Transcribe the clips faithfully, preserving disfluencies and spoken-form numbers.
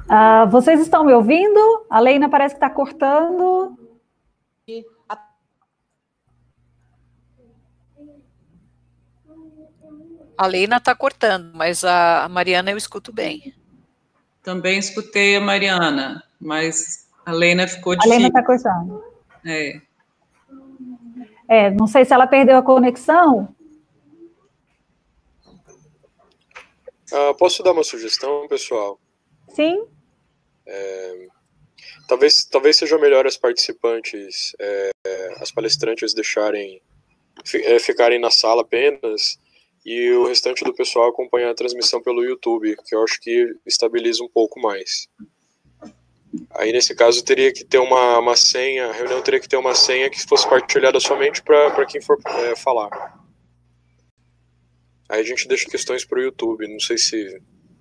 Uh, vocês estão me ouvindo? A Leina parece que está cortando. A Leina está cortando, mas a Mariana eu escuto bem. Também escutei a Mariana, mas a Leina ficou a difícil. A Leina está cortando. É. É, não sei se ela perdeu a conexão. Ah, posso dar uma sugestão, pessoal? Sim. É, talvez, talvez seja melhor as participantes, é, as palestrantes deixarem, é, ficarem na sala apenas e o restante do pessoal acompanhar a transmissão pelo YouTube, que eu acho que estabiliza um pouco mais. Aí, nesse caso, teria que ter uma, uma senha, a reunião teria que ter uma senha que fosse partilhada somente para quem for é, falar. Aí a gente deixa questões para o YouTube, não sei se,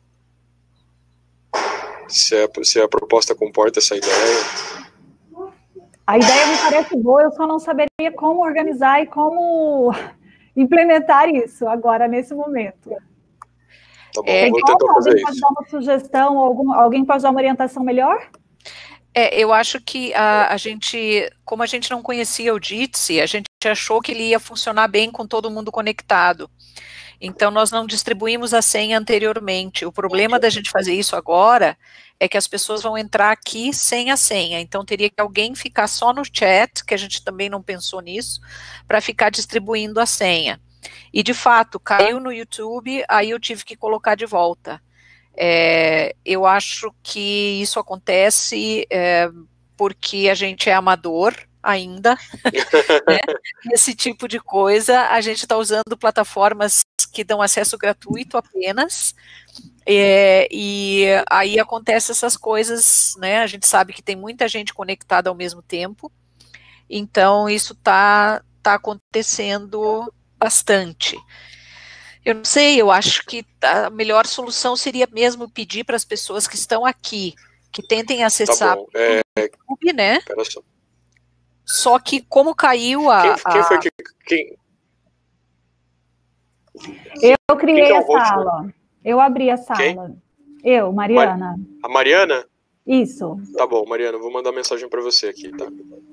se, a, se a proposta comporta essa ideia. A ideia me parece boa, eu só não saberia como organizar e como implementar isso agora, nesse momento. Tá bom, é, vou tentar como? fazer alguém isso. Pode dar uma sugestão, algum, alguém pode dar uma orientação melhor? É, eu acho que a, a gente, como a gente não conhecia o Jitsi, a gente achou que ele ia funcionar bem com todo mundo conectado. Então, nós não distribuímos a senha anteriormente. O problema da gente fazer isso agora é que as pessoas vão entrar aqui sem a senha. Então, teria que alguém ficar só no chat, que a gente também não pensou nisso, para ficar distribuindo a senha. E, de fato, caiu no YouTube, aí eu tive que colocar de volta. É, eu acho que isso acontece é, porque a gente é amador ainda, né? Esse tipo de coisa, a gente está usando plataformas que dão acesso gratuito apenas, é, e aí acontecem essas coisas, né? A gente sabe que tem muita gente conectada ao mesmo tempo, então isso está tá acontecendo bastante. Eu não sei, eu acho que a melhor solução seria mesmo pedir para as pessoas que estão aqui, que tentem acessar tá bom. É, o YouTube, né? Só. só que como caiu a... Quem, quem foi que... Quem... Eu criei a sala, eu abri a sala. Quem? Eu, Mariana. A Mariana? Isso. Tá bom, Mariana, eu vou mandar mensagem para você aqui, tá?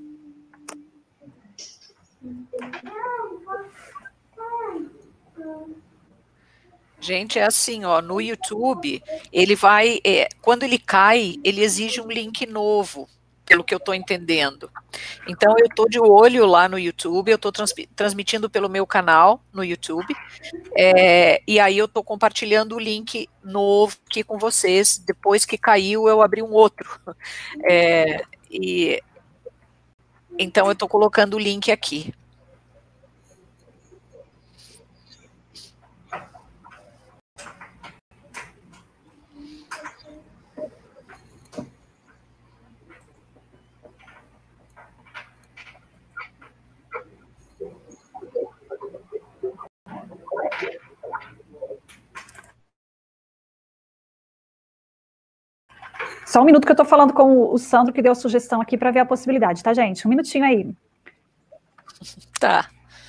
Gente, é assim, ó, no YouTube, ele vai, é, quando ele cai, ele exige um link novo, pelo que eu estou entendendo. Então, eu estou de olho lá no YouTube, eu estou trans, transmitindo pelo meu canal no YouTube, é, e aí eu estou compartilhando o link novo aqui com vocês. Depois que caiu, eu abri um outro. É, e, então, eu estou colocando o link aqui. Só um minuto que eu estou falando com o Sandro, que deu a sugestão aqui para ver a possibilidade, tá, gente? Um minutinho aí. Tá.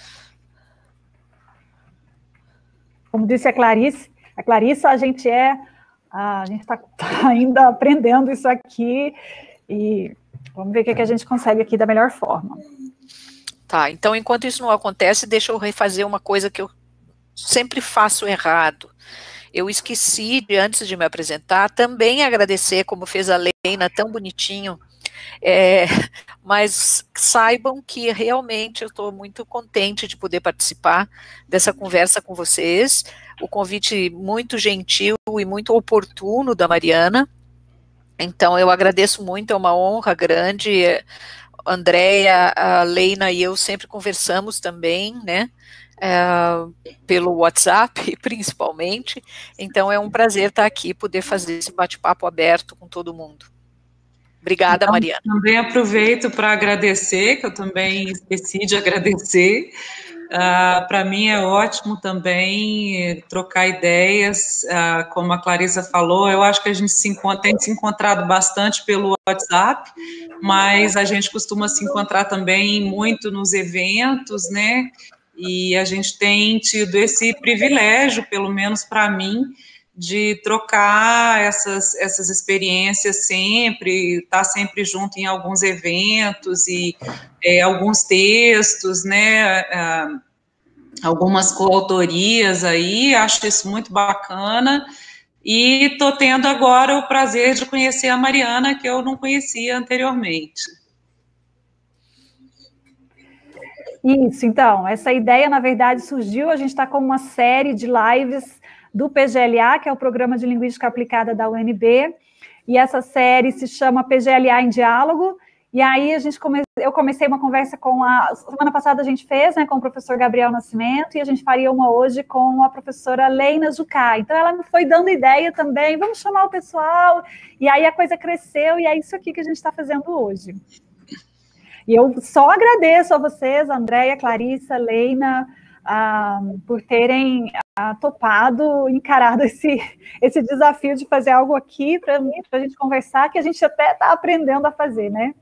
Como disse a Clarice, a Clarissa, a gente é, a gente está tá ainda aprendendo isso aqui e vamos ver o que, que a gente consegue aqui da melhor forma. Tá, então enquanto isso não acontece, deixa eu refazer uma coisa que eu sempre faço errado. Eu esqueci, de, antes de me apresentar, também agradecer, como fez a Leina, tão bonitinho, é, mas saibam que realmente eu estou muito contente de poder participar dessa conversa com vocês, o convite muito gentil e muito oportuno da Mariana, então eu agradeço muito, é uma honra grande. Andréia, a Leina e eu sempre conversamos também, né, é, pelo WhatsApp, principalmente, então é um prazer estar aqui, poder fazer esse bate-papo aberto com todo mundo. Obrigada, então, Mariana. Também aproveito para agradecer, que eu também esqueci de agradecer. Uh, para mim é ótimo também trocar ideias, uh, como a Clarissa falou, eu acho que a gente se encontra, tem se encontrado bastante pelo WhatsApp, mas a gente costuma se encontrar também muito nos eventos, né, e a gente tem tido esse privilégio, pelo menos para mim, de trocar essas, essas experiências sempre, estar sempre junto em alguns eventos e é, alguns textos, né, é, algumas coautorias aí, acho isso muito bacana, e estou tendo agora o prazer de conhecer a Mariana, que eu não conhecia anteriormente. Isso, então, essa ideia, na verdade, surgiu, a gente está com uma série de lives do P G L A, que é o Programa de Linguística Aplicada da U N B, e essa série se chama P G L A em Diálogo, e aí a gente come... eu comecei uma conversa com a... Semana passada a gente fez, né, com o professor Gabriel Nascimento, e a gente faria uma hoje com a professora Leina Jucá. Então ela me foi dando ideia também, vamos chamar o pessoal, e aí a coisa cresceu, e é isso aqui que a gente está fazendo hoje. E eu só agradeço a vocês, Andréia, Clarissa, Leina, ah, por terem ah, topado, encarado esse, esse desafio de fazer algo aqui para mim, para a gente conversar, que a gente até está aprendendo a fazer, né?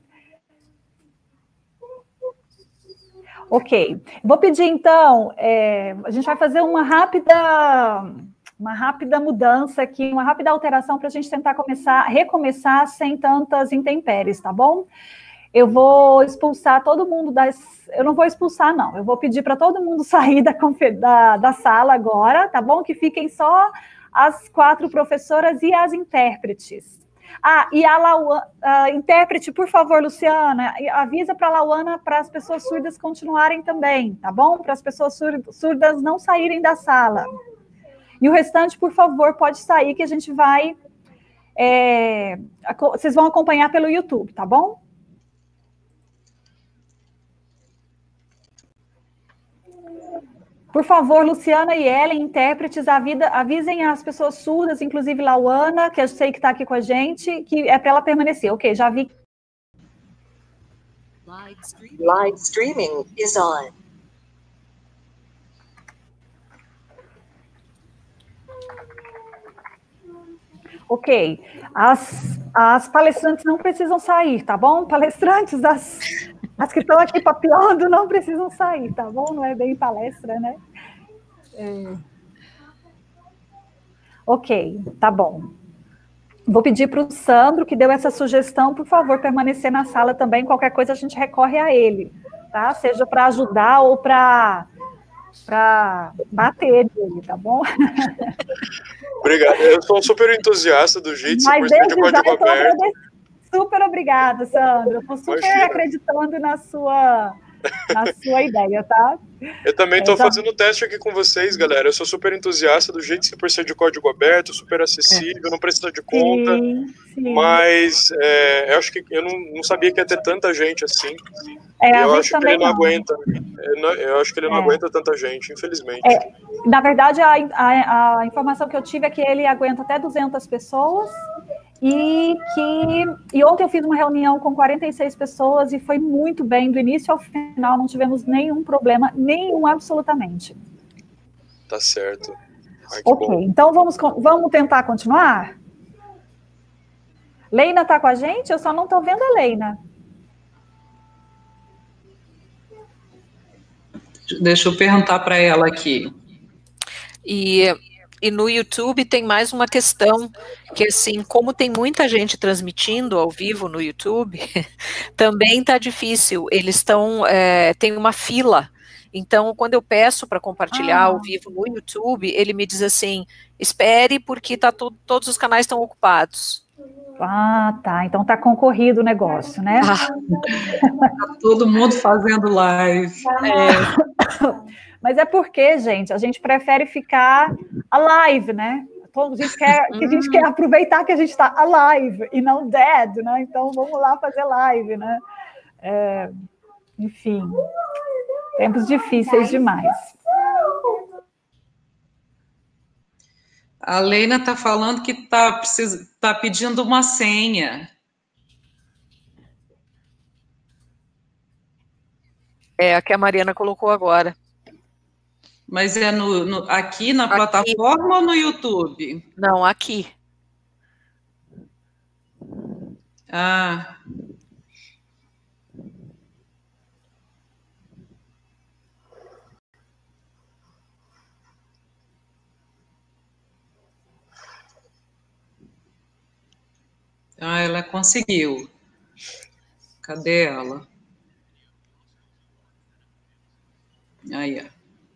Ok. Vou pedir, então, é, a gente vai fazer uma rápida, uma rápida mudança aqui, uma rápida alteração para a gente tentar começar, recomeçar sem tantas intempéries, tá bom? Eu vou expulsar todo mundo das... Eu não vou expulsar, não. Eu vou pedir para todo mundo sair da, da, da sala agora, tá bom? Que fiquem só as quatro professoras e as intérpretes. Ah, e a, Lauana, a intérprete, por favor, Luciana, avisa para a Lauana para as pessoas surdas continuarem também, tá bom? Para as pessoas surdas não saírem da sala. E o restante, por favor, pode sair que a gente vai... É, vocês vão acompanhar pelo YouTube, tá bom? Por favor, Luciana e Ellen, intérpretes, avida, avisem as pessoas surdas, inclusive Lauana, que eu sei que está aqui com a gente, que é para ela permanecer. Ok, já vi. Live streaming is on. Ok, as, as palestrantes não precisam sair, tá bom? Palestrantes, as, as que estão aqui papeando não precisam sair, tá bom? Não é bem palestra, né? É... Ok, tá bom. Vou pedir para o Sandro, que deu essa sugestão, por favor, permanecer na sala também. Qualquer coisa a gente recorre a ele, tá? Seja para ajudar ou para para bater nele, tá bom? Obrigado. Eu sou super entusiasta do Jitsi, por ser de código aberto. Super obrigada, Sandro. Estou super Imagina. acreditando na sua, na sua ideia, tá? Eu também estou é, tá... fazendo teste aqui com vocês, galera. Eu sou super entusiasta do Jitsi por ser de código aberto, super acessível, é. não precisa de conta. Sim, sim. Mas é, eu acho que eu não, não sabia que ia ter tanta gente assim. É, eu acho que ele não, não aguenta. Eu acho que ele não é. aguenta tanta gente, infelizmente. É, na verdade, a, a, a informação que eu tive é que ele aguenta até duzentas pessoas. E que e ontem eu fiz uma reunião com quarenta e seis pessoas e foi muito bem, do início ao final, não tivemos nenhum problema, nenhum absolutamente. Tá certo. Ai, ok, bom. Então vamos, vamos tentar continuar? Leina está com a gente? Eu só não estou vendo a Leina. Deixa eu perguntar para ela aqui. E... E no YouTube tem mais uma questão, que assim, como tem muita gente transmitindo ao vivo no YouTube, também está difícil, eles estão, é, tem uma fila, então quando eu peço para compartilhar ah. ao vivo no YouTube, ele me diz assim, espere porque tá to todos os canais estão ocupados. Ah, tá, então tá concorrido o negócio, né? Ah. Tá todo mundo fazendo live. É. Mas é porque, gente, a gente prefere ficar alive, né? A gente quer, a gente quer aproveitar que a gente está alive e não dead, né? Então vamos lá fazer live, né? É, enfim, tempos difíceis demais. A Leina está falando que está tá pedindo uma senha. É a que a Mariana colocou agora. Mas é no, no, aqui na aqui. plataforma ou no YouTube? Não, aqui. Ah. Ah, ela conseguiu. Cadê ela? Aí, ó.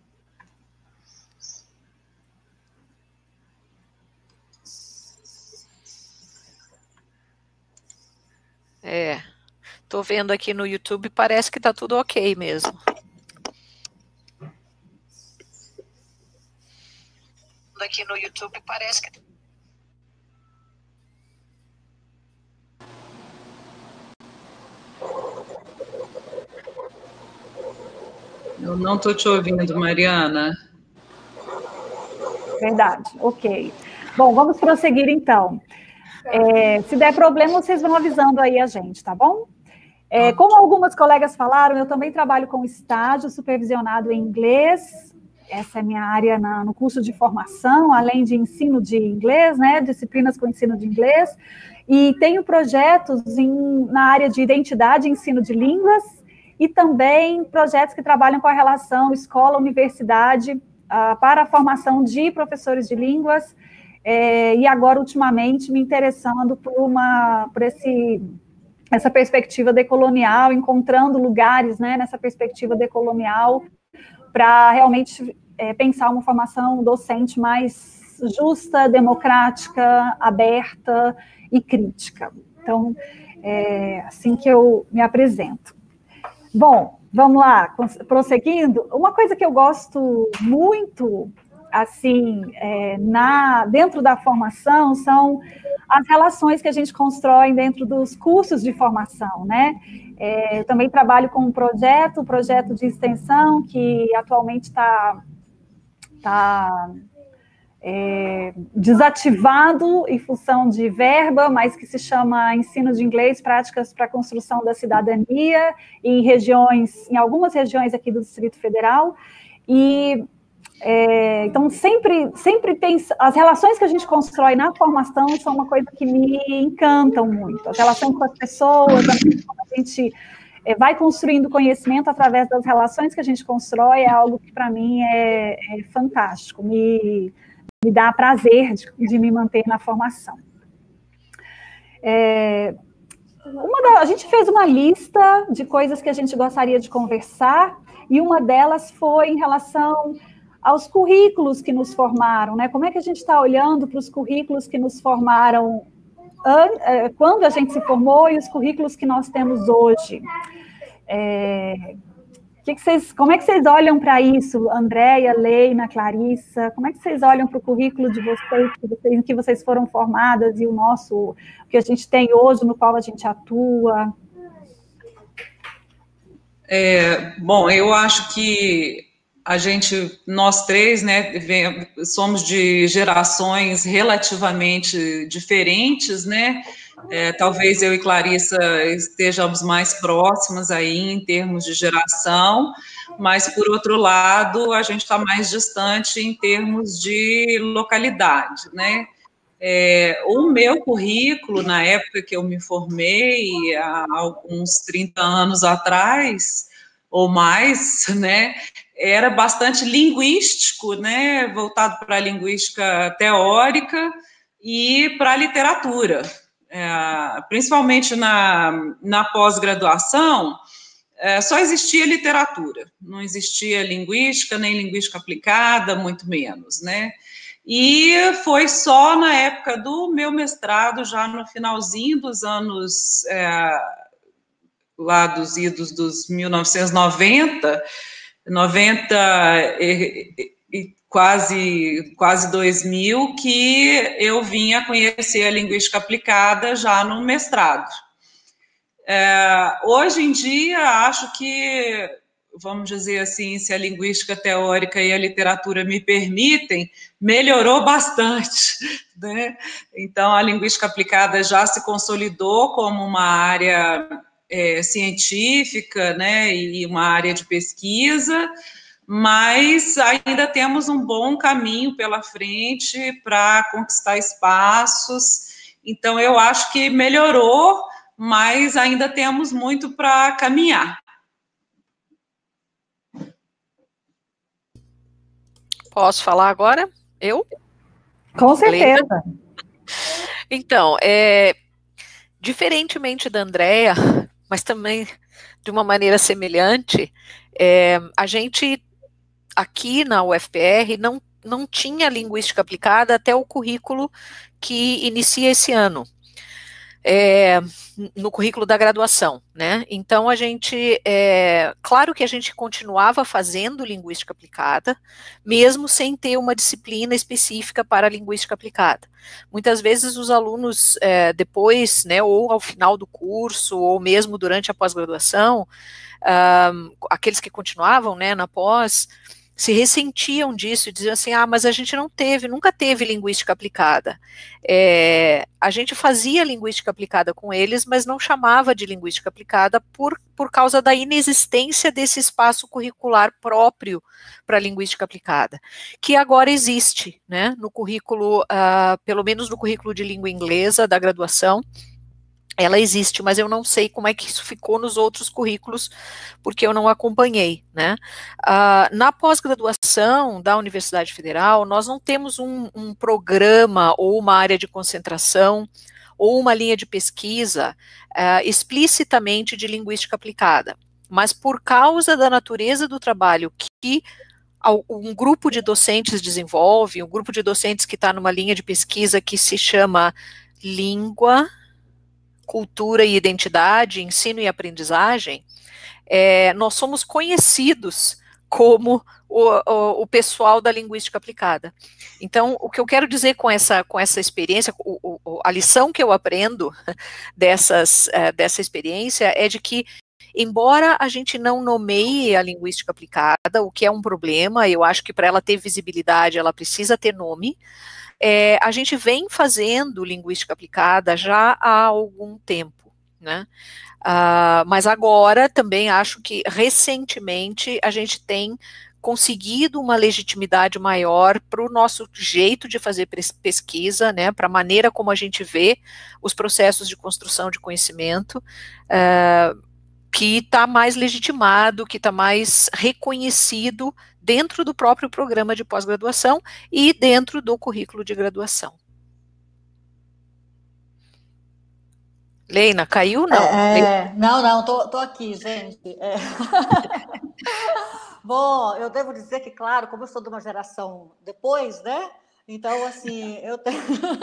É, tô vendo aqui no YouTube, parece que tá tudo ok mesmo. Aqui no YouTube parece que... Eu não estou te ouvindo, Mariana. Verdade, ok. Bom, vamos prosseguir então. É, se der problema, vocês vão avisando aí a gente, tá bom? É, como algumas colegas falaram, eu também trabalho com estágio supervisionado em inglês. Essa é a minha área na, no curso de formação, além de ensino de inglês, né? Disciplinas com ensino de inglês. E tenho projetos em, na área de identidade e ensino de línguas, e também projetos que trabalham com a relação escola-universidade uh, para a formação de professores de línguas, é, e agora, ultimamente, me interessando por, uma, por esse, essa perspectiva decolonial, encontrando lugares, né, nessa perspectiva decolonial, para realmente é, pensar uma formação docente mais justa, democrática, aberta e crítica. Então, é assim que eu me apresento. Bom, vamos lá, prosseguindo. Uma coisa que eu gosto muito, assim, é, na, dentro da formação, são as relações que a gente constrói dentro dos cursos de formação, né? É, eu também trabalho com um projeto, um projeto de extensão, que atualmente está tá, é, desativado em função de verba, mas que se chama Ensino de Inglês, Práticas para a Construção da Cidadania, em regiões, em algumas regiões aqui do Distrito Federal, e é, então sempre, sempre tem, as relações que a gente constrói na formação são uma coisa que me encantam muito, as relações com as pessoas, a gente é, vai construindo conhecimento através das relações que a gente constrói, é algo que para mim é, é fantástico, me me dá prazer de, de me manter na formação. É, uma da, a gente fez uma lista de coisas que a gente gostaria de conversar, e uma delas foi em relação aos currículos que nos formaram, né? Como é que a gente está olhando para os currículos que nos formaram an, quando a gente se formou e os currículos que nós temos hoje. É, Que que vocês, como é que vocês olham para isso, Andréia, Leina, Clarissa? Como é que vocês olham para o currículo de vocês, que vocês, em que vocês foram formadas, e o nosso, o que a gente tem hoje, no qual a gente atua? É, bom, eu acho que a gente, nós três, né, vem, somos de gerações relativamente diferentes, né? É, talvez eu e Clarissa estejamos mais próximas aí em termos de geração, mas, por outro lado, a gente está mais distante em termos de localidade, né? É, o meu currículo, na época que eu me formei, há alguns trinta anos atrás, ou mais, né, era bastante linguístico, né, voltado para a linguística teórica e para a literatura. É, principalmente na, na pós-graduação, é, só existia literatura, não existia linguística, nem linguística aplicada, muito menos, né? E foi só na época do meu mestrado, já no finalzinho dos anos, é, lá dos idos dos mil novecentos e noventa, noventa e, e quase, quase dois mil, que eu vim a conhecer a linguística aplicada já no mestrado. É, hoje em dia, acho que, vamos dizer assim, se a linguística teórica e a literatura me permitem, melhorou bastante, né? Então, a linguística aplicada já se consolidou como uma área é, científica, né, e uma área de pesquisa, mas ainda temos um bom caminho pela frente para conquistar espaços. Então, eu acho que melhorou, mas ainda temos muito para caminhar. Posso falar agora? Eu? Com certeza. Então, é, diferentemente da Andrea, mas também de uma maneira semelhante, é, a gente aqui na U F P R não, não tinha linguística aplicada até o currículo que inicia esse ano. É, no currículo da graduação, né? Então a gente, é, claro que a gente continuava fazendo linguística aplicada, mesmo sem ter uma disciplina específica para linguística aplicada. Muitas vezes os alunos, é, depois, né, ou ao final do curso, ou mesmo durante a pós-graduação, um, aqueles que continuavam, né, na pós, se ressentiam disso e diziam assim, ah, mas a gente não teve, nunca teve linguística aplicada. É, a gente fazia linguística aplicada com eles, mas não chamava de linguística aplicada por, por causa da inexistência desse espaço curricular próprio para linguística aplicada, que agora existe, né, no currículo, uh, pelo menos no currículo de língua inglesa da graduação. Ela existe, mas eu não sei como é que isso ficou nos outros currículos, porque eu não acompanhei, né? Uh, na pós-graduação da Universidade Federal, nós não temos um, um programa ou uma área de concentração ou uma linha de pesquisa uh, explicitamente de linguística aplicada, mas por causa da natureza do trabalho que um grupo de docentes desenvolve, um grupo de docentes que está numa linha de pesquisa que se chama Língua, Cultura e Identidade, Ensino e Aprendizagem, é, nós somos conhecidos como o, o, o pessoal da linguística aplicada. Então, o que eu quero dizer com essa, com essa experiência, o, o, a lição que eu aprendo dessas, é, dessa experiência é de que, embora a gente não nomeie a linguística aplicada, o que é um problema, eu acho que para ela ter visibilidade, ela precisa ter nome. É, a gente vem fazendo linguística aplicada já há algum tempo, né? Uh, mas agora também acho que recentemente a gente tem conseguido uma legitimidade maior para o nosso jeito de fazer pesquisa, né? Para a maneira como a gente vê os processos de construção de conhecimento, uh, que está mais legitimado, que está mais reconhecido dentro do próprio programa de pós-graduação e dentro do currículo de graduação. Leina, caiu? Não, é, é, não, não, tô, tô aqui, gente. É. Bom, eu devo dizer que, claro, como eu sou de uma geração depois, né? Então, assim, eu tenho,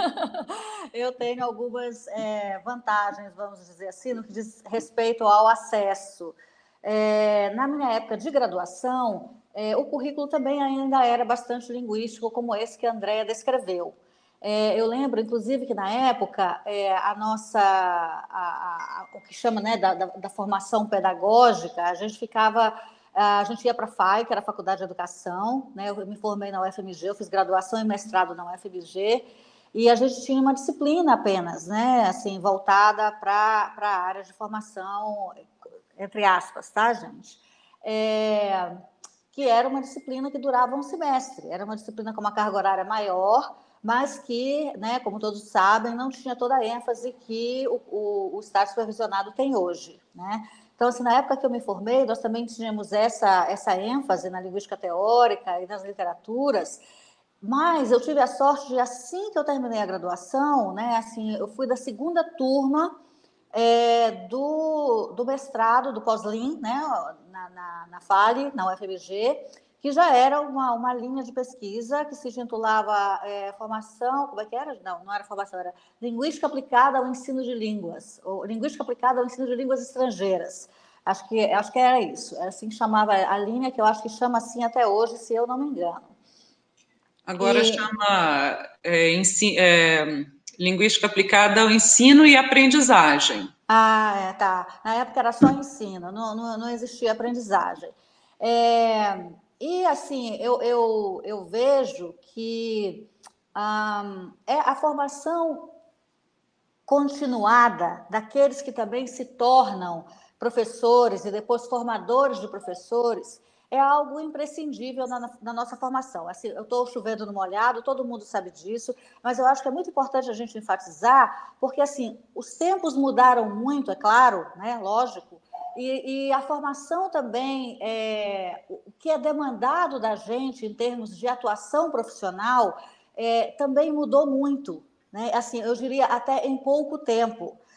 eu tenho algumas é, vantagens, vamos dizer assim, no que diz respeito ao acesso. É, na minha época de graduação, é, o currículo também ainda era bastante linguístico, como esse que a Andrea descreveu. É, eu lembro, inclusive, que na época, é, a nossa, a, a, a, o que chama, né, da, da, da formação pedagógica, a gente ficava... A gente ia para a F A I, que era a Faculdade de Educação, né? Eu me formei na U F M G, eu fiz graduação e mestrado na U F M G, e a gente tinha uma disciplina apenas, né? Assim, voltada para a área de formação, entre aspas, tá, gente? É, que era uma disciplina que durava um semestre, era uma disciplina com uma carga horária maior, mas que, né, como todos sabem, não tinha toda a ênfase que o, o, o estágio supervisionado tem hoje, né? Então, assim, na época que eu me formei, nós também tínhamos essa, essa ênfase na linguística teórica e nas literaturas, mas eu tive a sorte de, assim que eu terminei a graduação, né, assim, eu fui da segunda turma é, do, do mestrado, do pós-lim, né, na, na, na FALE, na U F M G, que já era uma, uma linha de pesquisa que se intitulava é, formação, como é que era? Não, não era formação, era linguística aplicada ao ensino de línguas, ou linguística aplicada ao ensino de línguas estrangeiras. Acho que, acho que era isso, era assim que chamava a linha, que eu acho que chama assim até hoje, se eu não me engano. Agora e... chama é, ensi, é, linguística aplicada ao ensino e aprendizagem. Ah, é, tá. Na época era só ensino, não, não, não existia aprendizagem. É... E, assim, eu, eu, eu vejo que um, é a formação continuada daqueles que também se tornam professores e depois formadores de professores é algo imprescindível na, na nossa formação. Assim, eu estou chovendo no molhado, todo mundo sabe disso, mas eu acho que é muito importante a gente enfatizar, porque, assim, os tempos mudaram muito, é claro, né, lógico, E, e a formação também, é, o que é demandado da gente em termos de atuação profissional, é, também mudou muito, né? Assim, eu diria até em pouco tempo.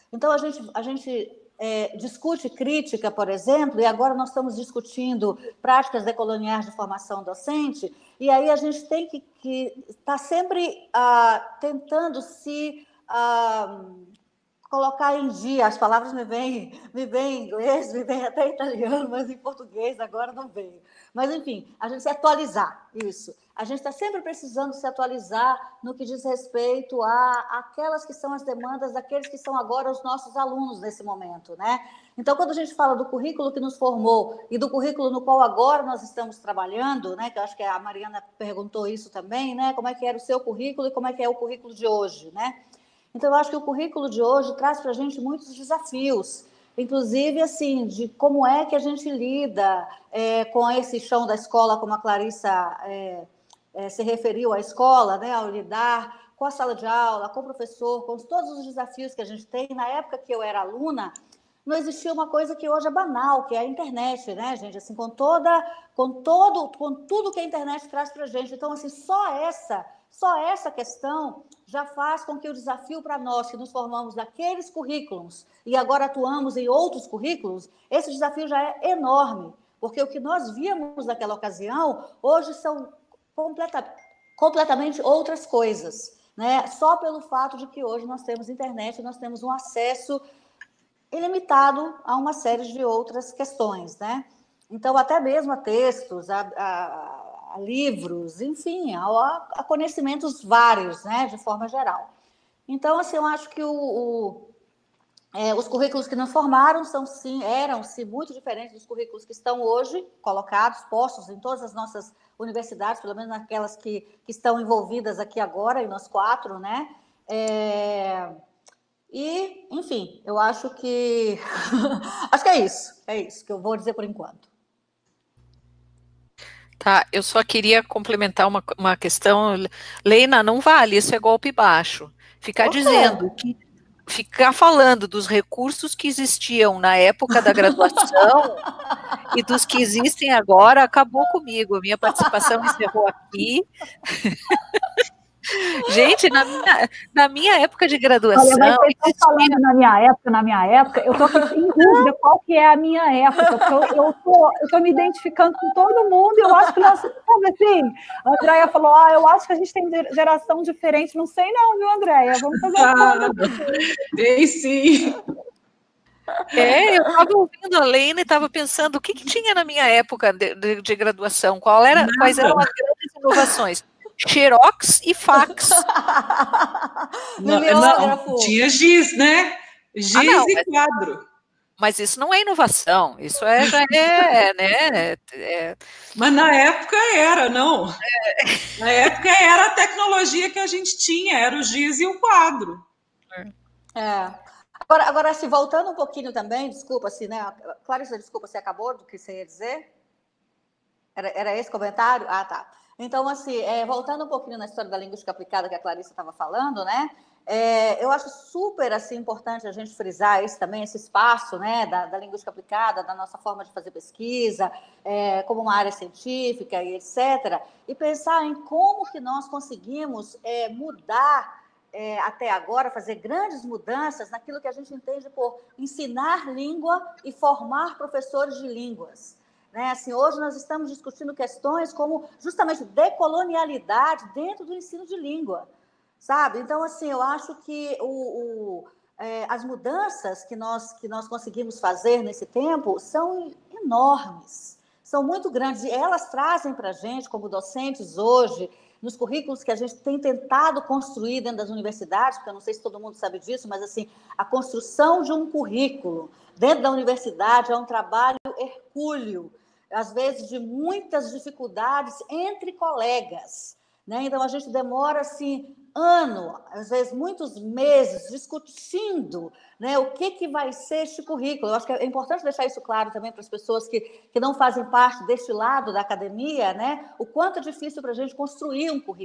Então, a gente, a gente é, discute crítica, por exemplo, e agora nós estamos discutindo práticas decoloniais de formação docente, e aí a gente tem que estar tá sempre ah, tentando se ah, colocar em dia. As palavras me vêm, me vêm em inglês, me vêm até em italiano, mas em português agora não vem. Mas, enfim, a gente se atualizar, isso. A gente está sempre precisando se atualizar no que diz respeito a aquelas que são as demandas daqueles que são agora os nossos alunos nesse momento, né? Então, quando a gente fala do currículo que nos formou e do currículo no qual agora nós estamos trabalhando, né? Que eu acho que a Mariana perguntou isso também, né? Como é que era o seu currículo e como é que é o currículo de hoje, né? Então, eu acho que o currículo de hoje traz para a gente muitos desafios, inclusive, assim, de como é que a gente lida é, com esse chão da escola, como a Clarissa é, é, se referiu à escola, né, ao lidar com a sala de aula, com o professor, com todos os desafios que a gente tem. Na época que eu era aluna, não existia uma coisa que hoje é banal, que é a internet, né, gente? Assim, com toda, com todo, com tudo que a internet traz para a gente. Então, assim, só essa, só essa questão já faz com que o desafio para nós que nos formamos daqueles currículos e agora atuamos em outros currículos, esse desafio já é enorme, porque o que nós víamos naquela ocasião, hoje são completa, completamente outras coisas, né? Só pelo fato de que hoje nós temos internet, nós temos um acesso ilimitado a uma série de outras questões, né? Então, até mesmo a textos, a, a, a livros, enfim, a, a conhecimentos vários, né, de forma geral. Então, assim, eu acho que o, o, é, os currículos que nos formaram são, sim, eram, sim, muito diferentes dos currículos que estão hoje colocados, postos em todas as nossas universidades, pelo menos naquelas que, que estão envolvidas aqui agora, e nós quatro, né? É... E, enfim, eu acho que... acho que é isso, é isso que eu vou dizer por enquanto. Tá, eu só queria complementar uma, uma questão. Leina, não vale, isso é golpe baixo. Ficar dizendo que... Ficar falando dos recursos que existiam na época da graduação e dos que existem agora acabou comigo. A minha participação encerrou aqui. Gente, na minha, na minha época de graduação... Olha, mas vocês estão falando na minha época, na minha época, eu estou em dúvida qual que é a minha época, porque eu estou eu tô me identificando com todo mundo, e eu acho que nós, sabe assim, a Andréia falou, ah, eu acho que a gente tem geração diferente, não sei não, viu, Andréia? Vamos fazer uma coisa. Tem sim. É, eu estava ouvindo a Leina e estava pensando, o que, que tinha na minha época de, de, de graduação? Qual era, quais eram as grandes inovações? Xerox e fax. Não, não, tinha giz, né? Giz ah, não, e mas, quadro. Mas isso não é inovação, isso é, já é, né? É... Mas na época era, não. É. Na época era a tecnologia que a gente tinha, era o giz e o quadro. É. Agora, agora, se voltando um pouquinho também, desculpa, se, né? Clarissa, desculpa, você acabou do que você ia dizer? Era, era esse comentário? Ah, tá. Então, assim, é, voltando um pouquinho na história da linguística aplicada que a Clarissa estava falando, né? É, eu acho super assim, importante a gente frisar esse também, esse espaço, né, da, da linguística aplicada, da nossa forma de fazer pesquisa, é, como uma área científica e etcétera. E pensar em como que nós conseguimos é, mudar é, até agora, fazer grandes mudanças naquilo que a gente entende por ensinar língua e formar professores de línguas. Né? Assim, hoje nós estamos discutindo questões como justamente decolonialidade dentro do ensino de língua, sabe? Então, assim, eu acho que o, o, é, as mudanças que nós, que nós conseguimos fazer nesse tempo são enormes, são muito grandes, e elas trazem para a gente, como docentes hoje, nos currículos que a gente tem tentado construir dentro das universidades, porque eu não sei se todo mundo sabe disso, mas, assim, a construção de um currículo dentro da universidade é um trabalho hercúleo, às vezes de muitas dificuldades entre colegas, né? Então, a gente demora, assim, ano, às vezes muitos meses, discutindo, né, o que, que vai ser este currículo. Eu acho que é importante deixar isso claro também para as pessoas que, que não fazem parte deste lado da academia, né, o quanto é difícil para a gente construir um currículo.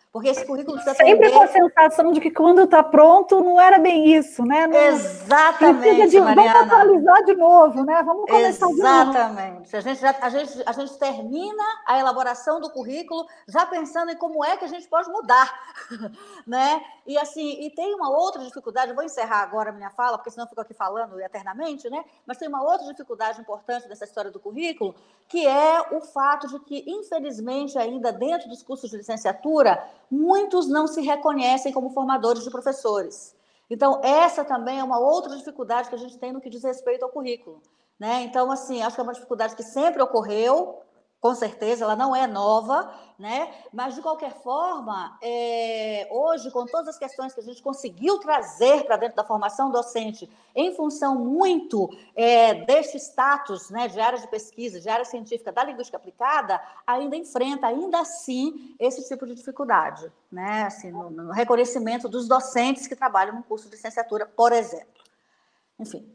Porque esse currículo precisa sempre atender... com a sensação de que quando está pronto não era bem isso, né? Não, Exatamente, de, Mariana. Vamos atualizar de novo, né? Vamos começar Exatamente. de novo. Exatamente. A gente, já, a, gente, a gente termina a elaboração do currículo já pensando em como é que a gente pode mudar, né? E assim, e tem uma outra dificuldade, eu vou encerrar agora a minha fala, porque senão eu fico aqui falando eternamente, né? Mas tem uma outra dificuldade importante dessa história do currículo, que é o fato de que, infelizmente, ainda dentro dos cursos de licenciatura, muitos não se reconhecem como formadores de professores. Então, essa também é uma outra dificuldade que a gente tem no que diz respeito ao currículo, né? Então, assim, acho que é uma dificuldade que sempre ocorreu, com certeza, ela não é nova, né? Mas, de qualquer forma, é, hoje, com todas as questões que a gente conseguiu trazer para dentro da formação docente, em função muito é, deste status, né, de área de pesquisa, de área científica da linguística aplicada, ainda enfrenta, ainda assim, esse tipo de dificuldade, né? Assim, no, no reconhecimento dos docentes que trabalham no curso de licenciatura, por exemplo. Enfim.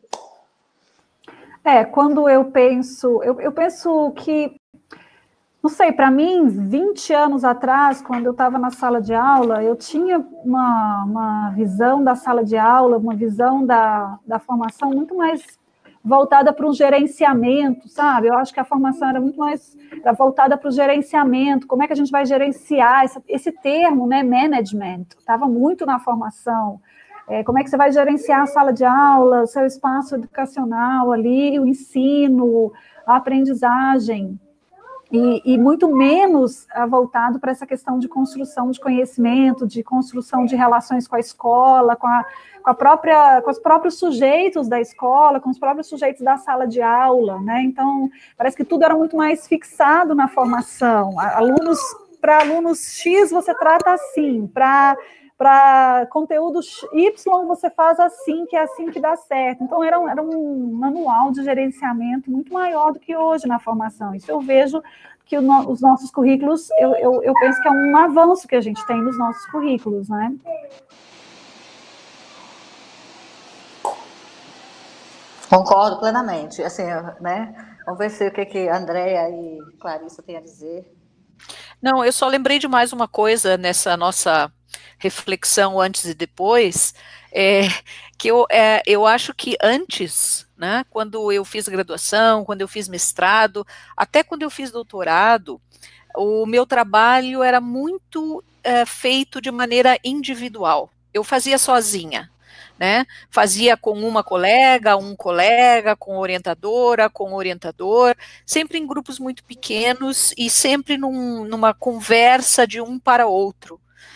É, quando eu penso, eu, eu penso que, não sei, para mim, vinte anos atrás, quando eu estava na sala de aula, eu tinha uma, uma visão da sala de aula, uma visão da, da formação muito mais voltada para o gerenciamento, sabe? Eu acho que a formação era muito mais era voltada para o gerenciamento, como é que a gente vai gerenciar esse, esse termo, né, management, estava muito na formação. É, como é que você vai gerenciar a sala de aula, o seu espaço educacional ali, o ensino, a aprendizagem, e, e muito menos uh, voltado para essa questão de construção de conhecimento, de construção de relações com a escola, com, a, com, a própria, com os próprios sujeitos da escola, com os próprios sujeitos da sala de aula, né? Então, parece que tudo era muito mais fixado na formação. Alunos, para alunos X você trata assim, para... Para conteúdo Y, você faz assim, que é assim que dá certo. Então, era um, era um manual de gerenciamento muito maior do que hoje na formação. Isso eu vejo que o no, os nossos currículos, eu, eu, eu penso que é um avanço que a gente tem nos nossos currículos, né? Concordo plenamente. Assim, né? Vamos ver se o que, que a Andréia e Clarissa têm a dizer. Não, eu só lembrei de mais uma coisa nessa nossa reflexão antes e depois, é, que eu, é, eu acho que antes, né, quando eu fiz graduação, quando eu fiz mestrado, até quando eu fiz doutorado, o meu trabalho era muito é, feito de maneira individual. Eu fazia sozinha, né, fazia com uma colega, um colega, com orientadora, com orientador, sempre em grupos muito pequenos e sempre num, numa conversa de um para outro.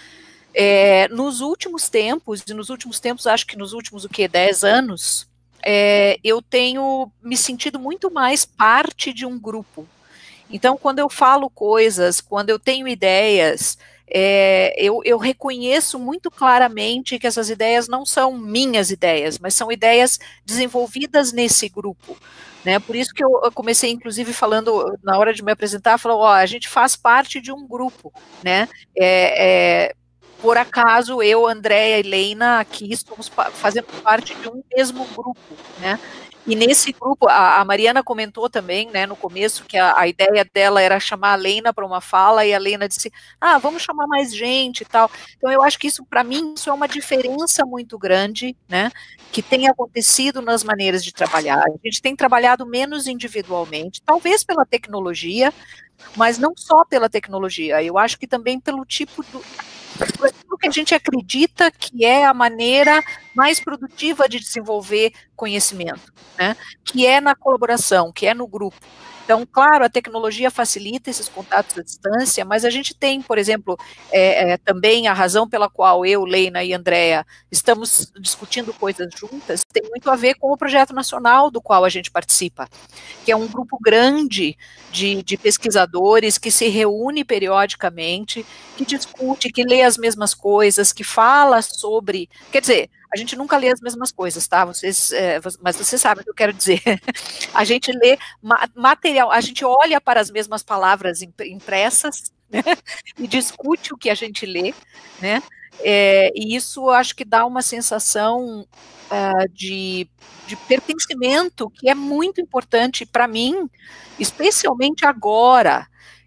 É, nos últimos tempos, e nos últimos tempos, acho que nos últimos, o quê, dez anos, é, eu tenho me sentido muito mais parte de um grupo. Então, quando eu falo coisas, quando eu tenho ideias, é, eu, eu reconheço muito claramente que essas ideias não são minhas ideias, mas são ideias desenvolvidas nesse grupo. Né? Por isso que eu, eu comecei, inclusive, falando, na hora de me apresentar, falou, ó, a gente faz parte de um grupo, né? É, é, por acaso, eu, Andréia e Leina, aqui estamos fazendo parte de um mesmo grupo, né? E nesse grupo, a, a Mariana comentou também, né, no começo, que a, a ideia dela era chamar a Leina para uma fala, e a Leina disse, ah, vamos chamar mais gente e tal. Então, eu acho que isso, para mim, isso é uma diferença muito grande, né, que tem acontecido nas maneiras de trabalhar. A gente tem trabalhado menos individualmente, talvez pela tecnologia, mas não só pela tecnologia, eu acho que também pelo tipo do... por aquilo que a gente acredita que é a maneira mais produtiva de desenvolver conhecimento, né? Que é na colaboração, que é no grupo. Então, claro, a tecnologia facilita esses contatos à distância, mas a gente tem, por exemplo, é, é, também a razão pela qual eu, Leina e Andréia estamos discutindo coisas juntas, tem muito a ver com o projeto nacional do qual a gente participa, que é um grupo grande de, de pesquisadores que se reúne periodicamente, que discute, que lê as mesmas coisas, que fala sobre, quer dizer, a gente nunca lê as mesmas coisas, tá? Vocês, é, mas vocês sabem o que eu quero dizer. A gente lê ma material, a gente olha para as mesmas palavras impressas, né? E discute o que a gente lê, né? É, e isso eu acho que dá uma sensação uh, de, de pertencimento que é muito importante para mim, especialmente agora,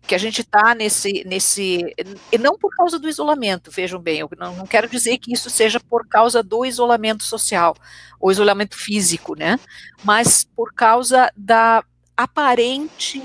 que a gente está nesse, nesse, e não por causa do isolamento, vejam bem, eu não, não quero dizer que isso seja por causa do isolamento social, ou isolamento físico, né, mas por causa da aparente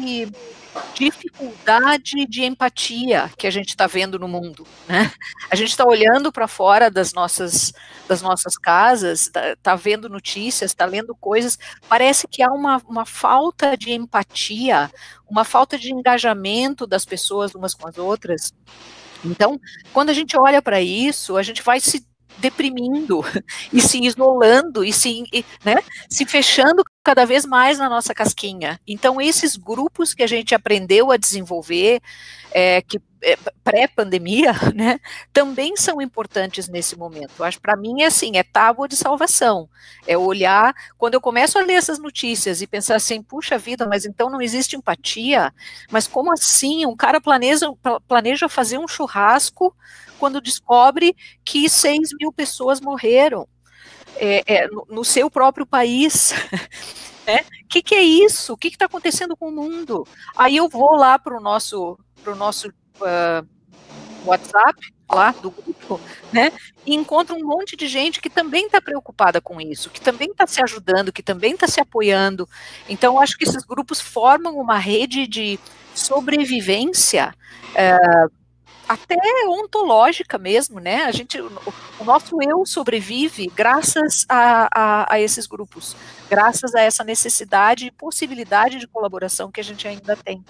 dificuldade de empatia que a gente está vendo no mundo, né? A gente está olhando para fora das nossas, das nossas casas, está tá vendo notícias, está lendo coisas, parece que há uma, uma falta de empatia, uma falta de engajamento das pessoas umas com as outras. Então, quando a gente olha para isso, a gente vai se deprimindo e se isolando e se, né, se fechando cada vez mais na nossa casquinha. Então, esses grupos que a gente aprendeu a desenvolver, é, que é, pré-pandemia, né, também são importantes nesse momento. Eu acho, para mim, é assim, é tábua de salvação. É olhar, quando eu começo a ler essas notícias e pensar assim, puxa vida, mas então não existe empatia? Mas como assim? Um cara planeja, planeja fazer um churrasco quando descobre que seis mil pessoas morreram é, é, no, no seu próprio país. Né? O que, que é isso? O que está acontecendo com o mundo? Aí eu vou lá para o nosso, pro nosso uh, WhatsApp, lá do grupo, né? E encontro um monte de gente que também está preocupada com isso, que também está se ajudando, que também está se apoiando. Então, eu acho que esses grupos formam uma rede de sobrevivência uh, até ontológica mesmo, né? A gente, o, o nosso eu sobrevive graças a, a, a esses grupos, graças a essa necessidade e possibilidade de colaboração que a gente ainda tem.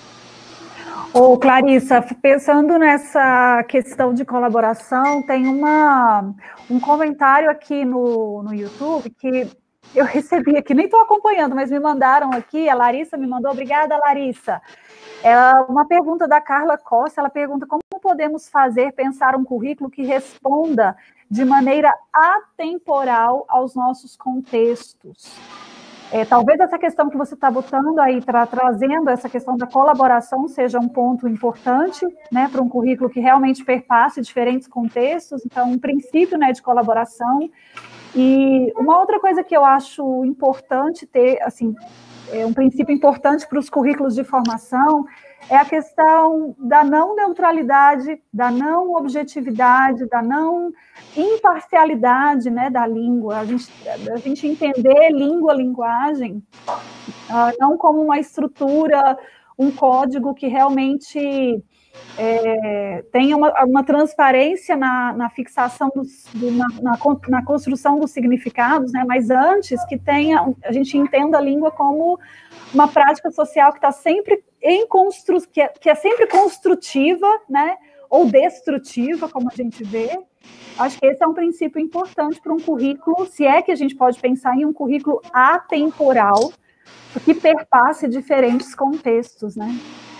Ô, Clarissa, pensando nessa questão de colaboração, tem uma, um comentário aqui no, no YouTube que eu recebi aqui, nem estou acompanhando, mas me mandaram aqui, a Larissa me mandou, obrigada, Larissa. É uma pergunta da Carla Costa, ela pergunta como podemos fazer, pensar um currículo que responda de maneira atemporal aos nossos contextos. É, talvez essa questão que você está botando aí, tra trazendo essa questão da colaboração seja um ponto importante, né, para um currículo que realmente perpasse diferentes contextos, então um princípio, né, de colaboração. E uma outra coisa que eu acho importante ter, assim, é um princípio importante para os currículos de formação é a questão da não neutralidade, da não objetividade, da não imparcialidade, né, da língua. A gente, a gente entender língua, linguagem, uh, não como uma estrutura, um código que realmente é, tenha uma, uma transparência na, na fixação, dos, do, na, na, na construção dos significados, né, mas antes que tenha, a gente entenda a língua como uma prática social que está sempre em constru, que é, que é sempre construtiva, né, ou destrutiva, como a gente vê. Acho que esse é um princípio importante para um currículo, se é que a gente pode pensar em um currículo atemporal, que perpasse diferentes contextos, né?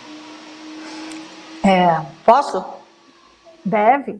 É, posso? Deve.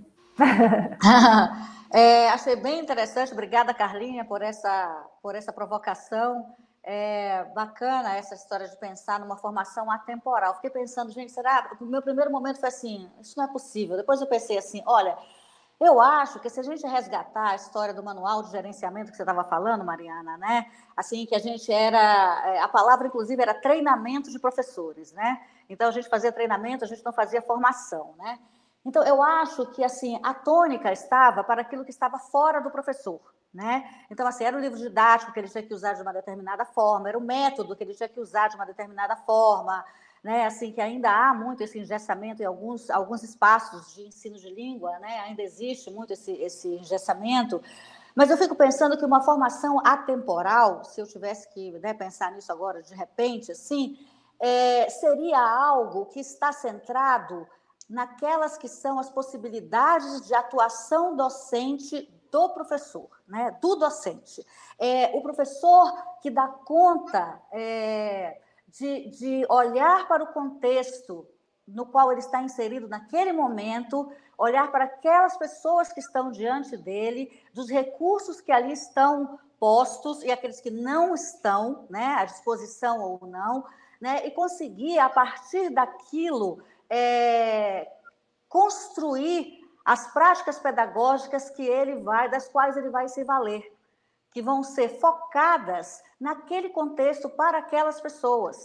é, achei bem interessante, obrigada, Carlinha, por essa, por essa provocação. É bacana essa história de pensar numa formação atemporal. Fiquei pensando, gente, será? O meu primeiro momento foi assim, isso não é possível. Depois eu pensei assim, olha, eu acho que se a gente resgatar a história do manual de gerenciamento que você estava falando, Mariana, né? Assim, que a gente era, a palavra inclusive era treinamento de professores, né? Então a gente fazia treinamento, a gente não fazia formação, né? Então eu acho que assim, a tônica estava para aquilo que estava fora do professor. Né? Então, assim, era o livro didático que ele tinha que usar de uma determinada forma, era o método que ele tinha que usar de uma determinada forma, né? Assim, que ainda há muito esse engessamento em alguns, alguns espaços de ensino de língua, né? Ainda existe muito esse, esse engessamento, mas eu fico pensando que uma formação atemporal, se eu tivesse que, né, pensar nisso agora, de repente, assim, é, seria algo que está centrado naquelas que são as possibilidades de atuação docente do professor, né, do docente. É, o professor que dá conta é, de, de olhar para o contexto no qual ele está inserido naquele momento, olhar para aquelas pessoas que estão diante dele, dos recursos que ali estão postos e aqueles que não estão, né, à disposição ou não, né, e conseguir, a partir daquilo, é, construir as práticas pedagógicas que ele vai, das quais ele vai se valer, que vão ser focadas naquele contexto para aquelas pessoas.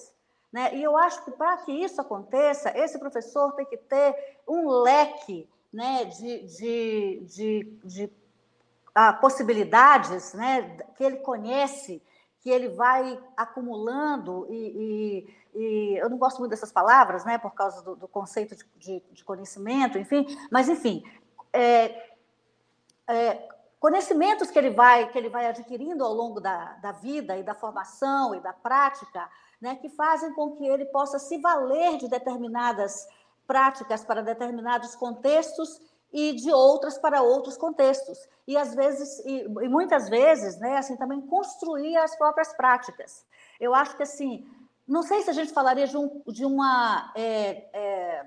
né? E eu acho que para que isso aconteça, esse professor tem que ter um leque, né, de, de, de, de ah, possibilidades, né, que ele conhece, que ele vai acumulando, e, e, e eu não gosto muito dessas palavras, né, por causa do, do conceito de, de, de conhecimento, enfim, mas, enfim, é, é, conhecimentos que ele vai, que ele vai adquirindo ao longo da, da vida e da formação e da prática, né, que fazem com que ele possa se valer de determinadas práticas para determinados contextos e de outras para outros contextos. E, às vezes, e, e muitas vezes, né, assim, também construir as próprias práticas. Eu acho que, assim, não sei se a gente falaria de, um, de uma... É, é,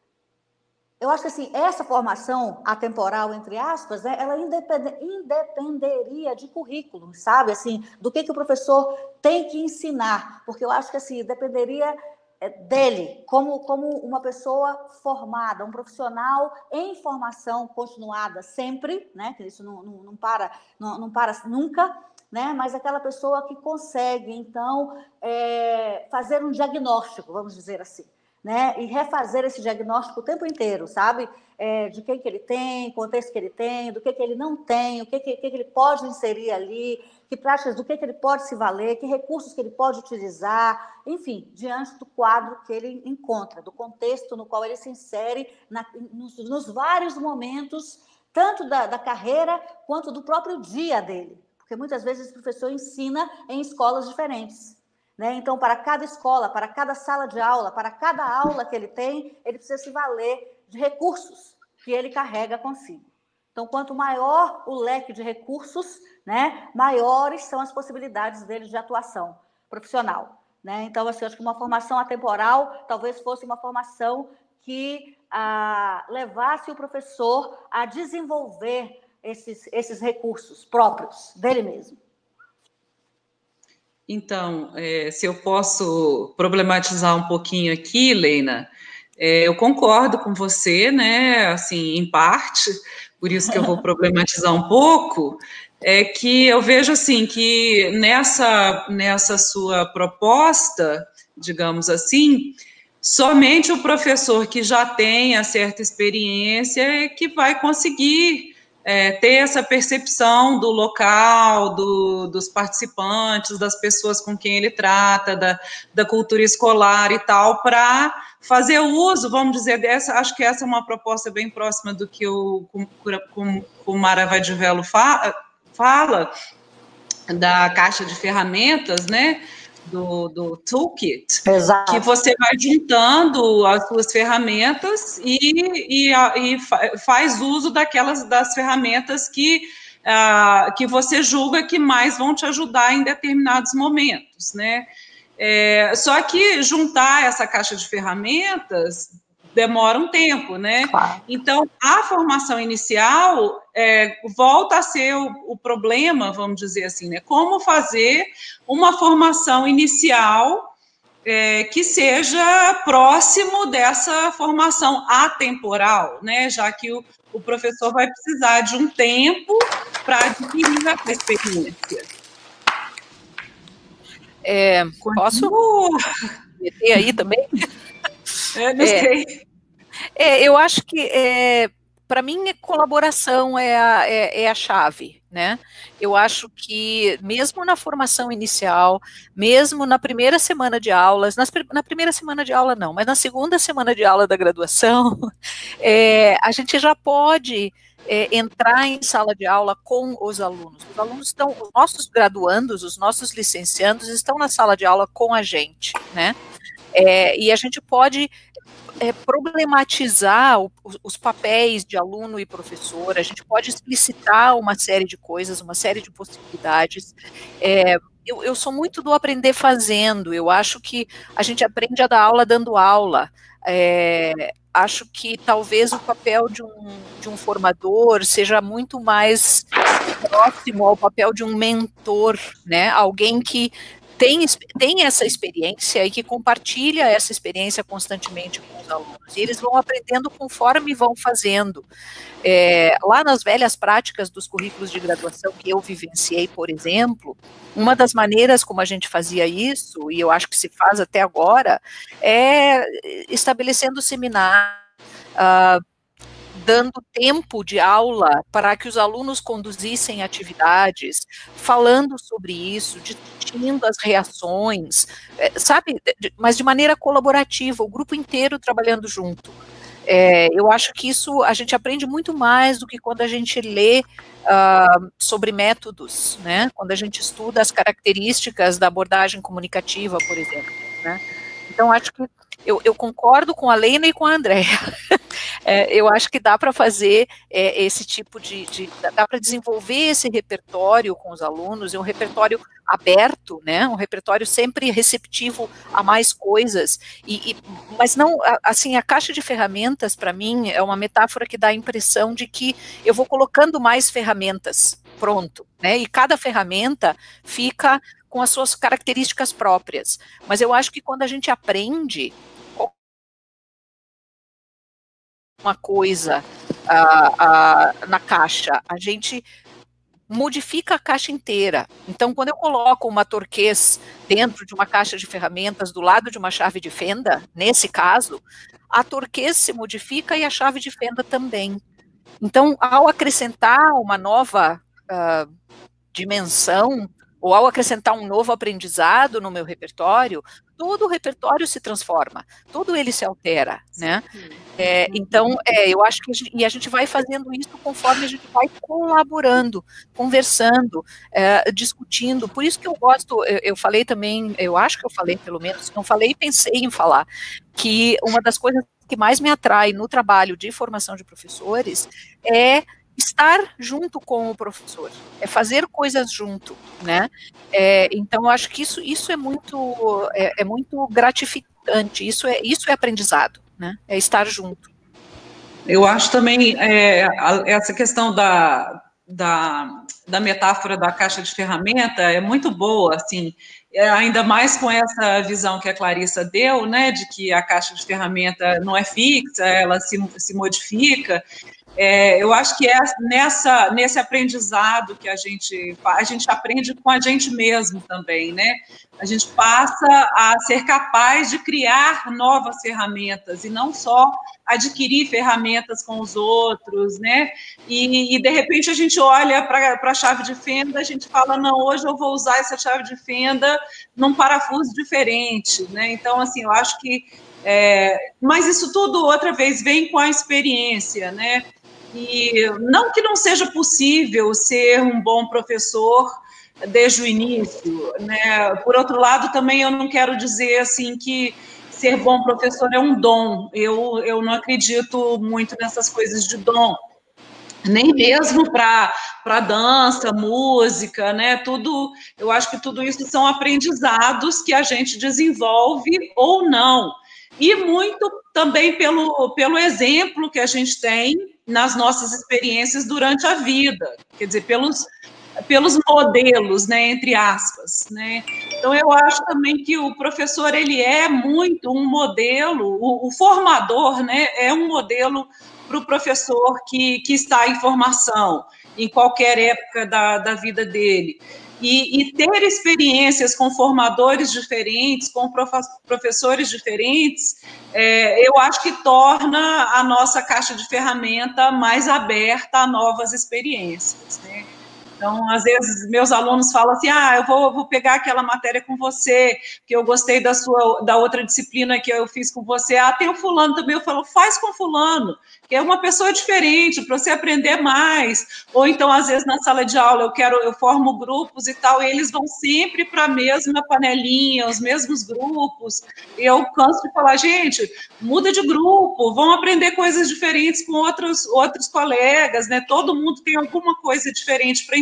eu acho que, assim, essa formação atemporal, entre aspas, né, ela independ, independeria de currículo, sabe? Assim, do que, que o professor tem que ensinar, porque eu acho que, assim, dependeria dele, como, como uma pessoa formada, um profissional em formação continuada sempre, né, que isso não, não, não, para, não, não para nunca, né, mas aquela pessoa que consegue, então, é, fazer um diagnóstico, vamos dizer assim, né, e refazer esse diagnóstico o tempo inteiro, sabe, é, de quem que ele tem, contexto que ele tem, do que que ele não tem, o que que, que ele pode inserir ali, que práticas, do que que ele pode se valer, que recursos que ele pode utilizar, enfim, diante do quadro que ele encontra, do contexto no qual ele se insere na, nos, nos vários momentos, tanto da, da carreira quanto do próprio dia dele, porque muitas vezes o professor ensina em escolas diferentes, né? Então, para cada escola, para cada sala de aula, para cada aula que ele tem, ele precisa se valer de recursos que ele carrega consigo. Então, quanto maior o leque de recursos, né, maiores são as possibilidades dele de atuação profissional, né? Então, assim, eu acho que uma formação atemporal talvez fosse uma formação que ah, levasse o professor a desenvolver esses, esses recursos próprios dele mesmo. Então, é, se eu posso problematizar um pouquinho aqui, Leina, é, eu concordo com você, né, assim, em parte, por isso que eu vou problematizar um pouco, é que eu vejo, assim, que nessa, nessa sua proposta, digamos assim, somente o professor que já tenha certa experiência é que vai conseguir é, ter essa percepção do local, do, dos participantes, das pessoas com quem ele trata, da, da cultura escolar e tal, para fazer uso, vamos dizer, dessa, acho que essa é uma proposta bem próxima do que o, com, com, com o Mara Vadivello fa, fala, da caixa de ferramentas, né, do, do toolkit, Exato. Que você vai juntando as suas ferramentas e, e, e faz uso daquelas das ferramentas que, uh, que você julga que mais vão te ajudar em determinados momentos, né? É, só que juntar essa caixa de ferramentas demora um tempo, né? Claro. Então, a formação inicial é, volta a ser o, o problema, vamos dizer assim, né? Como fazer uma formação inicial é, que seja próximo dessa formação atemporal, né? Já que o, o professor vai precisar de um tempo para adquirir essa experiência. É, posso meter aí também? É, não sei. É, é, eu acho que, é, para mim, colaboração é a, é, é a chave, né? Eu acho que, mesmo na formação inicial, mesmo na primeira semana de aulas, nas, na primeira semana de aula não, mas na segunda semana de aula da graduação, é, a gente já pode é, entrar em sala de aula com os alunos. Os alunos estão, os nossos graduandos, os nossos licenciandos estão na sala de aula com a gente, né? É, e a gente pode é, problematizar o, os papéis de aluno e professor, a gente pode explicitar uma série de coisas, uma série de possibilidades. É, eu, eu sou muito do aprender fazendo, eu acho que a gente aprende a dar aula dando aula. É, acho que talvez o papel de um, de um formador seja muito mais próximo ao papel de um mentor, né? Alguém que tem, tem essa experiência e que compartilha essa experiência constantemente com os alunos. E eles vão aprendendo conforme vão fazendo. É, lá nas velhas práticas dos currículos de graduação que eu vivenciei, por exemplo, uma das maneiras como a gente fazia isso, e eu acho que se faz até agora, é estabelecendo seminários, uh, dando tempo de aula para que os alunos conduzissem atividades, falando sobre isso, discutindo as reações, sabe, mas de maneira colaborativa, o grupo inteiro trabalhando junto. É, eu acho que isso a gente aprende muito mais do que quando a gente lê uh, sobre métodos, né? Quando a gente estuda as características da abordagem comunicativa, por exemplo, né? Então, acho que eu, eu concordo com a Leina e com a Andréa. É, eu acho que dá para fazer é, esse tipo de, de dá para desenvolver esse repertório com os alunos, é um repertório aberto, né, um repertório sempre receptivo a mais coisas, e, e, mas não, assim, a caixa de ferramentas, para mim, é uma metáfora que dá a impressão de que eu vou colocando mais ferramentas, pronto, né, e cada ferramenta fica com as suas características próprias, mas eu acho que quando a gente aprende uma coisa uh, uh, na caixa, a gente modifica a caixa inteira. Então, quando eu coloco uma torquês dentro de uma caixa de ferramentas do lado de uma chave de fenda, nesse caso, a torquês se modifica e a chave de fenda também. Então, ao acrescentar uma nova uh, dimensão, ou ao acrescentar um novo aprendizado no meu repertório, todo o repertório se transforma, todo ele se altera, né? É, então, é, eu acho que a gente, e a gente vai fazendo isso conforme a gente vai colaborando, conversando, é, discutindo. Por isso que eu gosto, eu, eu falei também, eu acho que eu falei pelo menos, não falei e pensei em falar, que uma das coisas que mais me atrai no trabalho de formação de professores é estar junto com o professor, é fazer coisas junto, né? É, então, eu acho que isso, isso é muito, é, é muito gratificante, isso é, isso é aprendizado, né? É estar junto. Eu acho também é, a, essa questão da, da, da metáfora da caixa de ferramenta é muito boa, assim, é, ainda mais com essa visão que a Clarissa deu, né, de que a caixa de ferramenta não é fixa, ela se, se modifica. É, eu acho que é nessa, nesse aprendizado que a gente, a gente aprende com a gente mesmo também, né? A gente passa a ser capaz de criar novas ferramentas e não só adquirir ferramentas com os outros, né? E, e de repente a gente olha para a chave de fenda, a gente fala, não, hoje eu vou usar essa chave de fenda num parafuso diferente, né? Então, assim, eu acho que é, mas isso tudo, outra vez, vem com a experiência, né? E não que não seja possível ser um bom professor desde o início, né? Por outro lado, também eu não quero dizer assim que ser bom professor é um dom. Eu, eu não acredito muito nessas coisas de dom, nem mesmo para para dança, música, né? Tudo, eu acho que tudo isso são aprendizados que a gente desenvolve ou não. E muito também pelo, pelo exemplo que a gente tem nas nossas experiências durante a vida, quer dizer, pelos, pelos modelos, né, entre aspas, né? Então, eu acho também que o professor, ele é muito um modelo, o, o formador, né, é um modelo para o professor que, que está em formação, em qualquer época da, da vida dele. E, e ter experiências com formadores diferentes, com professores diferentes, é, eu acho que torna a nossa caixa de ferramenta mais aberta a novas experiências, né? Então, às vezes, meus alunos falam assim, ah, eu vou, vou pegar aquela matéria com você, que eu gostei da sua, da outra disciplina que eu fiz com você. Ah, tem o fulano também. Eu falo, faz com fulano, que é uma pessoa diferente, para você aprender mais. Ou então, às vezes, na sala de aula, eu quero, eu formo grupos e tal, e eles vão sempre para a mesma panelinha, os mesmos grupos. E eu canso de falar, gente, muda de grupo, vão aprender coisas diferentes com outros, outros colegas, né? Todo mundo tem alguma coisa diferente para ensinar.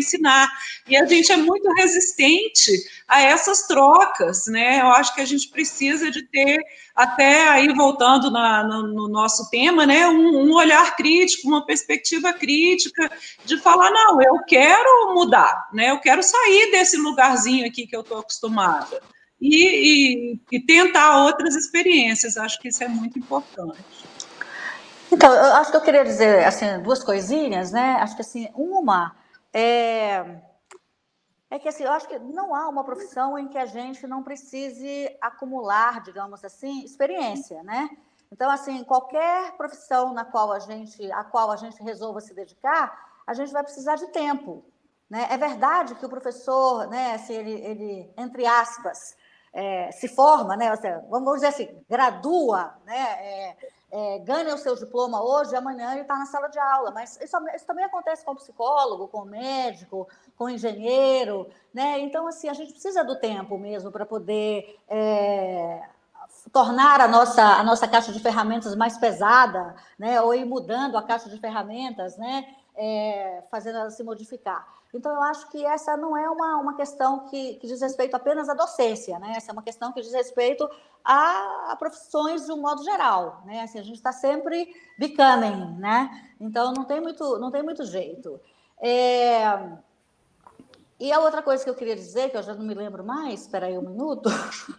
ensinar. E a gente é muito resistente a essas trocas, né? Eu acho que a gente precisa de ter, até aí voltando na, no, no nosso tema, né, um, um olhar crítico, uma perspectiva crítica, de falar, não, eu quero mudar, né? Eu quero sair desse lugarzinho aqui que eu estou acostumada. E, e, e tentar outras experiências, acho que isso é muito importante. Então, eu acho que eu queria dizer, assim, duas coisinhas, né, acho que, assim, uma é, é que, assim, eu acho que não há uma profissão em que a gente não precise acumular, digamos assim, experiência, né, então, assim, qualquer profissão na qual a gente, a qual a gente resolva se dedicar, a gente vai precisar de tempo, né, é verdade que o professor, né, assim, ele, ele entre aspas, É, se forma, né, seja, vamos dizer assim, gradua, né, é, é, ganha o seu diploma hoje, amanhã ele está na sala de aula, mas isso, isso também acontece com o psicólogo, com o médico, com o engenheiro, né, então, assim, a gente precisa do tempo mesmo para poder é, tornar a nossa, a nossa caixa de ferramentas mais pesada, né, ou ir mudando a caixa de ferramentas, né, é, fazendo ela se modificar. Então, eu acho que essa não é uma, uma questão que, que diz respeito apenas à docência, né? Essa é uma questão que diz respeito a, a profissões de um modo geral, né? Assim, a gente está sempre becoming, né? Então, não tem muito, não tem muito jeito. É... E a outra coisa que eu queria dizer, que eu já não me lembro mais, espera aí um minuto.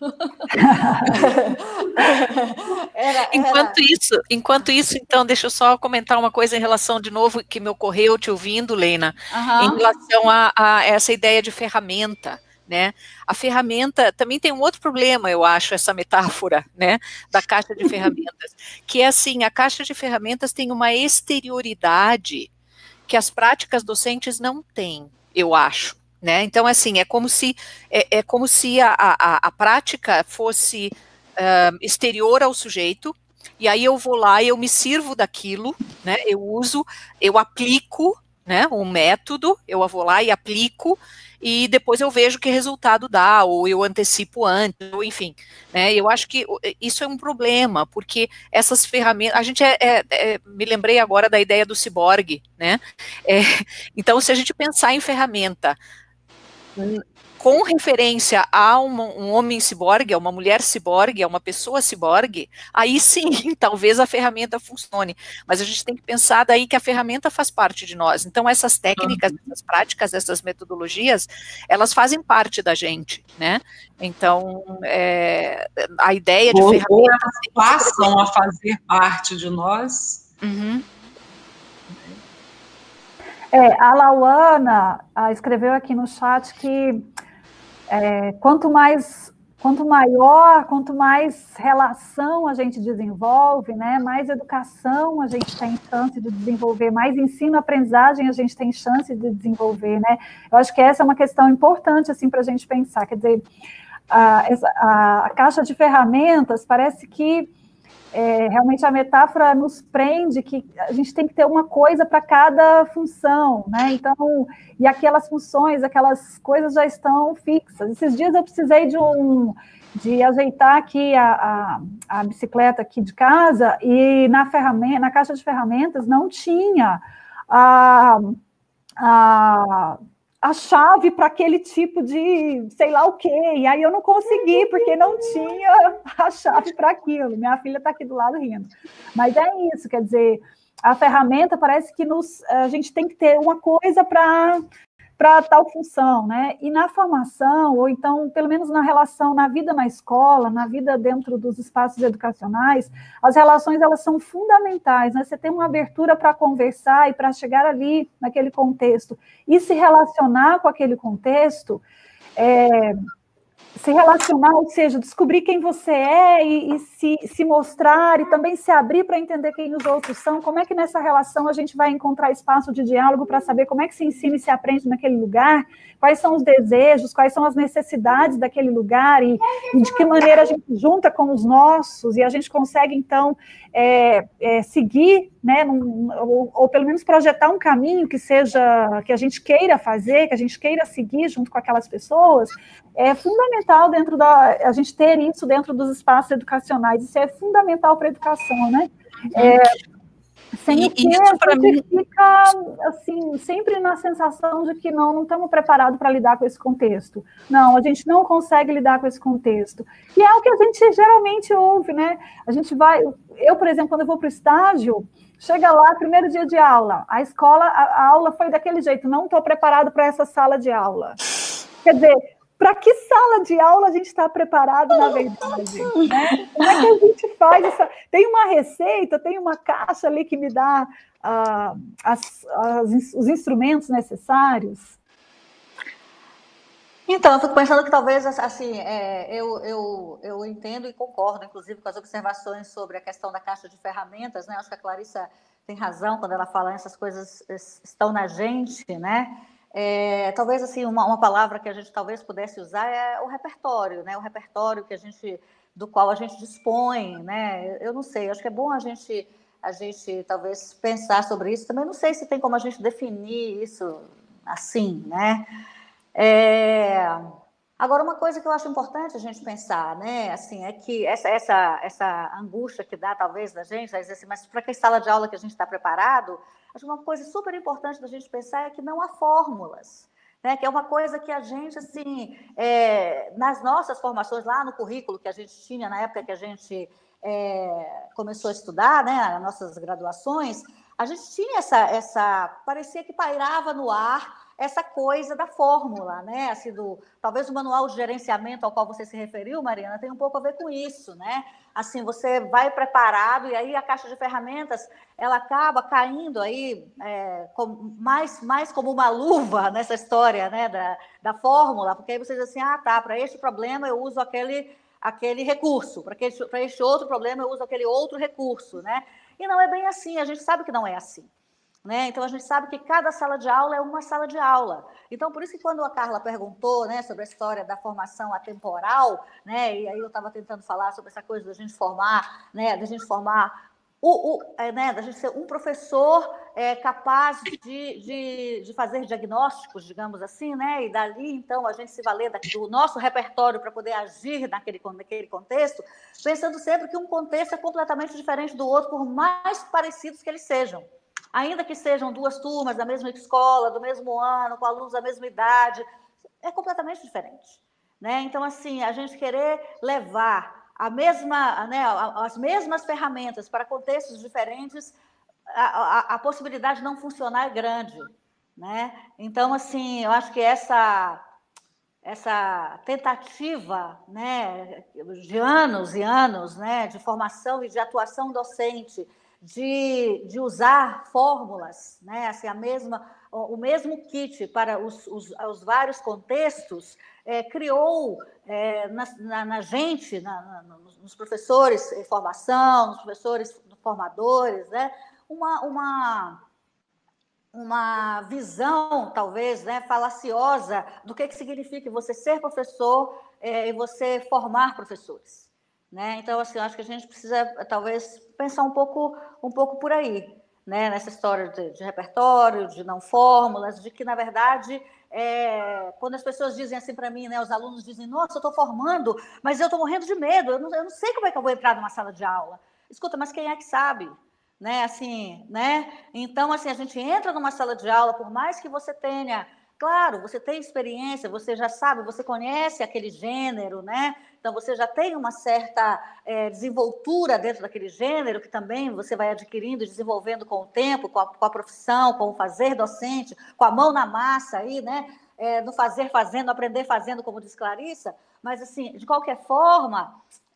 era, era... Enquanto isso, enquanto isso, então, deixa eu só comentar uma coisa em relação, de novo, que me ocorreu te ouvindo, Lena, uhum. em relação a, a essa ideia de ferramenta, né? A ferramenta também tem um outro problema, eu acho, essa metáfora, né, da caixa de ferramentas, que é assim, a caixa de ferramentas tem uma exterioridade que as práticas docentes não têm, eu acho. Né? Então, assim, é como se, é, é como se a, a, a prática fosse uh, exterior ao sujeito, e aí eu vou lá e eu me sirvo daquilo, né? Eu uso, eu aplico, né, um método, eu vou lá e aplico, e depois eu vejo que resultado dá, ou eu antecipo antes, ou enfim, né, eu acho que isso é um problema, porque essas ferramentas, a gente é, é, é me lembrei agora da ideia do ciborgue, né, é, então se a gente pensar em ferramenta, com referência a uma, um homem ciborgue, a uma mulher ciborgue, a uma pessoa ciborgue, aí sim, talvez a ferramenta funcione, mas a gente tem que pensar daí que a ferramenta faz parte de nós, então essas técnicas, essas práticas, essas metodologias, elas fazem parte da gente, né, então é, a ideia de ou, ferramenta... Ou elas passam a fazer parte de nós. Uhum. É, a Lauana ah, escreveu aqui no chat que é, quanto mais, quanto maior, quanto mais relação a gente desenvolve, né, mais educação a gente tem chance de desenvolver, mais ensino, aprendizagem a gente tem chance de desenvolver, né. Eu acho que essa é uma questão importante, assim, para a gente pensar, quer dizer, a, a, a caixa de ferramentas parece que É, realmente a metáfora nos prende que a gente tem que ter uma coisa para cada função, né? Então, e aquelas funções, aquelas coisas já estão fixas. Esses dias eu precisei de um de ajeitar aqui a, a, a bicicleta aqui de casa, e na ferramenta, na caixa de ferramentas não tinha a, a a chave para aquele tipo de sei lá o quê, e aí eu não consegui, porque não tinha a chave para aquilo. Minha filha está aqui do lado rindo. Mas é isso, quer dizer, a ferramenta parece que nos, a gente tem que ter uma coisa para para tal função, né? E na formação, ou então, pelo menos na relação, na vida na escola, na vida dentro dos espaços educacionais, as relações, elas são fundamentais, né? Você tem uma abertura para conversar e para chegar ali, naquele contexto, e se relacionar com aquele contexto, é, se relacionar, ou seja, descobrir quem você é e, e se, se mostrar, e também se abrir para entender quem os outros são. Como é que nessa relação a gente vai encontrar espaço de diálogo para saber como é que se ensina e se aprende naquele lugar, quais são os desejos, quais são as necessidades daquele lugar, e, e de que maneira a gente junta com os nossos, e a gente consegue, então, é, é, seguir, né, num, ou, ou pelo menos projetar um caminho que seja, que a gente queira fazer, que a gente queira seguir junto com aquelas pessoas. É fundamental dentro da, a gente ter isso dentro dos espaços educacionais, isso é fundamental para a educação, né? É, Sem o que a gente fica, assim, sempre na sensação de que não, não estamos preparados para lidar com esse contexto. Não, a gente não consegue lidar com esse contexto. E é o que a gente geralmente ouve, né? A gente vai... Eu, por exemplo, quando eu vou para o estágio, chega lá, primeiro dia de aula, a escola, a, a aula foi daquele jeito, não estou preparado para essa sala de aula. Quer dizer... Para que sala de aula a gente está preparado, na verdade? Né? Como é que a gente faz isso? Tem uma receita, tem uma caixa ali que me dá uh, as, as, os instrumentos necessários? Então, eu fico pensando que talvez, assim, é, eu, eu, eu entendo e concordo, inclusive, com as observações sobre a questão da caixa de ferramentas, né? Acho que a Clarissa tem razão quando ela fala essas coisas estão na gente, né? É, talvez assim uma, uma palavra que a gente talvez pudesse usar é o repertório, né? O repertório que a gente, do qual a gente dispõe, né? Eu não sei, acho que é bom a gente, a gente talvez pensar sobre isso. Também não sei se tem como a gente definir isso assim, né? É, agora, uma coisa que eu acho importante a gente pensar, né? Assim, é que essa, essa, essa angústia que dá talvez da gente, vai dizer assim, mas para que sala de aula que a gente está preparado? Acho que uma coisa super importante da gente pensar é que não há fórmulas, né? Que é uma coisa que a gente, assim, é, nas nossas formações, lá no currículo que a gente tinha na época que a gente é, começou a estudar, né? Nas nossas graduações, a gente tinha essa, essa, parecia que pairava no ar essa coisa da fórmula, né? Assim, do, talvez o manual de gerenciamento ao qual você se referiu, Mariana, tem um pouco a ver com isso, né? Assim, você vai preparado e aí a caixa de ferramentas, ela acaba caindo aí é, com, mais, mais como uma luva nessa história, né, da, da fórmula, porque aí você diz assim, ah, tá, para este problema eu uso aquele, aquele recurso, para este outro problema eu uso aquele outro recurso, né? E não é bem assim, a gente sabe que não é assim. Né? Então, a gente sabe que cada sala de aula é uma sala de aula. Então, por isso que quando a Carla perguntou, né, sobre a história da formação atemporal, né, e aí eu estava tentando falar sobre essa coisa da gente formar, né, da gente formar, o, o, é, né, da gente ser um professor é, capaz de, de, de fazer diagnósticos, digamos assim, né, e dali, então, a gente se valer do nosso repertório para poder agir naquele, naquele contexto, pensando sempre que um contexto é completamente diferente do outro, por mais parecidos que eles sejam. Ainda que sejam duas turmas da mesma escola, do mesmo ano, com alunos da mesma idade, é completamente diferente, né? Então, assim, a gente querer levar a mesma, né, as mesmas ferramentas para contextos diferentes, a, a, a possibilidade de não funcionar é grande, né? Então, assim, eu acho que essa, essa tentativa, né, de anos e anos, né, de formação e de atuação docente, De, de usar fórmulas, né? Assim, a mesma, o mesmo kit para os, os, os vários contextos, é, criou é, na, na, na gente, na, na, nos professores em formação, nos professores formadores, né? uma, uma, uma visão, talvez, né, falaciosa do que, que significa você ser professor é, e você formar professores. Né? Então, assim, eu acho que a gente precisa, talvez, pensar um pouco, um pouco por aí, né? Nessa história de, de repertório, de não fórmulas, de que, na verdade, é, quando as pessoas dizem assim para mim, né, os alunos dizem, nossa, eu estou formando, mas eu estou morrendo de medo, eu não, eu não sei como é que eu vou entrar numa sala de aula. Escuta, mas quem é que sabe? Né? Assim, né? Então, assim, a gente entra numa sala de aula, por mais que você tenha... Claro, você tem experiência, você já sabe, você conhece aquele gênero, né? Então, você já tem uma certa é, desenvoltura dentro daquele gênero, que também você vai adquirindo, desenvolvendo com o tempo, com a, com a profissão, com o fazer docente, com a mão na massa aí, né? É, no fazer fazendo, aprender fazendo, como diz Clarissa. Mas, assim, de qualquer forma,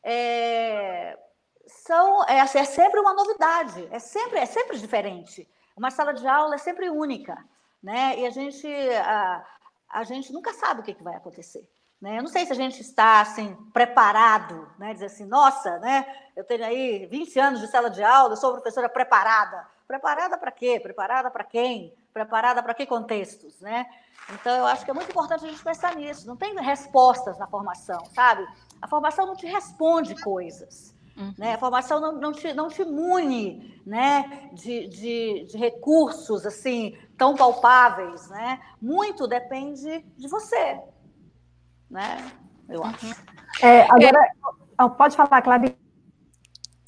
é, são, é, é sempre uma novidade, é sempre, é sempre diferente. Uma sala de aula é sempre única. Né? E a gente, a, a gente nunca sabe o que, que vai acontecer. Né? Eu não sei se a gente está assim, preparado, né? Dizer assim, nossa, né? Eu tenho aí vinte anos de sala de aula, eu sou professora preparada. Preparada para quê? Preparada para quem? Preparada para que contextos? Né? Então, eu acho que é muito importante a gente pensar nisso. Não tem respostas na formação, sabe? A formação não te responde coisas. Uhum. Né? A formação não, não, te, não te mune, né? de, de, de recursos assim, tão palpáveis. Né? Muito depende de você. Né? Eu acho. É, agora, é... pode falar, Clarice.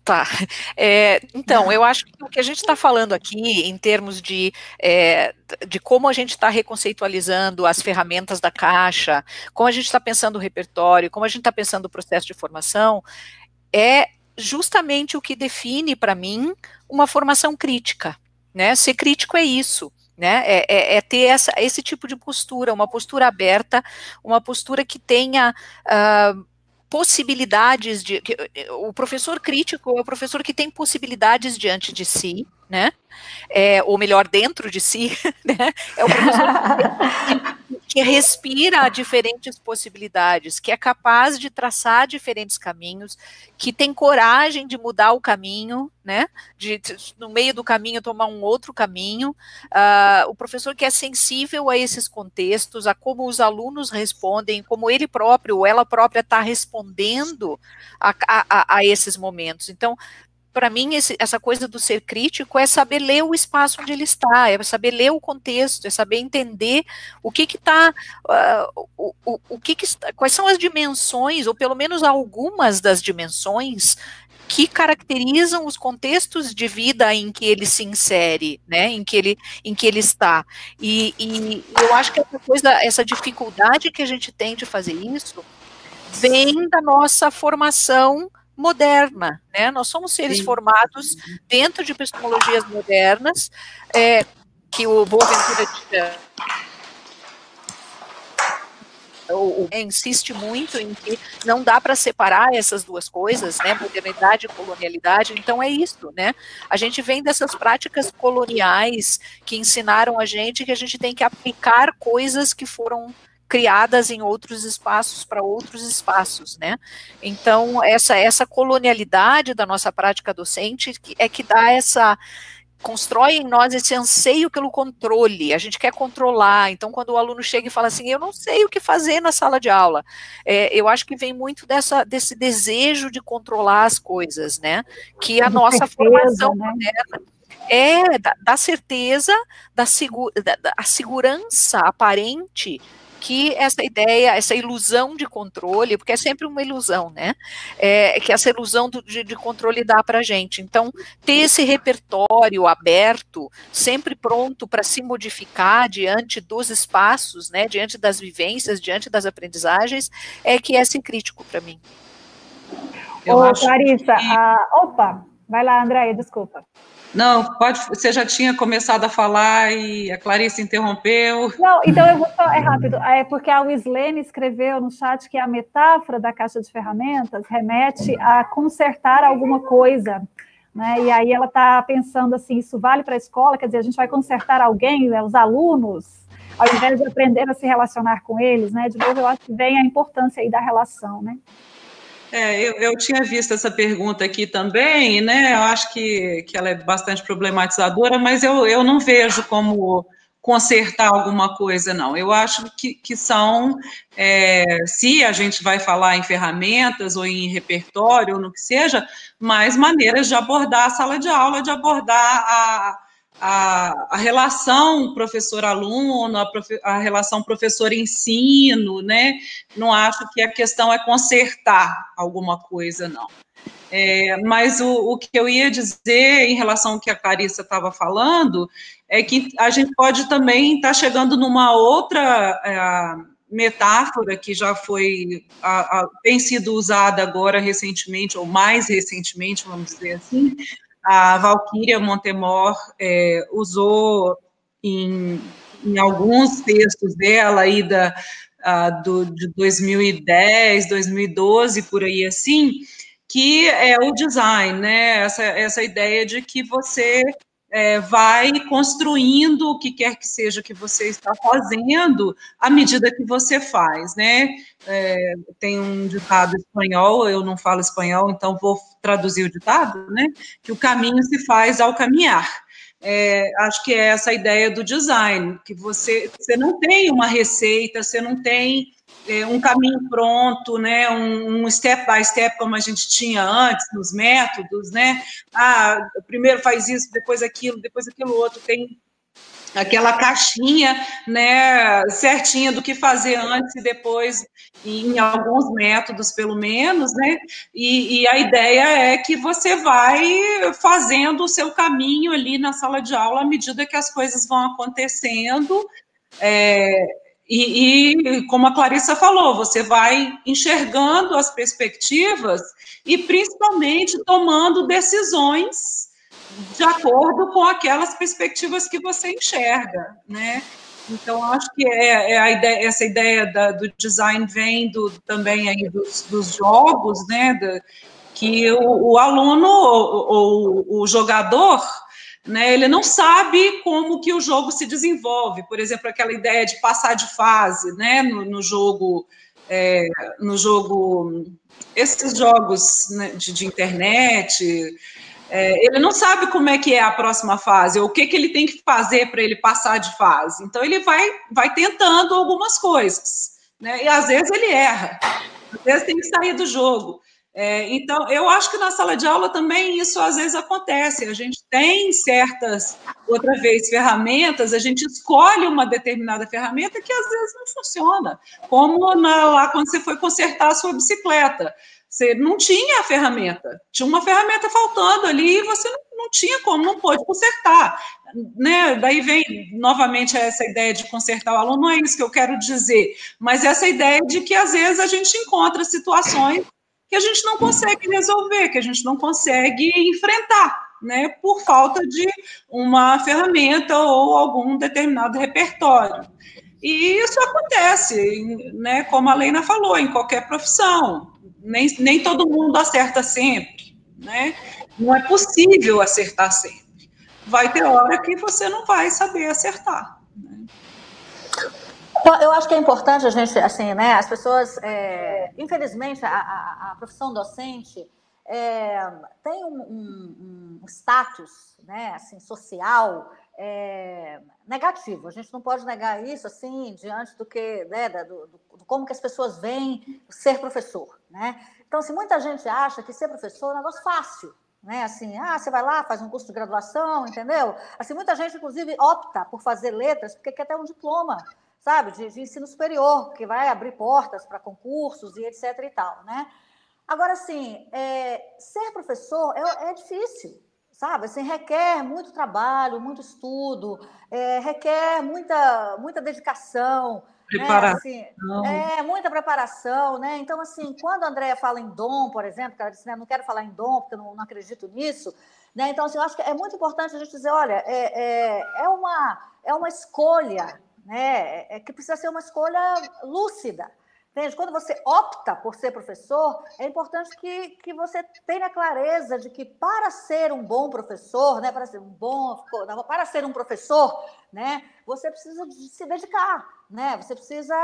Tá. É, então, eu acho que o que a gente está falando aqui, em termos de, é, de como a gente está reconceitualizando as ferramentas da caixa, como a gente está pensando o repertório, como a gente está pensando o processo de formação, é justamente o que define, para mim, uma formação crítica, né? Ser crítico é isso. Né, é, é, é ter essa, esse tipo de postura, uma postura aberta, uma postura que tenha uh, possibilidades de, que, o professor crítico é o professor que tem possibilidades diante de si, né, é, ou melhor, dentro de si, né, é o professor que, que respira diferentes possibilidades, que é capaz de traçar diferentes caminhos, que tem coragem de mudar o caminho, né, de, de no meio do caminho tomar um outro caminho, uh, o professor que é sensível a esses contextos, a como os alunos respondem, como ele próprio ou ela própria está respondendo a, a, a esses momentos. Então, para mim, esse, essa coisa do ser crítico é saber ler o espaço onde ele está, é saber ler o contexto, é saber entender o que que está, uh, o, o, o que que está, quais são as dimensões, ou pelo menos algumas das dimensões que caracterizam os contextos de vida em que ele se insere, né, em que ele, em que ele está. E, e eu acho que essa coisa, essa dificuldade que a gente tem de fazer isso, vem da nossa formação moderna, né? Nós somos seres Sim. formados dentro de epistemologias modernas, é, que o Boaventura o, o, insiste muito em que não dá para separar essas duas coisas, né? Modernidade e colonialidade. Então é isso, né? A gente vem dessas práticas coloniais que ensinaram a gente que a gente tem que aplicar coisas que foram criadas em outros espaços para outros espaços, né? Então, essa, essa colonialidade da nossa prática docente é que dá essa, constrói em nós esse anseio pelo controle, a gente quer controlar. Então, quando o aluno chega e fala assim, eu não sei o que fazer na sala de aula, é, eu acho que vem muito dessa, desse desejo de controlar as coisas, né? Que a nossa certeza, formação né? moderna é da, da certeza, da, segu, da, da a segurança aparente que essa ideia, essa ilusão de controle, porque é sempre uma ilusão, né, é, que essa ilusão do, de, de controle dá para a gente. Então, ter esse repertório aberto, sempre pronto para se modificar diante dos espaços, né, diante das vivências, diante das aprendizagens, é que é ser crítico para mim. Eu Ô, acho Clarissa, que... a... opa, vai lá, Andréia, desculpa. Não, pode, você já tinha começado a falar e a Clarissa interrompeu. Não, então eu vou só, é rápido, é porque a Wislene escreveu no chat que a metáfora da caixa de ferramentas remete a consertar alguma coisa, né? E aí ela está pensando assim, isso vale para a escola, quer dizer, a gente vai consertar alguém, né, os alunos, ao invés de aprender a se relacionar com eles, né? De novo, eu acho que vem a importância aí da relação, né? É, eu, eu tinha visto essa pergunta aqui também, né, eu acho que, que ela é bastante problematizadora, mas eu, eu não vejo como consertar alguma coisa, não. Eu acho que, que são, é, se a gente vai falar em ferramentas ou em repertório, ou no que seja, mais maneiras de abordar a sala de aula, de abordar a, a, a relação professor-aluno, a, profe, a relação professor-ensino, né? Não acho que a questão é consertar alguma coisa, não. É, mas o, o que eu ia dizer em relação ao que a Clarissa estava falando é que a gente pode também estar tá chegando numa outra é, metáfora que já foi, a, a, tem sido usada agora recentemente, ou mais recentemente, vamos dizer assim. A Valquíria Montemor é, usou em, em alguns textos dela aí da, a, do, de dois mil e dez, dois mil e doze, por aí assim, que é o design, né? Essa, essa ideia de que você é, vai construindo o que quer que seja que você está fazendo à medida que você faz, né? É, tem um ditado espanhol, eu não falo espanhol, então vou traduzir o ditado, né? Que o caminho se faz ao caminhar. É, acho que é essa ideia do design, que você, você não tem uma receita, você não tem é, um caminho pronto, né, um, um step by step, como a gente tinha antes, nos métodos, né, ah, primeiro faz isso, depois aquilo, depois aquilo outro, tem aquela caixinha, né, certinha do que fazer antes e depois, em alguns métodos, pelo menos, né, e, e a ideia é que você vai fazendo o seu caminho ali na sala de aula à medida que as coisas vão acontecendo, é, e, e, como a Clarissa falou, você vai enxergando as perspectivas e, principalmente, tomando decisões de acordo com aquelas perspectivas que você enxerga, né? Então, acho que é, é a ideia, essa ideia da, do design vem do, também aí dos, dos jogos, né? Da, que o, o aluno ou, ou o jogador, né, ele não sabe como que o jogo se desenvolve. Por exemplo, aquela ideia de passar de fase, né, no, no jogo, é, no jogo, esses jogos, né, de, de internet, é, ele não sabe como é que é a próxima fase, ou o que, que ele tem que fazer para ele passar de fase. Então, ele vai, vai tentando algumas coisas, né, e às vezes ele erra, às vezes tem que sair do jogo. É, então, eu acho que na sala de aula também isso às vezes acontece. A gente tem certas, outra vez, ferramentas, a gente escolhe uma determinada ferramenta que às vezes não funciona. Como na, lá quando você foi consertar a sua bicicleta. Você não tinha a ferramenta, tinha uma ferramenta faltando ali e você não, não tinha como, não pôde consertar. Né? Daí vem novamente essa ideia de consertar o aluno, não é isso que eu quero dizer, mas essa ideia de que às vezes a gente encontra situações que a gente não consegue resolver, que a gente não consegue enfrentar, né, por falta de uma ferramenta ou algum determinado repertório. E isso acontece, né, como a Leina falou, em qualquer profissão. Nem, nem todo mundo acerta sempre, né? Não é possível acertar sempre. Vai ter hora que você não vai saber acertar. Né? Eu acho que é importante a gente, assim, né, as pessoas, é, infelizmente, a, a, a profissão docente é, tem um, um, um status, né, assim, social é, negativo. A gente não pode negar isso, assim, diante do que, né, do, do, do como que as pessoas veem ser professor, né? Então, assim, muita gente acha que ser professor é um negócio fácil, né? Assim, ah, você vai lá, faz um curso de graduação, entendeu? Assim, muita gente, inclusive, opta por fazer letras porque quer ter um diploma, sabe, de, de ensino superior, que vai abrir portas para concursos e etc e tal, né? Agora, assim, é, ser professor é, é difícil, sabe? Assim, requer muito trabalho, muito estudo, é, requer muita, muita dedicação, preparação. Né? Assim, é, muita preparação, né? Então, assim, quando a Andrea fala em dom, por exemplo, que ela disse, né, não quero falar em dom, porque eu não, não acredito nisso, né? Então, assim, eu acho que é muito importante a gente dizer, olha, é, é, é, uma, é uma escolha, né, é que precisa ser uma escolha lúcida, entende? Quando você opta por ser professor, é importante que, que você tenha clareza de que para ser um bom professor, né, para ser um bom, para ser um professor, né, você precisa de se dedicar, né, você precisa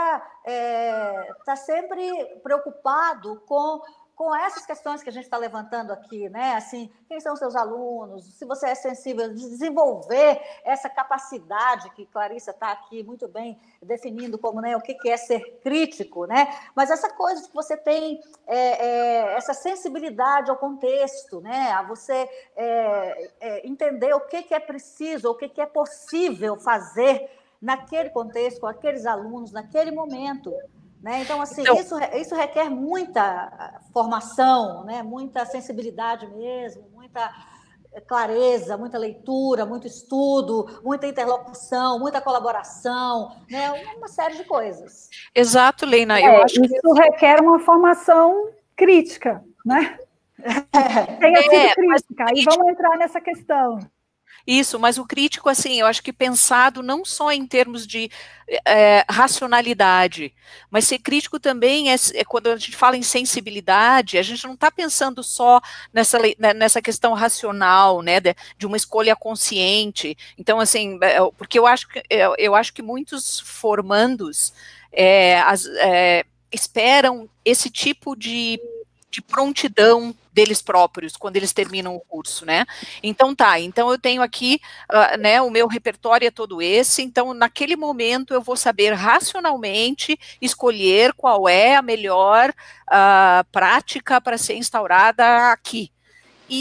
é, estar sempre preocupado com com essas questões que a gente está levantando aqui, né? Assim, quem são os seus alunos, se você é sensível, de desenvolver essa capacidade que Clarissa está aqui muito bem definindo como, né, o que é ser crítico, né? Mas essa coisa de que você tem é, é, essa sensibilidade ao contexto, né? A você é, é, entender o que é preciso, o que é possível fazer naquele contexto, com aqueles alunos, naquele momento. Né? Então, assim, então, isso, isso requer muita formação, né? Muita sensibilidade mesmo, muita clareza, muita leitura, muito estudo, muita interlocução, muita colaboração, né? Uma série de coisas. Exato, Leina. É, eu acho isso que... requer uma formação crítica, né? Tenha é, sido crítica, mas... e vamos entrar nessa questão. Isso, mas o crítico, assim, eu acho que pensado não só em termos de é, racionalidade, mas ser crítico também é, é quando a gente fala em sensibilidade, a gente não está pensando só nessa, nessa questão racional, né, de, de uma escolha consciente. Então, assim, porque eu acho que, eu, eu acho que muitos formandos é, as, é, esperam esse tipo de, de prontidão deles próprios, quando eles terminam o curso, né? Então tá, então eu tenho aqui, uh, né, o meu repertório é todo esse, então naquele momento eu vou saber racionalmente escolher qual é a melhor uh, prática para ser instaurada aqui. E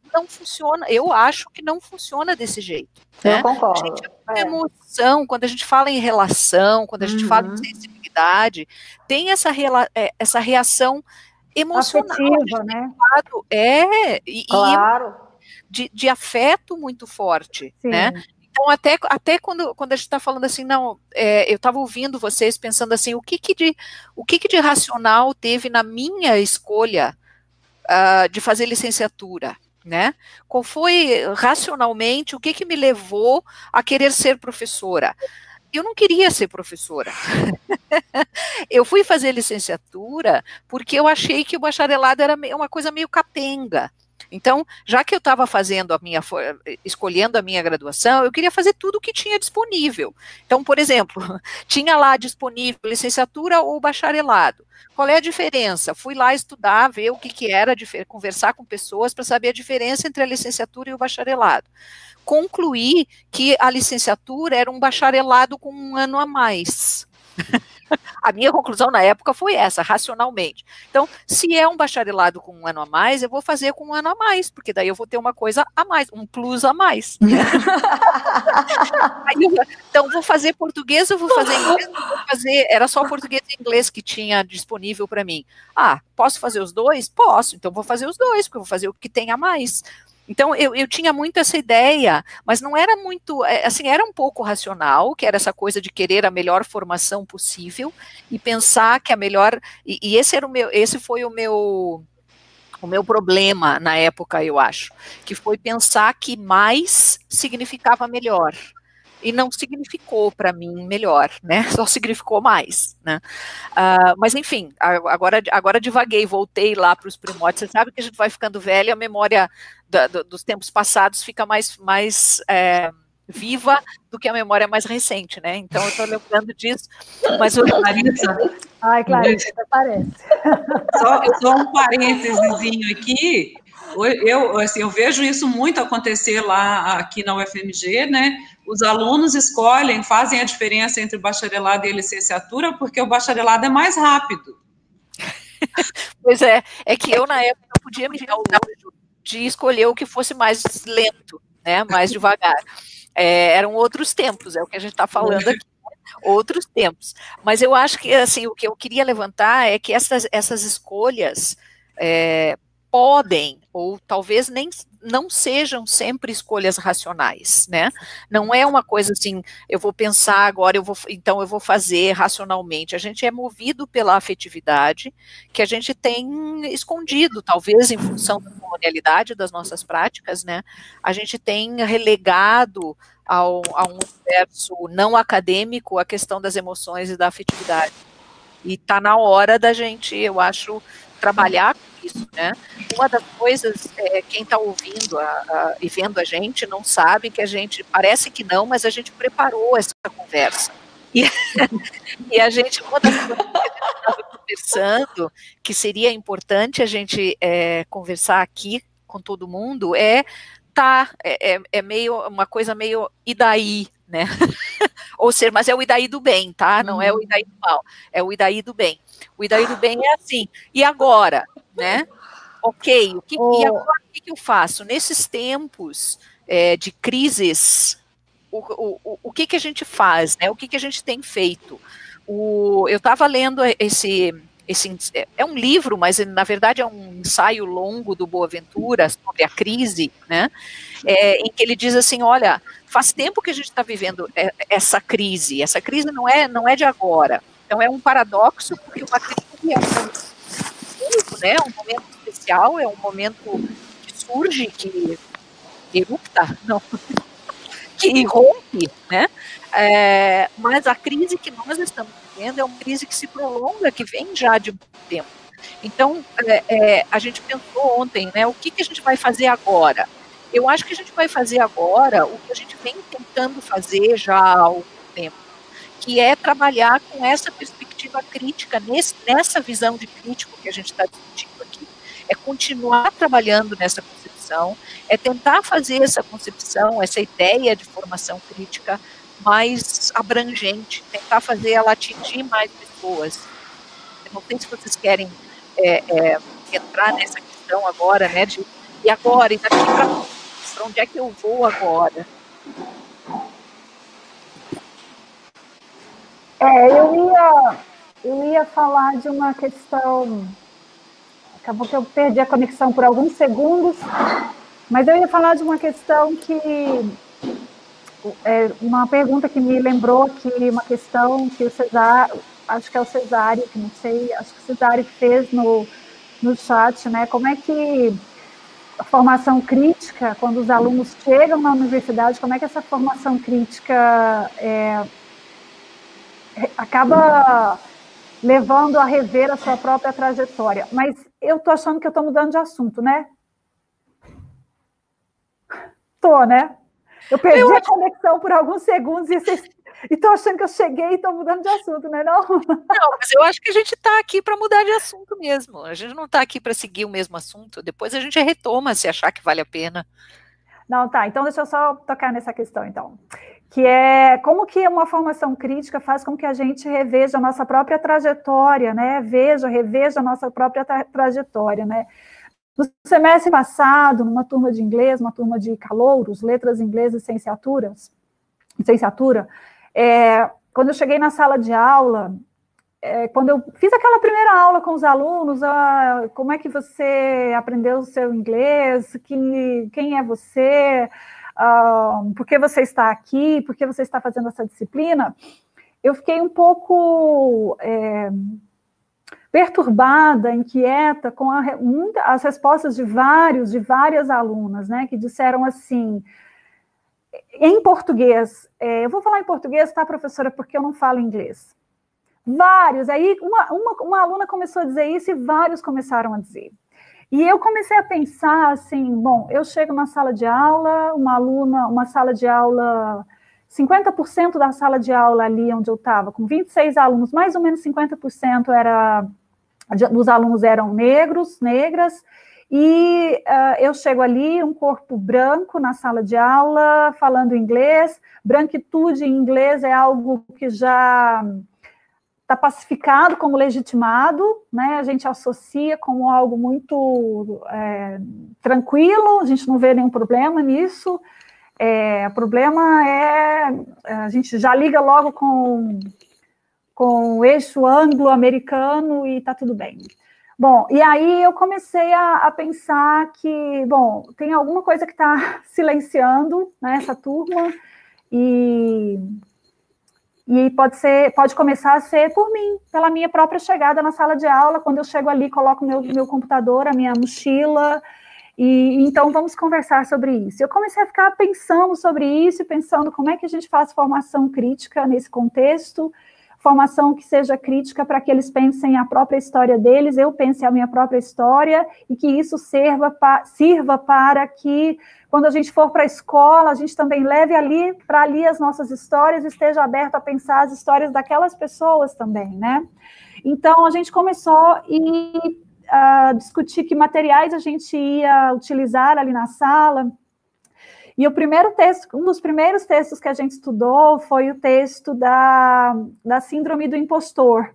não funciona, eu acho que não funciona desse jeito. Eu né? concordo. A gente, a emoção, quando a gente fala em relação, quando a gente Uhum. fala em sensibilidade, tem essa, rela, essa reação emocional. Afetiva, né? É, e, Claro. e de, de afeto muito forte, Sim. né? Então, até, até quando, quando a gente está falando assim, não, é, eu estava ouvindo vocês pensando assim, o que que de, o que que de racional teve na minha escolha uh, de fazer licenciatura, né? Qual foi, racionalmente, o que que me levou a querer ser professora? Eu não queria ser professora. Eu fui fazer licenciatura porque eu achei que o bacharelado era uma coisa meio capenga. Então, já que eu estava fazendo a minha, escolhendo a minha graduação, eu queria fazer tudo o que tinha disponível. Então, por exemplo, tinha lá disponível licenciatura ou bacharelado. Qual é a diferença? Fui lá estudar, ver o que, que era, conversar com pessoas para saber a diferença entre a licenciatura e o bacharelado. Concluí que a licenciatura era um bacharelado com um ano a mais. A minha conclusão na época foi essa, racionalmente. Então, se é um bacharelado com um ano a mais, eu vou fazer com um ano a mais, porque daí eu vou ter uma coisa a mais, um plus a mais. Aí eu, então, vou fazer português, eu vou fazer inglês, eu vou fazer, era só português e inglês que tinha disponível para mim. Ah, posso fazer os dois? Posso, então vou fazer os dois, porque eu vou fazer o que tem a mais. Então, eu, eu tinha muito essa ideia, mas não era muito, assim, era um pouco racional, que era essa coisa de querer a melhor formação possível e pensar que a melhor, e, e esse era o meu, esse foi o meu, o meu problema na época, eu acho, que foi pensar que mais significava melhor. E não significou para mim melhor, né? Só significou mais, né? Uh, mas enfim, agora, agora divaguei, voltei lá para os primórdios. Você sabe que a gente vai ficando velha, a memória da, do, dos tempos passados fica mais, mais é, viva do que a memória mais recente, né? Então eu estou lembrando disso. Mas o Clarissa, Ai, Clarissa, até parece. Só, só um parênteses aqui. Eu, assim, eu vejo isso muito acontecer lá aqui na U F M G, né? Os alunos escolhem, fazem a diferença entre bacharelado e licenciatura, porque o bacharelado é mais rápido. Pois é, é que eu na época podia me dar de escolher o que fosse mais lento, né? Mais devagar. É, eram outros tempos, é o que a gente está falando aqui. Outros tempos. Mas eu acho que, assim, o que eu queria levantar é que essas, essas escolhas é, podem, ou talvez nem não sejam sempre escolhas racionais, né? Não é uma coisa assim, eu vou pensar agora, eu vou, então eu vou fazer racionalmente. A gente é movido pela afetividade que a gente tem escondido, talvez em função da colonialidade das nossas práticas, né? A gente tem relegado ao, a um universo não acadêmico a questão das emoções e da afetividade. E está na hora da gente, eu acho, trabalhar com isso, né? Uma das coisas, é, quem está ouvindo a, a, e vendo a gente não sabe que a gente, parece que não, mas a gente preparou essa conversa. E, e a gente, uma das coisas que a gente estava conversando, que seria importante a gente é, conversar aqui com todo mundo, é tá, é, é meio uma coisa meio e daí, né? Ou seja, mas é o e daí do bem, tá? Não é o e daí do mal, é o e daí do bem. O e daí do bem é assim, e agora, né? Ok, o que, oh. e agora o que, que eu faço? Nesses tempos é, de crises, o, o, o que, que a gente faz, né? O que, que a gente tem feito? O, eu estava lendo esse... Esse, é um livro, mas na verdade é um ensaio longo do Boaventura sobre a crise, né? É, em que ele diz assim, olha, faz tempo que a gente está vivendo essa crise, essa crise não é, não é de agora, então é um paradoxo, porque uma crise é um momento, né, um momento especial, é um momento que surge, que erupta, não, que irrompe, né? É, mas a crise que nós estamos vivendo é uma crise que se prolonga, que vem já de muito tempo. Então, é, é, a gente pensou ontem, né, o que, que a gente vai fazer agora? Eu acho que a gente vai fazer agora o que a gente vem tentando fazer já há algum tempo, que é trabalhar com essa perspectiva crítica, nesse, nessa visão de crítico que a gente está discutindo aqui. É continuar trabalhando nessa concepção, é tentar fazer essa concepção, essa ideia de formação crítica mais abrangente, tentar fazer ela atingir mais pessoas. Eu não sei se vocês querem é, é, entrar nessa questão agora, né, de, E agora? E daqui para onde é que eu vou agora? É, eu ia, eu ia falar de uma questão... Acabou que eu perdi a conexão por alguns segundos, mas eu ia falar de uma questão que... É, uma pergunta que me lembrou aqui, uma questão que o Cesário, acho que é o Cesário, que não sei, acho que o Cesário fez no, no chat, né? Como é que a formação crítica, quando os alunos chegam na universidade, como é que essa formação crítica é, acaba levando a rever a sua própria trajetória? Mas eu estou achando que eu estou mudando de assunto, né? Estou, né? Eu perdi eu... a conexão por alguns segundos e vocês... estou achando que eu cheguei e estou mudando de assunto, né? Não, não, mas eu acho que a gente está aqui para mudar de assunto mesmo. A gente não está aqui para seguir o mesmo assunto. Depois a gente retoma se achar que vale a pena. Não, tá. Então deixa eu só tocar nessa questão, então. Que é como que uma formação crítica faz com que a gente reveja a nossa própria trajetória, né? Veja, reveja a nossa própria tra trajetória, né? No semestre passado, numa turma de inglês, uma turma de calouros, letras inglesas e licenciaturas, licenciatura, é, quando eu cheguei na sala de aula, é, quando eu fiz aquela primeira aula com os alunos, ah, como é que você aprendeu o seu inglês, que, quem é você, ah, por que você está aqui, por que você está fazendo essa disciplina, eu fiquei um pouco... É, perturbada, inquieta com a, muita, as respostas de vários, de várias alunas, né, que disseram assim, em português, é, eu vou falar em português, tá, professora, porque eu não falo inglês. Vários, aí uma, uma, uma aluna começou a dizer isso e vários começaram a dizer. E eu comecei a pensar assim, bom, eu chego na sala de aula, uma aluna, uma sala de aula... cinquenta por cento da sala de aula ali onde eu estava, com vinte e seis alunos, mais ou menos cinquenta por cento era, dos alunos eram negros, negras, e uh, eu chego ali, um corpo branco na sala de aula, falando inglês. Branquitude em inglês é algo que já está pacificado como legitimado, né? A gente associa como algo muito é, tranquilo, a gente não vê nenhum problema nisso. É, o problema é, a gente já liga logo com, com o eixo anglo-americano e está tudo bem. Bom, e aí eu comecei a, a pensar que, bom, tem alguma coisa que está silenciando, né, essa turma, e, e pode ser, pode começar a ser por mim, pela minha própria chegada na sala de aula. Quando eu chego ali, coloco meu, meu computador, a minha mochila, e então vamos conversar sobre isso. Eu comecei a ficar pensando sobre isso, pensando como é que a gente faz formação crítica nesse contexto, formação que seja crítica para que eles pensem a própria história deles, eu pense a minha própria história, e que isso serva, pa, sirva para que, quando a gente for para a escola, a gente também leve ali, para ali as nossas histórias, e esteja aberto a pensar as histórias daquelas pessoas também, né? Então, a gente começou e a discutir que materiais a gente ia utilizar ali na sala. E o primeiro texto, um dos primeiros textos que a gente estudou foi o texto da, da Síndrome do Impostor.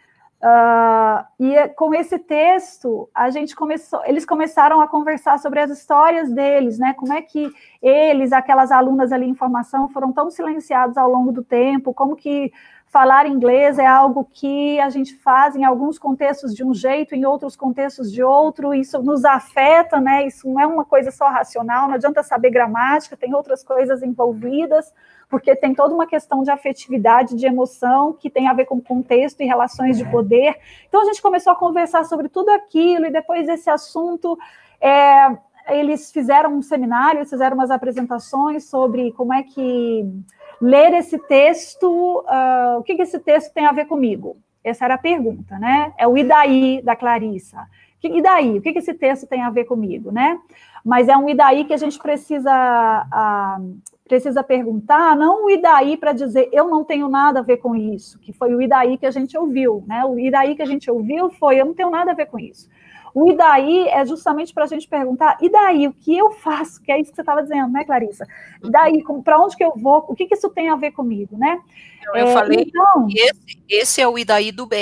Uh, e com esse texto, a gente começou, eles começaram a conversar sobre as histórias deles, né? Como é que eles, aquelas alunas ali em formação, foram tão silenciados ao longo do tempo, como que falar inglês é algo que a gente faz em alguns contextos de um jeito, em outros contextos de outro, isso nos afeta, né? Isso não é uma coisa só racional, não adianta saber gramática, tem outras coisas envolvidas, porque tem toda uma questão de afetividade, de emoção, que tem a ver com contexto e relações de poder. Então, a gente começou a conversar sobre tudo aquilo, e depois desse assunto, é, eles fizeram um seminário, eles fizeram umas apresentações sobre como é que ler esse texto, uh, o que, que esse texto tem a ver comigo? Essa era a pergunta, né? É o e daí da Clarissa. E daí? O que, que esse texto tem a ver comigo, né? Mas é um e daí que a gente precisa, uh, precisa perguntar, não o e daí para dizer eu não tenho nada a ver com isso, que foi o e daí que a gente ouviu, né? O e daí que a gente ouviu foi eu não tenho nada a ver com isso. O e daí é justamente para a gente perguntar, e daí, o que eu faço? Que é isso que você estava dizendo, né, Clarissa? E daí, para onde que eu vou? O que, que isso tem a ver comigo, né? Eu, eu é, falei então, que esse, esse é o e daí do bem.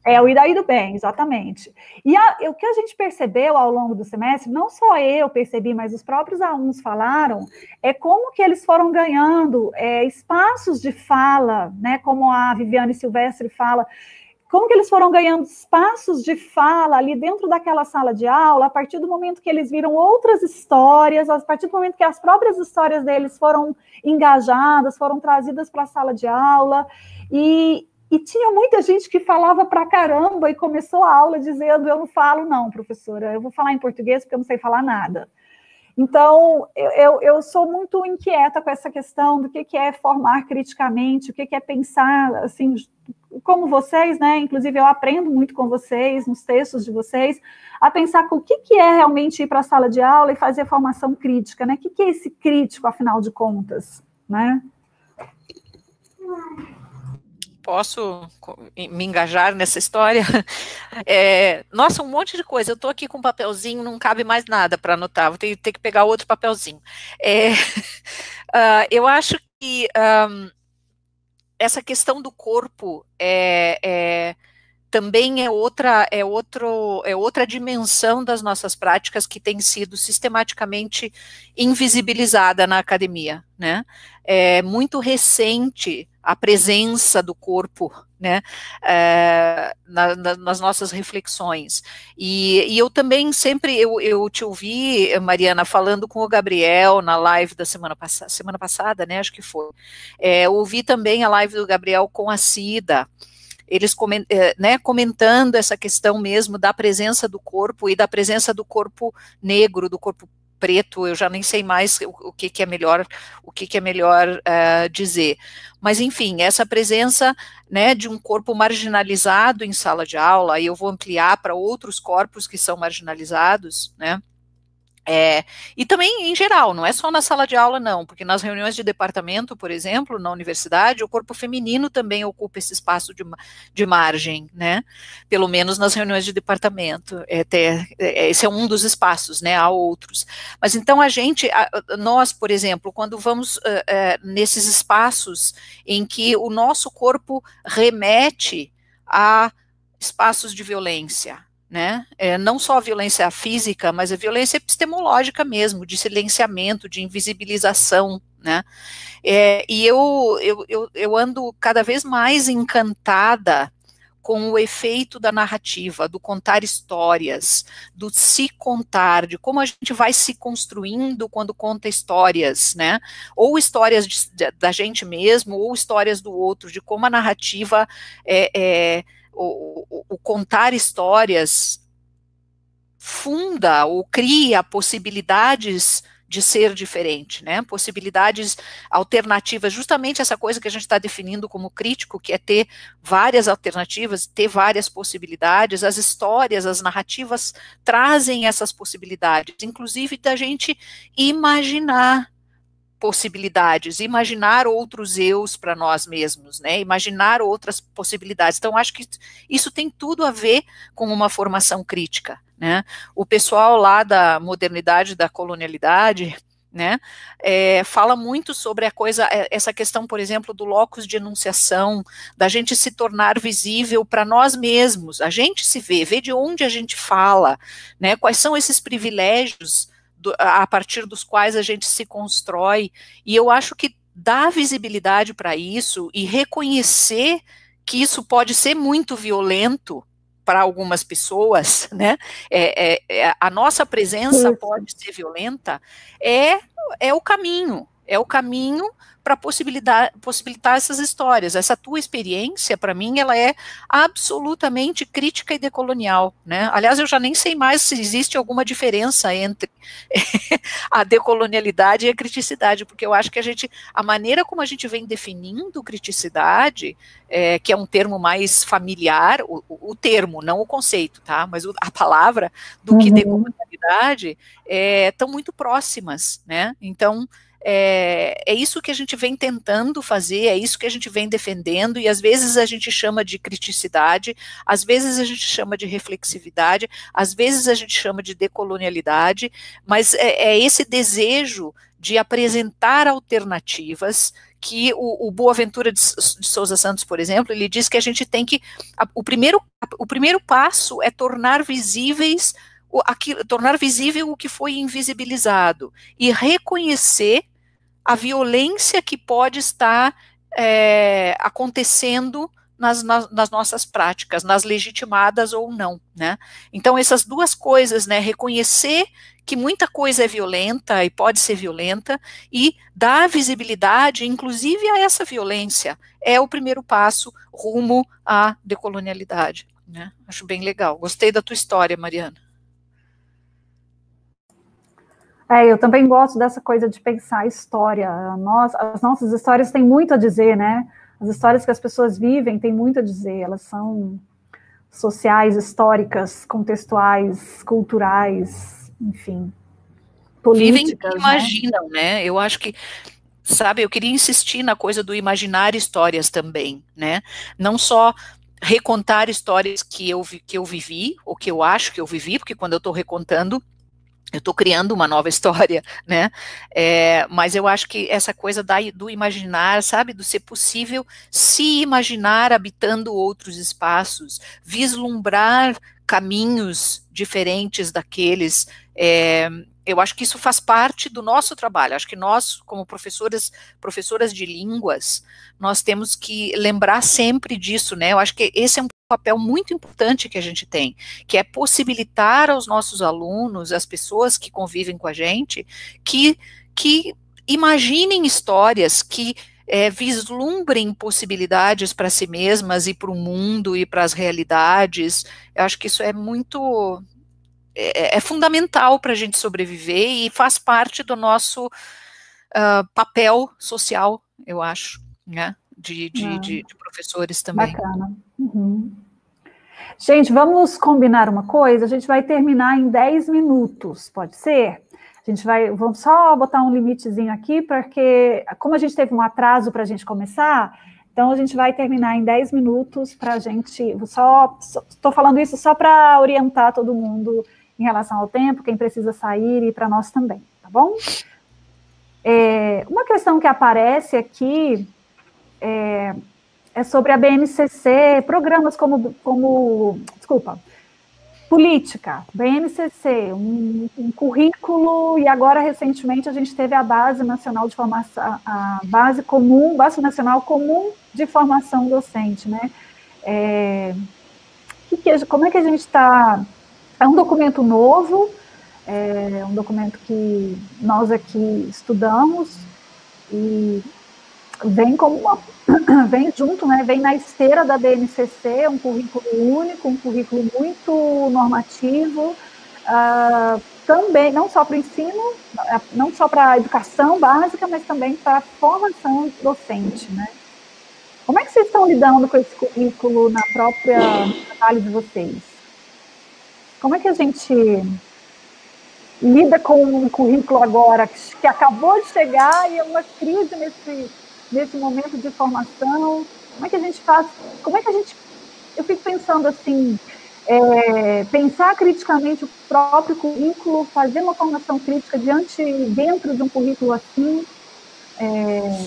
É o ir daí do bem, exatamente. E a, o que a gente percebeu ao longo do semestre, não só eu percebi, mas os próprios alunos falaram, é como que eles foram ganhando é, espaços de fala, né, como a Viviane Silvestre fala, como que eles foram ganhando espaços de fala ali dentro daquela sala de aula, a partir do momento que eles viram outras histórias, a partir do momento que as próprias histórias deles foram engajadas, foram trazidas para a sala de aula, e E tinha muita gente que falava pra caramba e começou a aula dizendo, eu não falo não, professora, eu vou falar em português porque eu não sei falar nada. Então, eu, eu, eu sou muito inquieta com essa questão do que, que é formar criticamente, o que, que é pensar, assim, como vocês, né, inclusive eu aprendo muito com vocês, nos textos de vocês, a pensar com o que, que é realmente ir para a sala de aula e fazer formação crítica, né, o que, que é esse crítico, afinal de contas, né? Posso me engajar nessa história? É, nossa, um monte de coisa. Eu estou aqui com um papelzinho, não cabe mais nada para anotar. Vou ter, ter que pegar outro papelzinho. É, uh, eu acho que um, essa questão do corpo é, é, também é outra, é, outro, é outra dimensão das nossas práticas que tem sido sistematicamente invisibilizada na academia, né? É muito recente a presença do corpo, né, é, na, na, nas nossas reflexões, e, e eu também sempre, eu, eu te ouvi, Mariana, falando com o Gabriel na live da semana, pass semana passada, né, acho que foi, é, ouvi também a live do Gabriel com a Cida, eles coment, né, comentando essa questão mesmo da presença do corpo e da presença do corpo negro, do corpo preto, eu já nem sei mais o, o que, que é melhor, o que, que é melhor uh, dizer. Mas, enfim, essa presença, né, de um corpo marginalizado em sala de aula, e eu vou ampliar para outros corpos que são marginalizados, né, É, e também em geral, não é só na sala de aula não, porque nas reuniões de departamento, por exemplo, na universidade, o corpo feminino também ocupa esse espaço de, de margem, né, pelo menos nas reuniões de departamento, é, ter, é, esse é um dos espaços, né, há outros, mas então a gente, a, nós, por exemplo, quando vamos uh, uh, nesses espaços em que o nosso corpo remete a espaços de violência, né, é, não só a violência física, mas a violência epistemológica mesmo, de silenciamento, de invisibilização, né, é, e eu, eu, eu, eu ando cada vez mais encantada com o efeito da narrativa, do contar histórias, do se contar, de como a gente vai se construindo quando conta histórias, né, ou histórias de, de, da gente mesmo, ou histórias do outro, de como a narrativa é, é O, o, o contar histórias funda ou cria possibilidades de ser diferente, né, possibilidades alternativas, justamente essa coisa que a gente está definindo como crítico, que é ter várias alternativas, ter várias possibilidades, as histórias, as narrativas trazem essas possibilidades, inclusive da gente imaginar possibilidades, imaginar outros eus para nós mesmos, né, imaginar outras possibilidades. Então, acho que isso tem tudo a ver com uma formação crítica, né. O pessoal lá da modernidade, da colonialidade, né, é, fala muito sobre a coisa, essa questão, por exemplo, do locus de enunciação, da gente se tornar visível para nós mesmos, a gente se vê, vê de onde a gente fala, né, quais são esses privilégios a partir dos quais a gente se constrói, e eu acho que dar visibilidade para isso e reconhecer que isso pode ser muito violento para algumas pessoas, né, é, é, é, a nossa presença isso. Pode ser violenta, é, é o caminho, é o caminho para possibilitar, possibilitar essas histórias. Essa tua experiência, para mim, ela é absolutamente crítica e decolonial, né? Aliás, eu já nem sei mais se existe alguma diferença entre a decolonialidade e a criticidade, porque eu acho que a gente, a maneira como a gente vem definindo criticidade, é, que é um termo mais familiar, o, o termo, não o conceito, tá? Mas o, a palavra do uhum. que decolonialidade, estão é, muito próximas, né? Então, É, é isso que a gente vem tentando fazer, é isso que a gente vem defendendo, e às vezes a gente chama de criticidade, às vezes a gente chama de reflexividade, às vezes a gente chama de decolonialidade, mas é, é esse desejo de apresentar alternativas que o, o Boaventura de, de Souza Santos, por exemplo, ele diz que a gente tem que, a, o, primeiro, o primeiro passo é tornar visíveis, o, aqui, tornar visível o que foi invisibilizado, e reconhecer a violência que pode estar é, acontecendo nas, nas, nas nossas práticas, nas legitimadas ou não, né? Então, essas duas coisas, né, reconhecer que muita coisa é violenta e pode ser violenta, e dar visibilidade, inclusive, a essa violência, é o primeiro passo rumo à decolonialidade, né? Acho bem legal. Gostei da tua história, Mariana. É, eu também gosto dessa coisa de pensar a história. Nós, as nossas histórias têm muito a dizer, né? As histórias que as pessoas vivem têm muito a dizer. Elas são sociais, históricas, contextuais, culturais, enfim, políticas. Vivem e imaginam, né? né? Eu acho que, sabe, eu queria insistir na coisa do imaginar histórias também, né? Não só recontar histórias que eu, que eu vivi, ou que eu acho que eu vivi, porque quando eu estou recontando, eu estou criando uma nova história, né, é, mas eu acho que essa coisa da, do imaginar, sabe, do ser possível se imaginar habitando outros espaços, vislumbrar caminhos diferentes daqueles, é, eu acho que isso faz parte do nosso trabalho. Acho que nós, como professoras, professoras de línguas, nós temos que lembrar sempre disso, né? Eu acho que esse é um papel muito importante que a gente tem, que é possibilitar aos nossos alunos, às pessoas que convivem com a gente, que, que imaginem histórias, que é, vislumbrem possibilidades para si mesmas e para o mundo e para as realidades. Eu acho que isso é muito... É, é fundamental para a gente sobreviver e faz parte do nosso uh, papel social, eu acho, né, de, de, ah, de, de professores também. Bacana. Uhum. Gente, vamos combinar uma coisa, a gente vai terminar em dez minutos, pode ser? A gente vai, vamos só botar um limitezinho aqui, porque como a gente teve um atraso para a gente começar, então a gente vai terminar em dez minutos para a gente, só, estou falando isso só para orientar todo mundo em relação ao tempo, quem precisa sair e para nós também, tá bom? É, uma questão que aparece aqui é, é sobre a B N C C, programas como, como desculpa, política, B N C C, um, um currículo, e agora recentemente a gente teve a Base Nacional de Formação, a Base Comum, Base Nacional Comum de Formação Docente, né? É, que que, como é que a gente está... É um documento novo, é um documento que nós aqui estudamos e vem como uma, vem junto, né, vem na esteira da B N C C, um currículo único, um currículo muito normativo, uh, também, não só para o ensino, não só para a educação básica, mas também para a formação docente, né? Como é que vocês estão lidando com esse currículo na própria no trabalho de vocês? Como é que a gente lida com um currículo agora que, que acabou de chegar e é uma crise nesse, nesse momento de formação? Como é que a gente faz? Como é que a gente... Eu fico pensando assim, é, pensar criticamente o próprio currículo, fazer uma formação crítica diante, dentro de um currículo assim, é,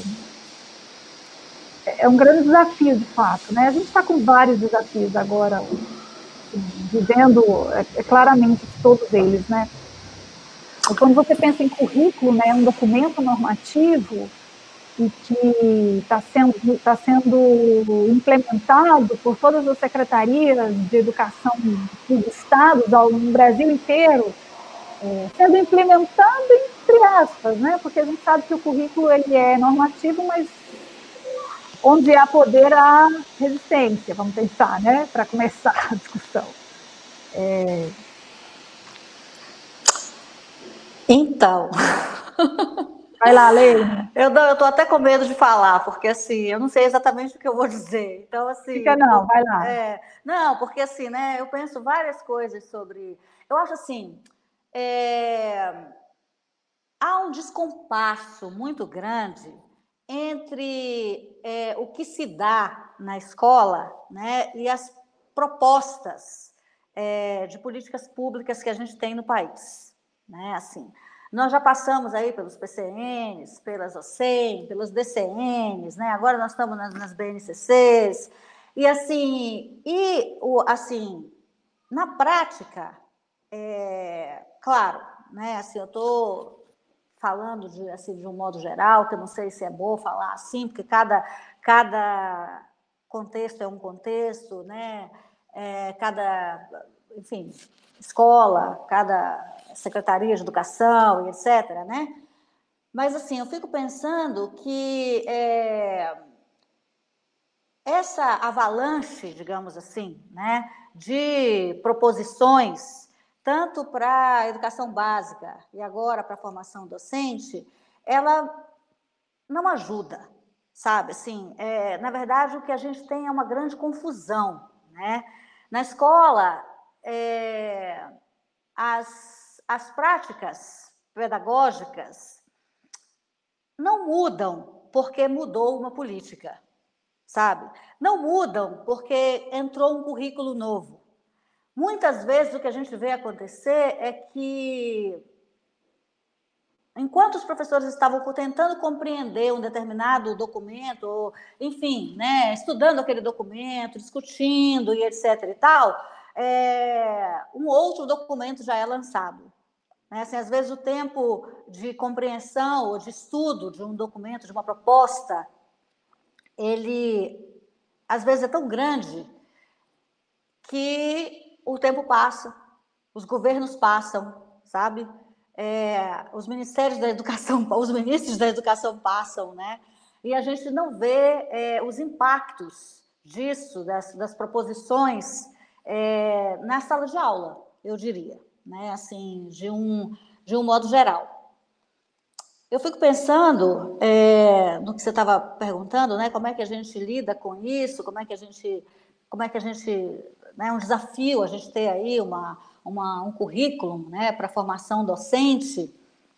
é um grande desafio, de fato, né? A gente está com vários desafios agora, vivendo é, é, claramente todos eles, né? E quando você pensa em currículo, né, um documento normativo e que está sendo, tá sendo implementado por todas as secretarias de educação dos estados ao, no Brasil inteiro, é, sendo implementado entre aspas, né? Porque a gente sabe que o currículo ele é normativo, mas onde há poder, há resistência, vamos pensar, né? Para começar a discussão. É... Então... Vai lá, Leila. Eu estou até com medo de falar, porque assim, eu não sei exatamente o que eu vou dizer. Então, assim... Fica não, vai lá. É, não, porque assim, né, eu penso várias coisas sobre... Eu acho assim, é, há um descompasso muito grande entre é, o que se dá na escola, né, e as propostas é, de políticas públicas que a gente tem no país, né, assim, Nós já passamos aí pelos P C Ns, pelas O C E M, pelos D C Ns, né? Agora nós estamos nas, nas B N C Cs. E assim, e, o, assim na prática, é, claro, né? Assim, eu estou falando de, assim, de um modo geral, que eu não sei se é bom falar assim, porque cada, cada contexto é um contexto, né? É, cada, enfim, escola, cada secretaria de educação e etcétera, né? Mas, assim, eu fico pensando que é, essa avalanche, digamos assim, né, de proposições, tanto para a educação básica e agora para a formação docente, ela não ajuda, sabe? Assim, é, na verdade, o que a gente tem é uma grande confusão, né? Na escola, é, as, as práticas pedagógicas não mudam porque mudou uma política, sabe? Não mudam porque entrou um currículo novo. Muitas vezes o que a gente vê acontecer é que, enquanto os professores estavam tentando compreender um determinado documento, ou, enfim, né, estudando aquele documento, discutindo e etc e tal, é, um outro documento já é lançado. Né? Assim, às vezes o tempo de compreensão ou de estudo de um documento, de uma proposta, ele, às vezes, é tão grande que o tempo passa, os governos passam, sabe? É, os ministérios da educação, os ministros da educação passam, né? E a gente não vê é, os impactos disso, das, das proposições é, na sala de aula, eu diria, né? Assim, de um, de um modo geral. Eu fico pensando é, no que você estava perguntando, né? Como é que a gente lida com isso? Como é que a gente, como é que a gente, né? Um desafio a gente ter aí uma, uma um currículo, né? Para formação docente.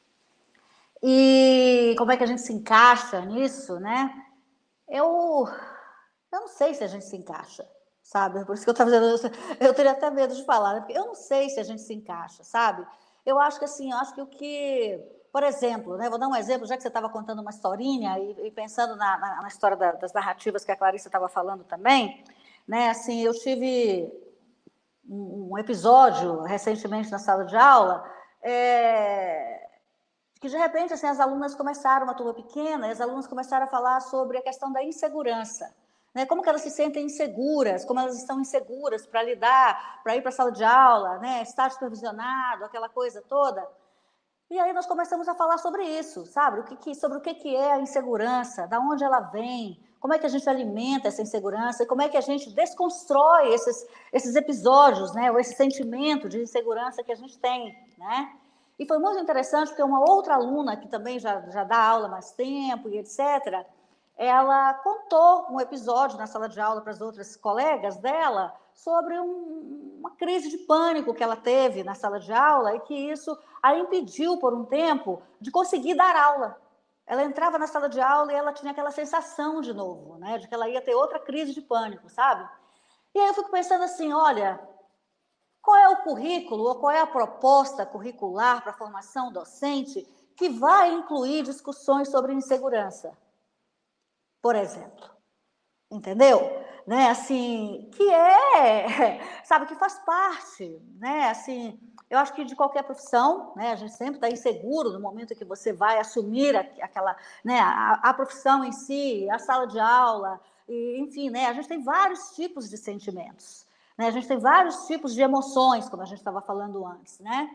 E como é que a gente se encaixa nisso, né? Eu, eu não sei se a gente se encaixa, sabe? Por isso que eu estava dizendo, eu teria até medo de falar, né? Porque eu não sei se a gente se encaixa, sabe? Eu acho que assim, eu acho que o que, por exemplo, né? Vou dar um exemplo, já que você estava contando uma historinha e, e pensando na, na, na história da, das narrativas que a Clarissa estava falando também, né? Assim, eu tive um, um episódio recentemente na sala de aula. É, que, de repente, assim, as alunas começaram, uma turma pequena, e as alunas começaram a falar sobre a questão da insegurança, né? Como que elas se sentem inseguras, como elas estão inseguras para lidar, para ir para a sala de aula, né? Estar supervisionado, aquela coisa toda. E aí nós começamos a falar sobre isso, sabe? O que que, sobre o que, que é a insegurança, da onde ela vem, como é que a gente alimenta essa insegurança, e como é que a gente desconstrói esses, esses episódios, né? Ou esse sentimento de insegurança que a gente tem, né? E foi muito interessante, porque uma outra aluna, que também já, já dá aula há mais tempo e etcétera, ela contou um episódio na sala de aula para as outras colegas dela sobre um, uma crise de pânico que ela teve na sala de aula e que isso a impediu, por um tempo, de conseguir dar aula. Ela entrava na sala de aula e ela tinha aquela sensação de novo, né, de que ela ia ter outra crise de pânico, sabe? E aí eu fico pensando assim, olha, qual é o currículo ou qual é a proposta curricular para a formação docente que vai incluir discussões sobre insegurança, por exemplo? Entendeu? Né? Assim, que é, sabe, que faz parte, né? Assim, eu acho que de qualquer profissão, né? A gente sempre está inseguro no momento que você vai assumir aquela, né? A, a profissão em si, a sala de aula, e, enfim, né? A gente tem vários tipos de sentimentos. Né? A gente tem vários tipos de emoções, como a gente estava falando antes, né?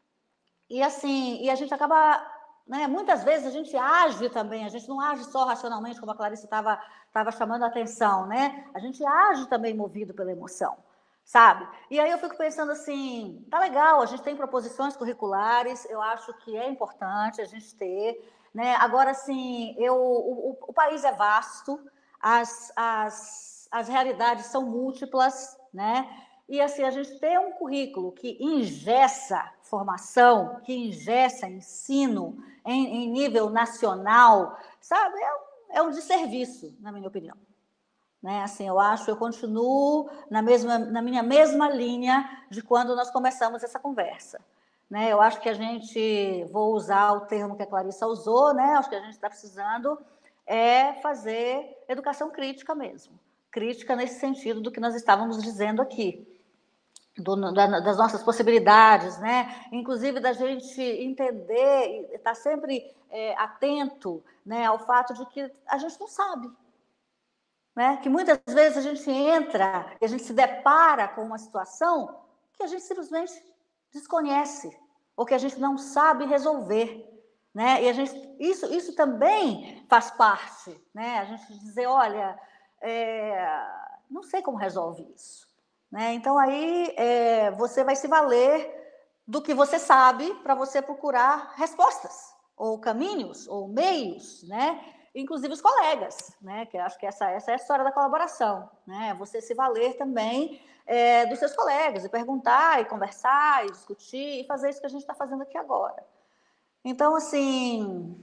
E assim, e a gente acaba, né? Muitas vezes a gente age também, a gente não age só racionalmente, como a Clarissa estava estava chamando a atenção, né? A gente age também movido pela emoção, sabe? E aí eu fico pensando assim, tá legal, a gente tem proposições curriculares, eu acho que é importante a gente ter, né? Agora, assim, eu, o, o país é vasto, as, as, as realidades são múltiplas, né? E assim, a gente ter um currículo que engessa formação, que engessa ensino em, em nível nacional, sabe? É um, é um desserviço, na minha opinião. Né? Assim, eu acho, eu continuo na, mesma, na minha mesma linha de quando nós começamos essa conversa. né? Eu acho que a gente, vou usar o termo que a Clarissa usou, né? Acho que a gente está precisando é fazer educação crítica mesmo. Crítica nesse sentido do que nós estávamos dizendo aqui. Do, da, das nossas possibilidades, né? Inclusive da gente entender e estar sempre é, atento, né, ao fato de que a gente não sabe, né? Que muitas vezes a gente entra e a gente se depara com uma situação que a gente simplesmente desconhece ou que a gente não sabe resolver, né? E a gente, isso, isso também faz parte, né? A gente dizer, olha, é, não sei como resolve isso. Né? Então, aí é, você vai se valer do que você sabe para você procurar respostas, ou caminhos, ou meios, né? Inclusive os colegas, né? Que eu acho que essa, essa é a história da colaboração, né? Você se valer também é, dos seus colegas, e perguntar, e conversar, e discutir, e fazer isso que a gente está fazendo aqui agora. Então, assim,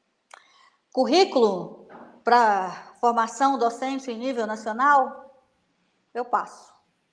currículo para formação docente em nível nacional, eu passo.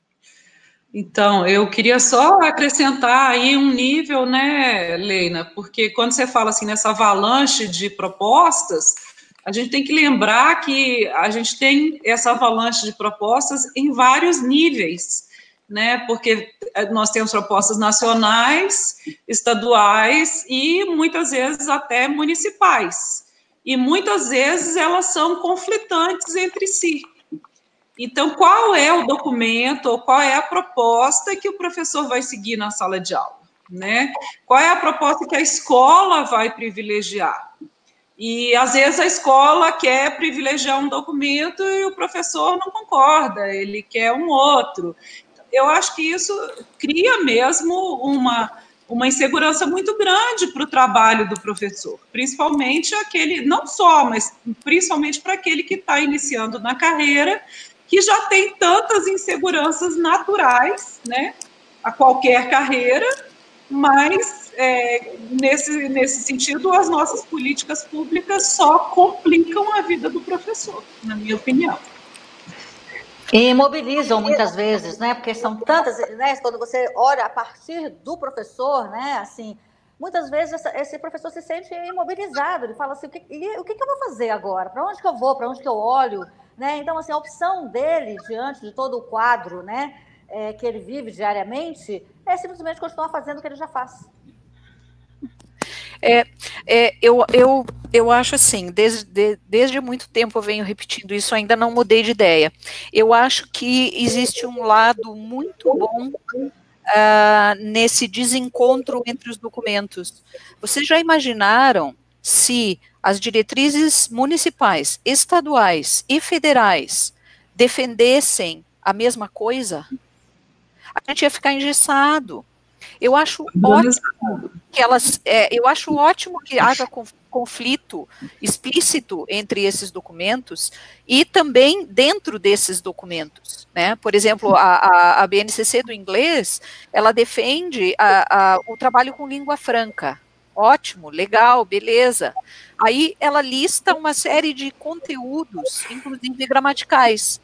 Então, eu queria só acrescentar aí um nível, né, Leina, porque quando você fala assim nessa avalanche de propostas, a gente tem que lembrar que a gente tem essa avalanche de propostas em vários níveis, né, porque nós temos propostas nacionais, estaduais e muitas vezes até municipais, e muitas vezes elas são conflitantes entre si. Então, qual é o documento, ou qual é a proposta que o professor vai seguir na sala de aula, né? Qual é a proposta que a escola vai privilegiar? E, às vezes, a escola quer privilegiar um documento e o professor não concorda, ele quer um outro. Eu acho que isso cria mesmo uma, uma insegurança muito grande para o trabalho do professor, principalmente aquele, não só, mas principalmente para aquele que está iniciando na carreira, que já tem tantas inseguranças naturais, né, a qualquer carreira, mas, é, nesse, nesse sentido, as nossas políticas públicas só complicam a vida do professor, na minha opinião. E imobilizam muitas vezes, né, porque são tantas, né, quando você olha a partir do professor, né, assim, muitas vezes essa, esse professor se sente imobilizado, ele fala assim, o que, o que, que eu vou fazer agora? Para onde que eu vou? Para onde que eu olho? Né? Então, assim, a opção dele, diante de todo o quadro, né, é, que ele vive diariamente, é simplesmente continuar fazendo o que ele já faz. É, é, eu, eu, eu acho assim, desde, de, desde muito tempo eu venho repetindo isso, ainda não mudei de ideia. Eu acho que existe um lado muito bom uh, nesse desencontro entre os documentos. Vocês já imaginaram se as diretrizes municipais, estaduais e federais defendessem a mesma coisa? A gente ia ficar engessado. Eu acho ótimo que elas, é, eu acho ótimo que haja conflito explícito entre esses documentos e também dentro desses documentos, né? Por exemplo, a, a, a B N C C do inglês, ela defende a, a, o trabalho com língua franca. Ótimo, legal, beleza. Aí ela lista uma série de conteúdos, inclusive gramaticais.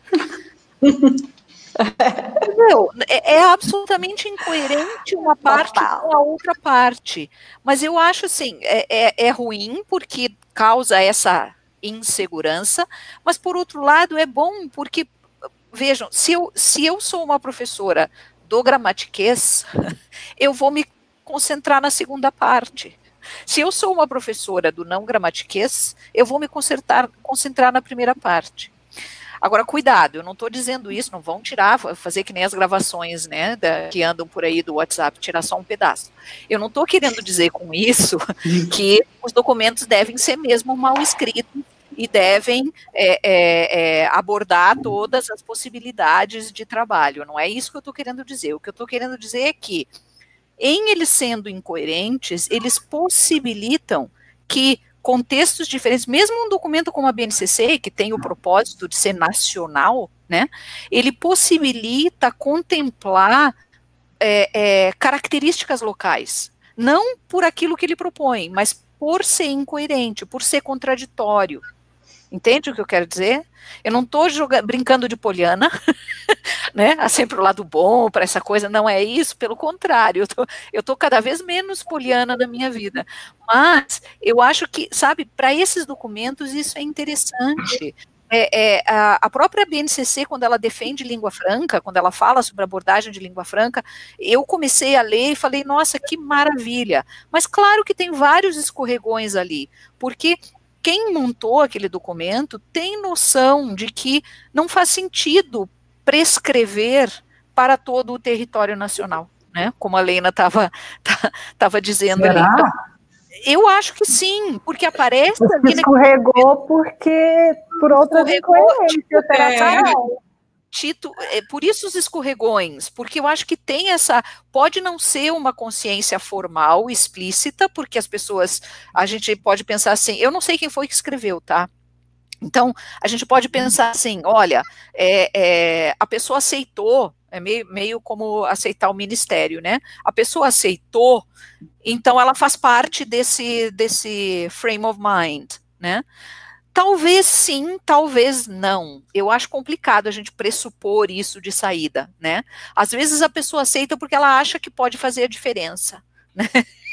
Meu, é, é absolutamente incoerente uma parte com a outra parte. Mas eu acho assim, é, é, é ruim porque causa essa insegurança, mas por outro lado é bom porque, vejam, se eu, se eu sou uma professora do gramatiquês, eu vou me concentrar na segunda parte. Se eu sou uma professora do não gramatiquês, eu vou me concentrar, concentrar na primeira parte. Agora, cuidado, eu não estou dizendo isso, não vão tirar, fazer que nem as gravações, né, da, que andam por aí do WhatsApp, tirar só um pedaço. Eu não estou querendo dizer com isso que os documentos devem ser mesmo mal escritos e devem é, é, é, abordar todas as possibilidades de trabalho. Não é isso que eu estou querendo dizer. O que eu estou querendo dizer é que, em eles sendo incoerentes, eles possibilitam que contextos diferentes, mesmo um documento como a B N C C, que tem o propósito de ser nacional, né, ele possibilita contemplar é, é, características locais, não por aquilo que ele propõe, mas por ser incoerente, por ser contraditório. Entende o que eu quero dizer? Eu não estou brincando de poliana, né? Há sempre o lado bom para essa coisa, não é isso, pelo contrário, eu tô, eu tô cada vez menos poliana na minha vida. Mas eu acho que, sabe, para esses documentos isso é interessante. É, é, a, a própria B N C C, quando ela defende língua franca, quando ela fala sobre abordagem de língua franca, eu comecei a ler e falei, nossa, que maravilha. Mas claro que tem vários escorregões ali, porque quem montou aquele documento tem noção de que não faz sentido prescrever para todo o território nacional, né? Como a Leina estava tava dizendo Será? ali. Então, eu acho que sim, porque aparece... Você escorregou porque, por outras incoerências. É, Tito, é, por isso os escorregões, porque eu acho que tem essa, pode não ser uma consciência formal, explícita, porque as pessoas, a gente pode pensar assim, eu não sei quem foi que escreveu, tá? Então, a gente pode pensar assim, olha, é, é, a pessoa aceitou, é meio, meio como aceitar o ministério, né? A pessoa aceitou, então ela faz parte desse, desse frame of mind, né? Talvez sim, talvez não. Eu acho complicado a gente pressupor isso de saída, né? Às vezes a pessoa aceita porque ela acha que pode fazer a diferença, né?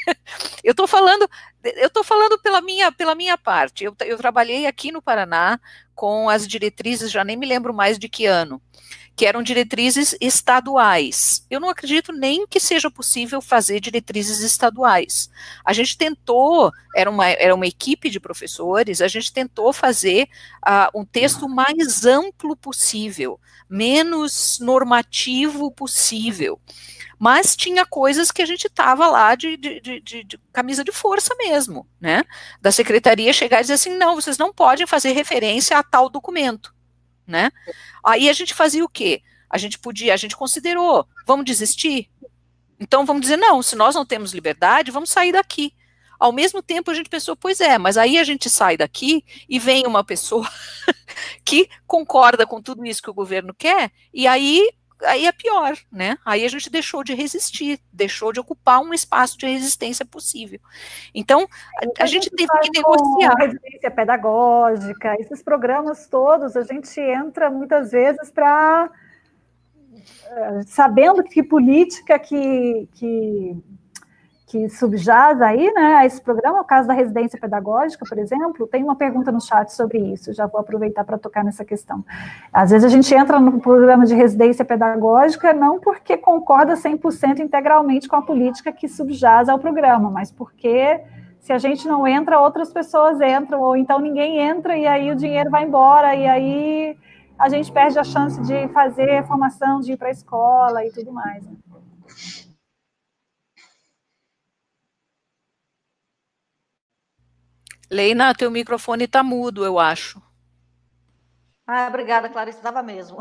Eu estou falando, eu tô falando pela minha, pela minha parte. Eu, eu trabalhei aqui no Paraná com as diretrizes, já nem me lembro mais de que ano, que eram diretrizes estaduais. Eu não acredito nem que seja possível fazer diretrizes estaduais. A gente tentou, era uma, era uma equipe de professores, a gente tentou fazer uh, um texto mais amplo possível, menos normativo possível. Mas tinha coisas que a gente estava lá de, de, de, de, de camisa de força mesmo, né? Da secretaria chegar e dizer assim, não, vocês não podem fazer referência a tal documento, né? Aí a gente fazia o quê? A gente podia, a gente considerou, vamos desistir? Então vamos dizer, não, se nós não temos liberdade, vamos sair daqui. Ao mesmo tempo a gente pensou, pois é, mas aí a gente sai daqui e vem uma pessoa que concorda com tudo isso que o governo quer, e aí aí é pior, né? Aí a gente deixou de resistir, deixou de ocupar um espaço de resistência possível. Então, a, a gente teve que negociar. Residência pedagógica, esses programas todos, a gente entra muitas vezes para, sabendo que política que, que, que subjaz aí, né, a esse programa, o caso da residência pedagógica, por exemplo, tem uma pergunta no chat sobre isso, já vou aproveitar para tocar nessa questão. Às vezes a gente entra no programa de residência pedagógica não porque concorda cem por cento integralmente com a política que subjaz ao programa, mas porque se a gente não entra, outras pessoas entram, ou então ninguém entra e aí o dinheiro vai embora, e aí a gente perde a chance de fazer formação, de ir para a escola e tudo mais, né? Leina, teu microfone está mudo, eu acho. Ah, obrigada, Clarice, estava mesmo.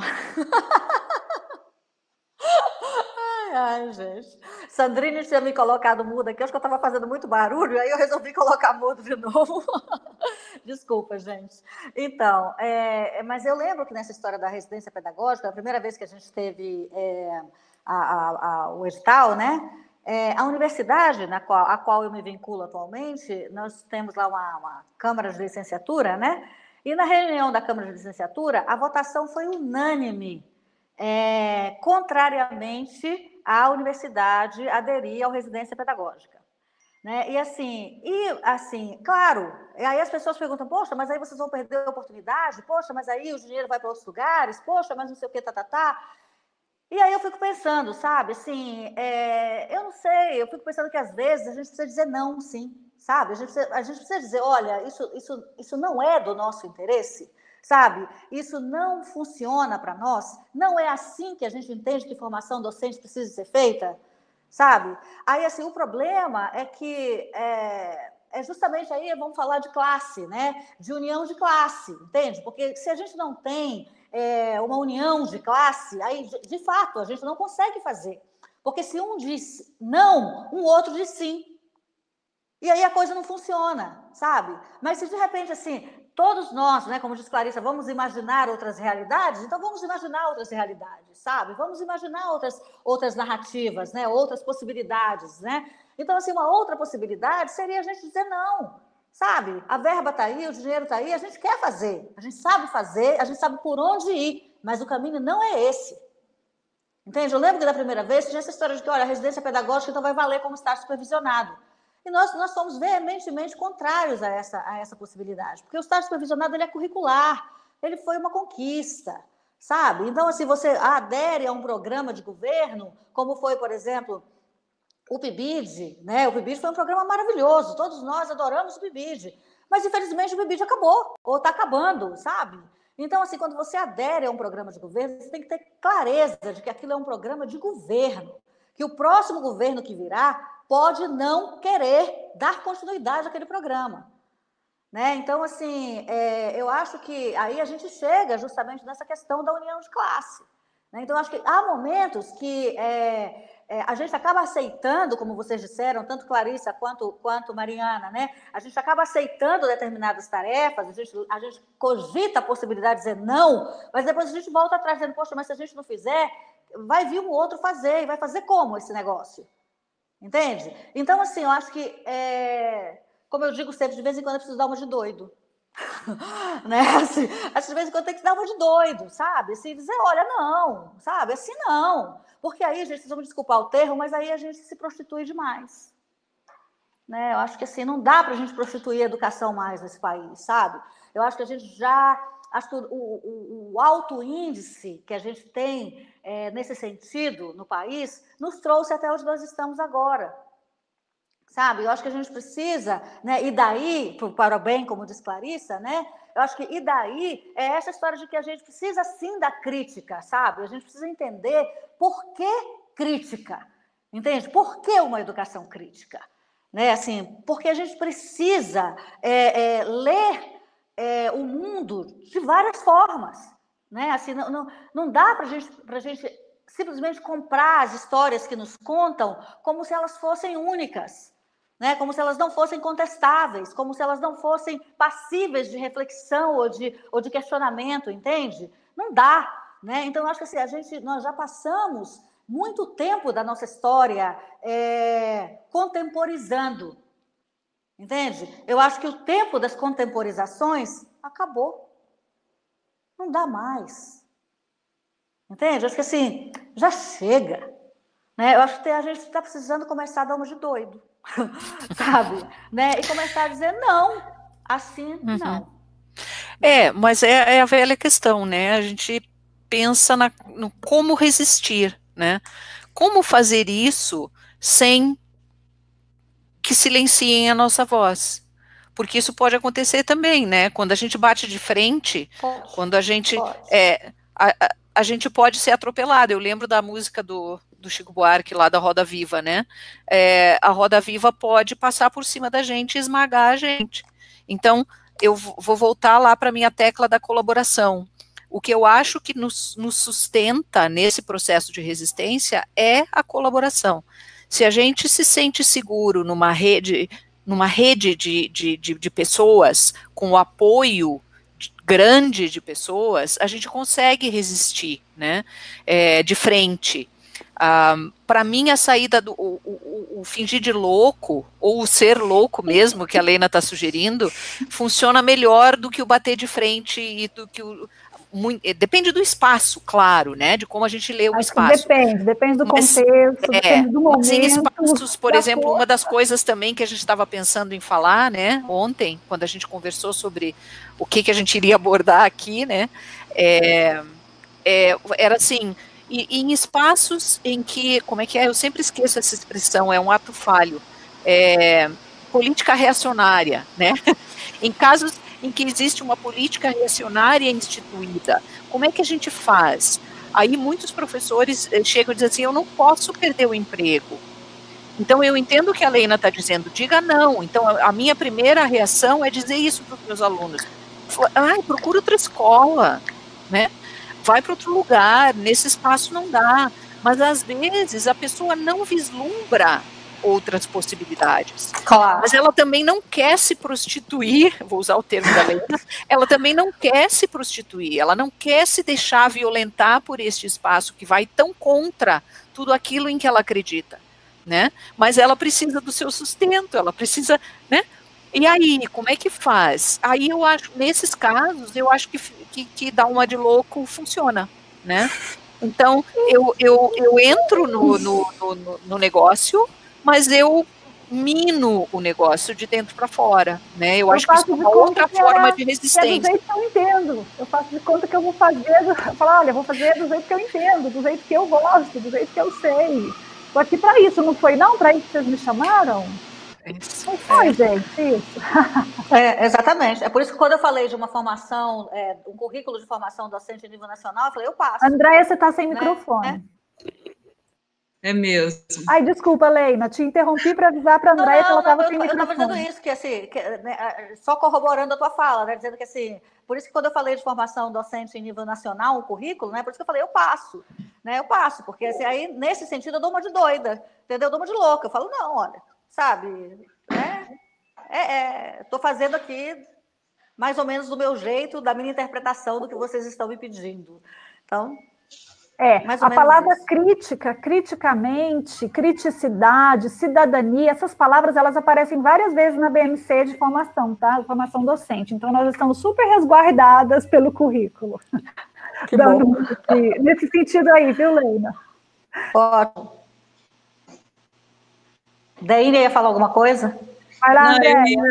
Ai, ai, gente. Sandrine tinha me colocado mudo aqui, acho que eu estava fazendo muito barulho, aí eu resolvi colocar mudo de novo. Desculpa, gente. Então, é, mas eu lembro que nessa história da residência pedagógica, a primeira vez que a gente teve é, a, a, a, o edital, né? É, a universidade, na qual, a qual eu me vinculo atualmente, nós temos lá uma, uma Câmara de Licenciatura, né? E na reunião da Câmara de Licenciatura, a votação foi unânime, é, contrariamente à universidade aderir à residência pedagógica. Né? E assim, e assim, claro, aí as pessoas perguntam, poxa, mas aí vocês vão perder a oportunidade? Poxa, mas aí o dinheiro vai para outros lugares? Poxa, mas não sei o que, tá, tá, tá. E aí eu fico pensando, sabe, assim, é, eu não sei, eu fico pensando que às vezes a gente precisa dizer não, sim, sabe? A gente precisa, a gente precisa dizer, olha, isso, isso, isso não é do nosso interesse, sabe? Isso não funciona para nós, não é assim que a gente entende que formação docente precisa ser feita, sabe? Aí, assim, o problema é que é, é justamente aí, vamos falar de classe, né? De união de classe, entende? Porque se a gente não tem É, uma união de classe, aí, de, de fato, a gente não consegue fazer. Porque se um diz não, um outro diz sim. E aí a coisa não funciona, sabe? Mas se de repente, assim, todos nós, né, como diz Clarissa, vamos imaginar outras realidades, então vamos imaginar outras realidades, sabe? Vamos imaginar outras, outras narrativas, né, outras possibilidades, né? Então, assim, uma outra possibilidade seria a gente dizer não. Sabe, a verba está aí, o dinheiro está aí, a gente quer fazer, a gente sabe fazer, a gente sabe por onde ir, mas o caminho não é esse, Entende? Eu lembro que da primeira vez tinha essa história de que, olha, a residência pedagógica então vai valer como estágio supervisionado. E nós, nós somos veementemente contrários a essa, a essa possibilidade, porque o estágio supervisionado ele é curricular, ele foi uma conquista, sabe? Então, assim, você adere a um programa de governo, como foi, por exemplo, o P I B I D, né? O P I B I D foi um programa maravilhoso, todos nós adoramos o P I B I D, mas infelizmente o P I B I D acabou, ou está acabando, sabe? Então, assim, quando você adere a um programa de governo, você tem que ter clareza de que aquilo é um programa de governo, que o próximo governo que virá pode não querer dar continuidade àquele programa. Né? Então, assim, é, eu acho que aí a gente chega justamente nessa questão da união de classe. Né? Então, eu acho que há momentos que é, é, a gente acaba aceitando, como vocês disseram, tanto Clarissa quanto, quanto Mariana, né? A gente acaba aceitando determinadas tarefas, a gente, a gente cogita a possibilidade de dizer não, mas depois a gente volta atrás dizendo, poxa, mas se a gente não fizer, vai vir um outro fazer, e vai fazer como esse negócio? Entende? Então, assim, eu acho que, é, como eu digo sempre, de vez em quando eu preciso dar uma de doido. Né? Assim, de vez em quando tem que dar uma de doido, sabe? Assim, dizer, olha, não, sabe? Assim não. Porque aí, gente, vocês vão me desculpar o termo, mas aí a gente se prostitui demais. Né? Eu acho que, assim, não dá para a gente prostituir a educação mais nesse país, sabe? Eu acho que a gente já... Acho que o, o, o alto índice que a gente tem é, nesse sentido no país nos trouxe até onde nós estamos agora, sabe? Eu acho que a gente precisa, né? E daí, para o bem, como diz Clarissa, né? Eu acho que e daí é essa história de que a gente precisa sim da crítica, sabe? A gente precisa entender por que crítica, entende? Por que uma educação crítica? Né? Assim, porque a gente precisa é, é, ler É, o mundo de várias formas, né? Assim, não, não, não dá para gente, a gente simplesmente comprar as histórias que nos contam como se elas fossem únicas, né? Como se elas não fossem contestáveis, como se elas não fossem passíveis de reflexão ou de, ou de questionamento, entende? Não dá, né? Então, eu acho que assim, a gente, nós já passamos muito tempo da nossa história é, contemporizando. Entende? Eu acho que o tempo das contemporizações acabou. Não dá mais. Entende? Eu acho que assim, já chega. Né? Eu acho que a gente está precisando começar a dar uma de doido. Sabe? Né? E começar a dizer não. Assim, uhum. Não. É, mas é, é a velha questão, né? A gente pensa na, no como resistir, né? Como fazer isso sem que silenciem a nossa voz, porque isso pode acontecer também, né, quando a gente bate de frente, pode, quando a gente, é, a, a, a gente pode ser atropelado. Eu lembro da música do, do Chico Buarque, lá da Roda Viva, né, é, a Roda Viva pode passar por cima da gente e esmagar a gente. Então, eu vou voltar lá para a minha tecla da colaboração. O que eu acho que nos, nos sustenta nesse processo de resistência é a colaboração. Se a gente se sente seguro numa rede, numa rede de, de, de, de pessoas, com o apoio de, grande de pessoas, a gente consegue resistir, né, é, de frente. Ah, para mim, a saída do o, o, o fingir de louco, ou o ser louco mesmo, que a Lena está sugerindo, funciona melhor do que o bater de frente e do que o... Muito, depende do espaço, claro, né, de como a gente lê o Acho espaço. Depende, depende do mas, contexto, é, depende do momento. Mas em espaços, por exemplo, força. Uma das coisas também que a gente estava pensando em falar, né, ontem, quando a gente conversou sobre o que, que a gente iria abordar aqui, né, é, é, era assim, e, e em espaços em que, como é que é, eu sempre esqueço essa expressão, é um ato falho, é, política reacionária, né, em casos em que existe uma política reacionária instituída, como é que a gente faz? Aí muitos professores chegam e dizem assim, eu não posso perder o emprego. Então eu entendo o que a Lena está dizendo, diga não. Então a minha primeira reação é dizer isso para os meus alunos. Ai, procura outra escola, né? Vai para outro lugar, nesse espaço não dá. Mas às vezes a pessoa não vislumbra outras possibilidades. Claro. Mas ela também não quer se prostituir, vou usar o termo da Lena, ela também não quer se prostituir, ela não quer se deixar violentar por este espaço que vai tão contra tudo aquilo em que ela acredita, né? Mas ela precisa do seu sustento, ela precisa, né? E aí, como é que faz? Aí eu acho, nesses casos, eu acho que, que, que dar uma de louco funciona, né? Então, eu, eu, eu entro no, no, no, no negócio, mas eu mino o negócio de dentro para fora, né? Eu, eu acho que isso é uma outra forma de resistência. É do jeito que eu entendo. Eu faço de conta que eu vou fazer, eu falo, olha, eu vou fazer do jeito que eu entendo, do jeito que eu gosto, do jeito que eu sei. Estou aqui para isso, não foi não? Para isso que vocês me chamaram? Isso. Não foi, é. gente, isso. É, exatamente. É por isso que quando eu falei de uma formação, é, um currículo de formação docente a nível nacional, eu falei, eu passo. Andréia, você está sem né? microfone. É mesmo. Ai, desculpa, Leina, te interrompi para avisar para a Andréia que ela estava sem microfone. Eu estava dizendo isso, que assim, que, né, só corroborando a tua fala, né, dizendo que assim, por isso que quando eu falei de formação docente em nível nacional, um currículo, né, por isso que eu falei, eu passo, né, eu passo, porque assim, aí, nesse sentido, eu dou uma de doida, entendeu? Eu dou uma de louca, eu falo, não, olha, sabe, né, é, estou é, fazendo aqui mais ou menos do meu jeito, da minha interpretação do que vocês estão me pedindo. Então... É, a palavra isso. crítica, criticamente, criticidade, cidadania, essas palavras, elas aparecem várias vezes na B M C de formação, tá? Formação docente. Então, nós estamos super resguardadas pelo currículo. Que bom. Nesse, nesse sentido aí, viu, Leina? Ótimo. Deine ia falar alguma coisa? Vai lá, André.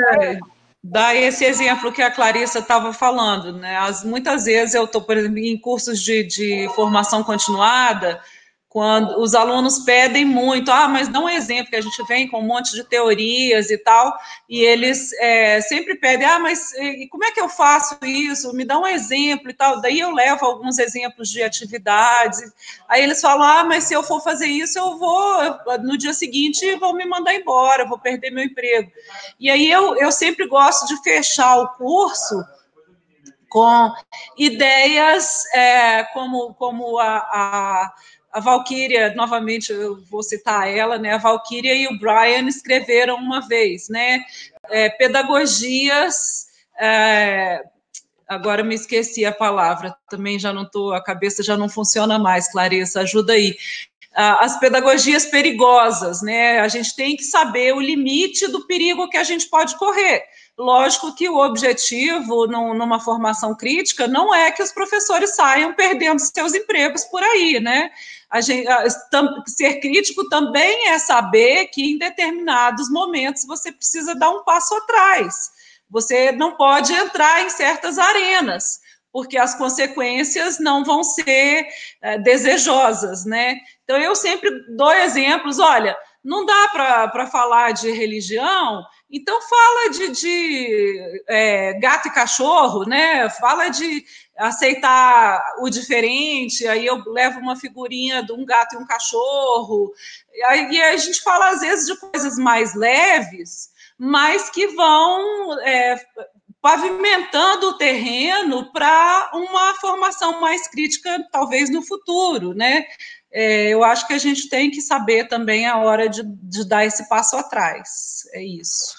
Dá esse exemplo que a Clarissa estava falando, né? As, muitas vezes eu estou, por exemplo, em cursos de, de formação continuada, quando os alunos pedem muito, ah, mas dá um exemplo, que a gente vem com um monte de teorias e tal, e eles é, sempre pedem, ah, mas e como é que eu faço isso? Me dá um exemplo e tal. Daí eu levo alguns exemplos de atividades, aí eles falam, ah, mas se eu for fazer isso, eu vou, no dia seguinte, vão me mandar embora, vou perder meu emprego. E aí eu, eu sempre gosto de fechar o curso com ideias é, como, como a... a A Valquíria, novamente, eu vou citar ela, né? A Valquíria e o Brian escreveram uma vez, né? É, pedagogias, é, agora me esqueci a palavra, também já não estou, a cabeça já não funciona mais, Clarissa, ajuda aí. As pedagogias perigosas, né? A gente tem que saber o limite do perigo que a gente pode correr. Lógico que o objetivo numa formação crítica não é que os professores saiam perdendo seus empregos por aí, né? A gente, ser crítico também é saber que em determinados momentos você precisa dar um passo atrás. Você não pode entrar em certas arenas, porque as consequências não vão ser é, desejosas, né? Então, eu sempre dou exemplos, olha, não dá para falar de religião, então fala de, de é, gato e cachorro, né? Fala de aceitar o diferente, aí eu levo uma figurinha de um gato e um cachorro, e aí a gente fala, às vezes, de coisas mais leves, mas que vão... É, pavimentando o terreno para uma formação mais crítica, talvez, no futuro, né? É, eu acho que a gente tem que saber também a hora de, de dar esse passo atrás. É isso.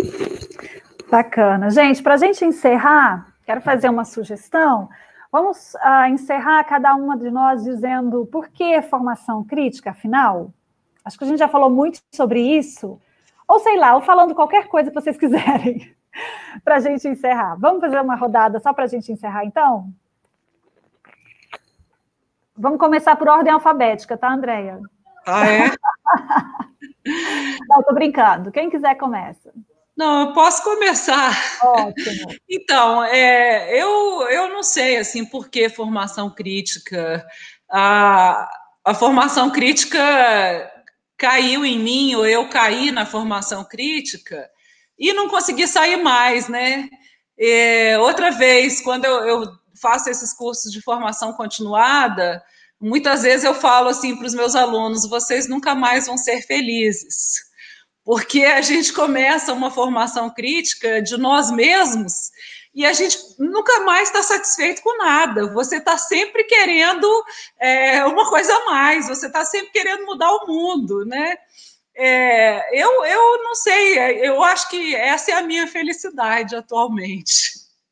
Bacana. Gente, para a gente encerrar, quero fazer uma sugestão. Vamos uh, encerrar cada uma de nós dizendo por que formação crítica, afinal? Acho que a gente já falou muito sobre isso. Ou sei lá, ou falando qualquer coisa que vocês quiserem. Para a gente encerrar. Vamos fazer uma rodada só para a gente encerrar, então? Vamos começar por ordem alfabética, tá, Andréia? Ah, é? Não, tô brincando. Quem quiser, começa. Não, eu posso começar. Ótimo. Então, é, eu, eu não sei, assim, por que formação crítica. A, a formação crítica caiu em mim, ou eu caí na formação crítica, e não consegui sair mais, né? É, outra vez, quando eu, eu faço esses cursos de formação continuada, muitas vezes eu falo assim para os meus alunos, vocês nunca mais vão ser felizes, porque a gente começa uma formação crítica de nós mesmos e a gente nunca mais está satisfeito com nada, você está sempre querendo é, uma coisa a mais, você está sempre querendo mudar o mundo, né? É, eu, eu não sei, eu acho que essa é a minha felicidade atualmente.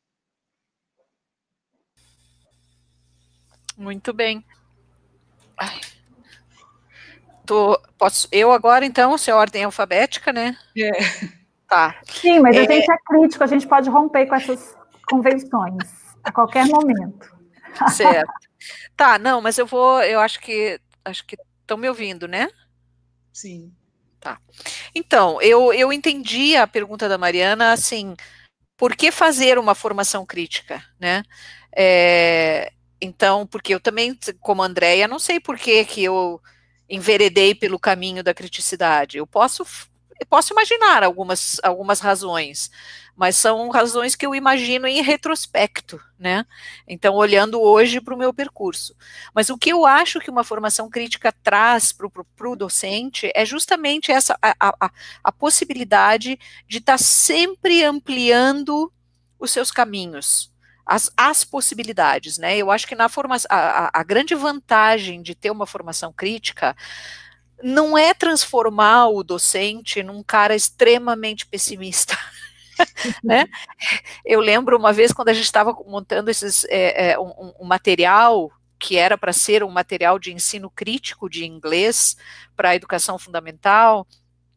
Muito bem. Ai. Tô, posso, eu agora, então, se é ordem alfabética, né? É. Tá. Sim, mas é... a gente é crítico, a gente pode romper com essas convenções a qualquer momento. Certo. Tá, não, mas eu vou, eu acho que, acho que estão me ouvindo, né? Sim. Tá. Então, eu, eu entendi a pergunta da Mariana, assim, por que fazer uma formação crítica, né? É, então, porque eu também, como Andréia, não sei por que que eu enveredei pelo caminho da criticidade. Eu posso, eu posso imaginar algumas, algumas razões, mas são razões que eu imagino em retrospecto, né? Então, olhando hoje para o meu percurso. Mas o que eu acho que uma formação crítica traz para o docente é justamente essa, a, a, a possibilidade de estar sempre ampliando os seus caminhos, as, as possibilidades, né? Eu acho que na formação, a, a grande vantagem de ter uma formação crítica não é transformar o docente num cara extremamente pessimista, né? Eu lembro uma vez quando a gente estava montando esses, é, é, um, um material que era para ser um material de ensino crítico de inglês para a educação fundamental,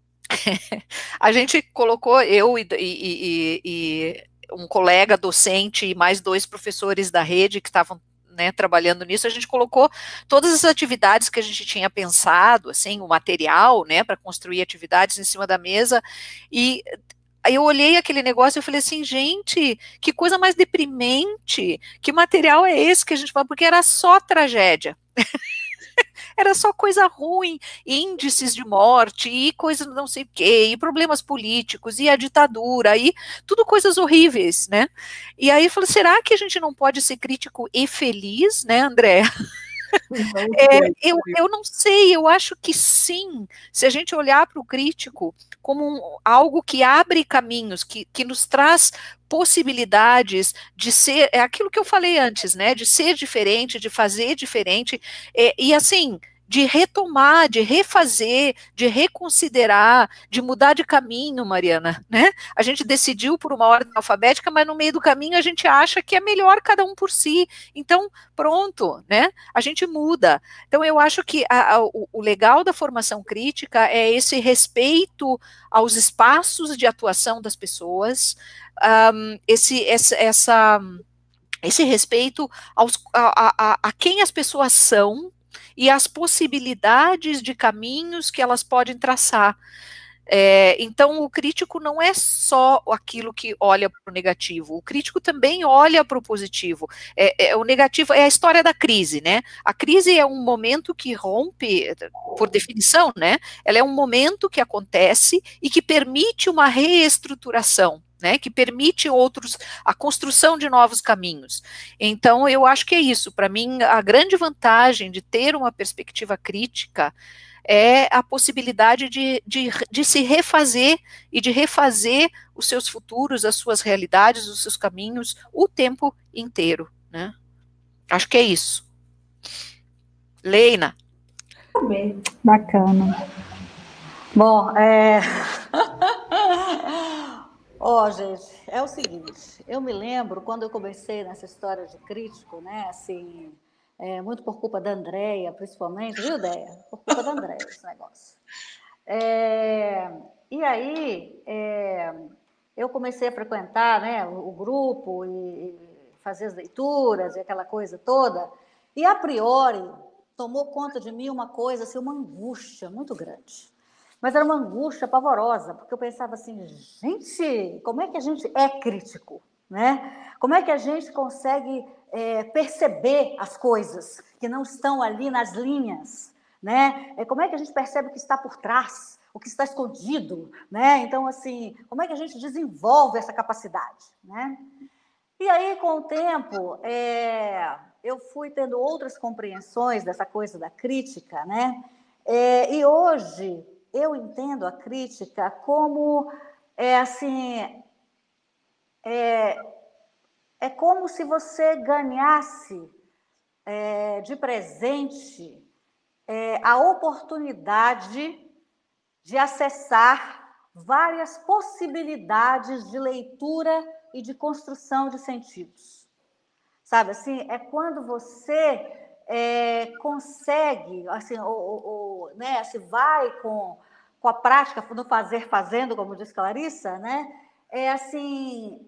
a gente colocou, eu e, e, e, e um colega docente e mais dois professores da rede que estavam, né, trabalhando nisso, a gente colocou todas as atividades que a gente tinha pensado, assim, o material, né, para construir atividades em cima da mesa, e aí eu olhei aquele negócio e falei assim, gente, que coisa mais deprimente, que material é esse que a gente fala, porque era só tragédia. Era só coisa ruim, índices de morte, e coisas não sei o quê, e problemas políticos, e a ditadura, e tudo coisas horríveis, né? E aí eu falei, será que a gente não pode ser crítico e feliz, né, André? É, eu, eu não sei, eu acho que sim, se a gente olhar para o crítico como um, algo que abre caminhos, que, que nos traz possibilidades de ser, é aquilo que eu falei antes, né, de ser diferente, de fazer diferente, é, e assim, de retomar, de refazer, de reconsiderar, de mudar de caminho, Mariana, né? A gente decidiu por uma ordem alfabética, mas no meio do caminho a gente acha que é melhor cada um por si. Então, pronto, né? A gente muda. Então, eu acho que a, a, o, o legal da formação crítica é esse respeito aos espaços de atuação das pessoas, um, esse, essa, essa, esse respeito aos, a, a, a quem as pessoas são, e as possibilidades de caminhos que elas podem traçar. É, então, o crítico não é só aquilo que olha para o negativo, o crítico também olha para o positivo. É, é, o negativo é a história da crise, né? A crise é um momento que rompe, por definição, né? Ela é um momento que acontece e que permite uma reestruturação, né, que permite outros, a construção de novos caminhos. Então, eu acho que é isso. Para mim, a grande vantagem de ter uma perspectiva crítica é a possibilidade de, de, de se refazer e de refazer os seus futuros, as suas realidades, os seus caminhos, o tempo inteiro, né? Acho que é isso. Leina. Bacana. Bom, é... Ó, oh, gente, é o seguinte, eu me lembro quando eu comecei nessa história de crítico, né, assim, é, muito por culpa da Andréia, principalmente, viu, Déia? Por culpa da Andréia, esse negócio. É, e aí, é, eu comecei a frequentar, né, o, o grupo e fazer as leituras e aquela coisa toda, e a priori tomou conta de mim uma coisa, assim, uma angústia muito grande. Mas era uma angústia pavorosa, porque eu pensava assim, gente, como é que a gente é crítico, né? Como é que a gente consegue é, perceber as coisas que não estão ali nas linhas, né? Como é que a gente percebe o que está por trás, o que está escondido, né? Então, assim, como é que a gente desenvolve essa capacidade, né? E aí, com o tempo, é, eu fui tendo outras compreensões dessa coisa da crítica, né? É, e hoje eu entendo a crítica como, é, assim, é, é como se você ganhasse é, de presente é, a oportunidade de acessar várias possibilidades de leitura e de construção de sentidos. Sabe, assim, é quando você é, consegue, assim, ou, ou, né, se vai com, com a prática do fazer fazendo, como diz Clarissa, né, é assim,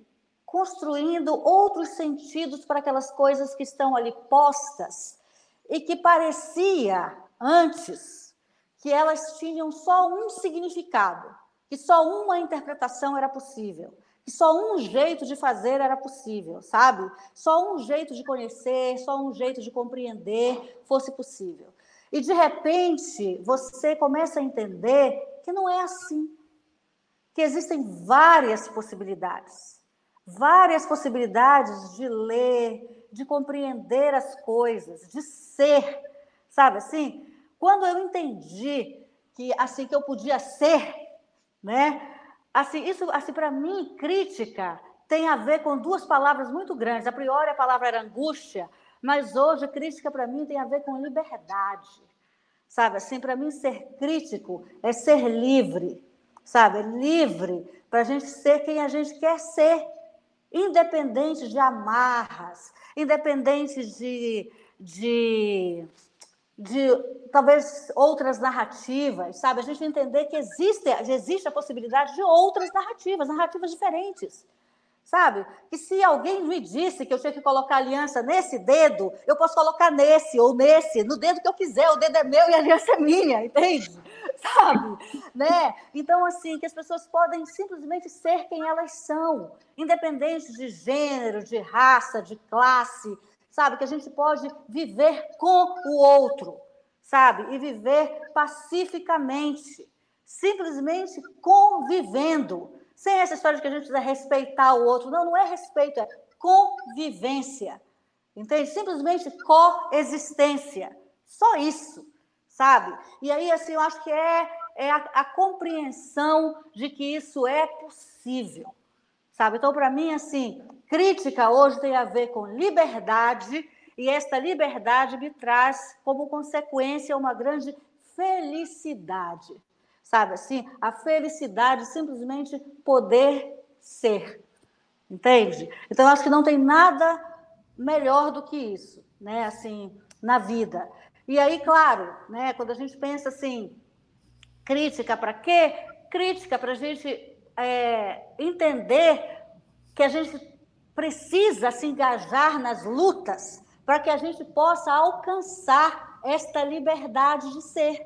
construindo outros sentidos para aquelas coisas que estão ali postas e que parecia, antes, que elas tinham só um significado, que só uma interpretação era possível, que só um jeito de fazer era possível, sabe? Só um jeito de conhecer, só um jeito de compreender fosse possível. E, de repente, você começa a entender que não é assim, que existem várias possibilidades. Várias possibilidades de ler, de compreender as coisas, de ser, sabe assim? Quando eu entendi que assim que eu podia ser, né? Assim, isso, assim, para mim, crítica tem a ver com duas palavras muito grandes. A priori a palavra era angústia, mas hoje crítica para mim tem a ver com liberdade, sabe? Assim, para mim ser crítico é ser livre, sabe? É livre para a gente ser quem a gente quer ser. Independente de amarras, independente de, de, de talvez outras narrativas, sabe? A gente entender que existe, existe a possibilidade de outras narrativas, narrativas diferentes, sabe? Que se alguém me disse que eu tinha que colocar aliança nesse dedo, eu posso colocar nesse ou nesse, no dedo que eu quiser, o dedo é meu e a aliança é minha, entende? Sabe? Né? Então, assim, que as pessoas podem simplesmente ser quem elas são, independente de gênero, de raça, de classe, sabe? Que a gente pode viver com o outro, sabe? E viver pacificamente, simplesmente convivendo, sem essa história de que a gente precisa respeitar o outro. Não, não é respeito, é convivência, entende? Simplesmente coexistência, só isso. Sabe? E aí, assim, eu acho que é, é a, a compreensão de que isso é possível, sabe? Então, para mim, assim, crítica hoje tem a ver com liberdade, e esta liberdade me traz como consequência uma grande felicidade, sabe? Assim, a felicidade de simplesmente poder ser, entende? Então, eu acho que não tem nada melhor do que isso, né? Assim, na vida. E aí, claro, né, quando a gente pensa assim, crítica para quê? Crítica para a gente é, entender que a gente precisa se engajar nas lutas para que a gente possa alcançar esta liberdade de ser.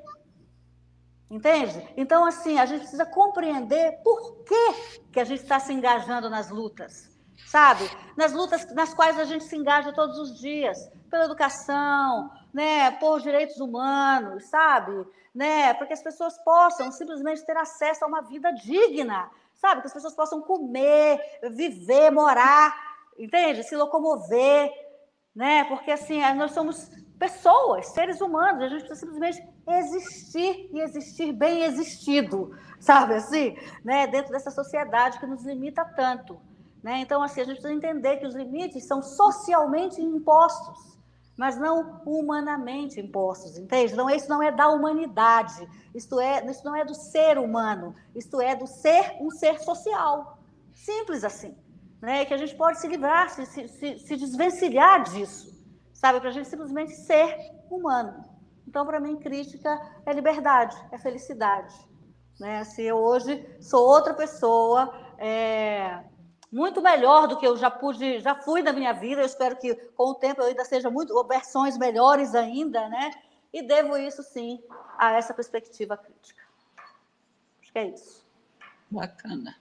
Entende? Então, assim, a gente precisa compreender por que, que a gente está se engajando nas lutas, sabe? Nas lutas nas quais a gente se engaja todos os dias, pela educação, né, por direitos humanos, sabe? Né, para que as pessoas possam simplesmente ter acesso a uma vida digna, sabe? Que as pessoas possam comer, viver, morar, entende? Se locomover, né? Porque, assim, nós somos pessoas, seres humanos, a gente precisa simplesmente existir e existir bem existido, sabe? Assim, né? Dentro dessa sociedade que nos limita tanto, né? Então, assim, a gente precisa entender que os limites são socialmente impostos, mas não humanamente impostos, entende? Então, isso não é da humanidade, isto, é, isso não é do ser humano, isto é do ser um ser social. Simples assim, né? Que a gente pode se livrar, se, se, se desvencilhar disso, sabe? Para a gente simplesmente ser humano. Então, para mim, crítica é liberdade, é felicidade, né? Assim, eu hoje sou outra pessoa, é... muito melhor do que eu já pude, já fui na minha vida. Eu espero que com o tempo eu ainda seja muito, versões melhores ainda, né? E devo isso, sim, a essa perspectiva crítica. Acho que é isso. Bacana.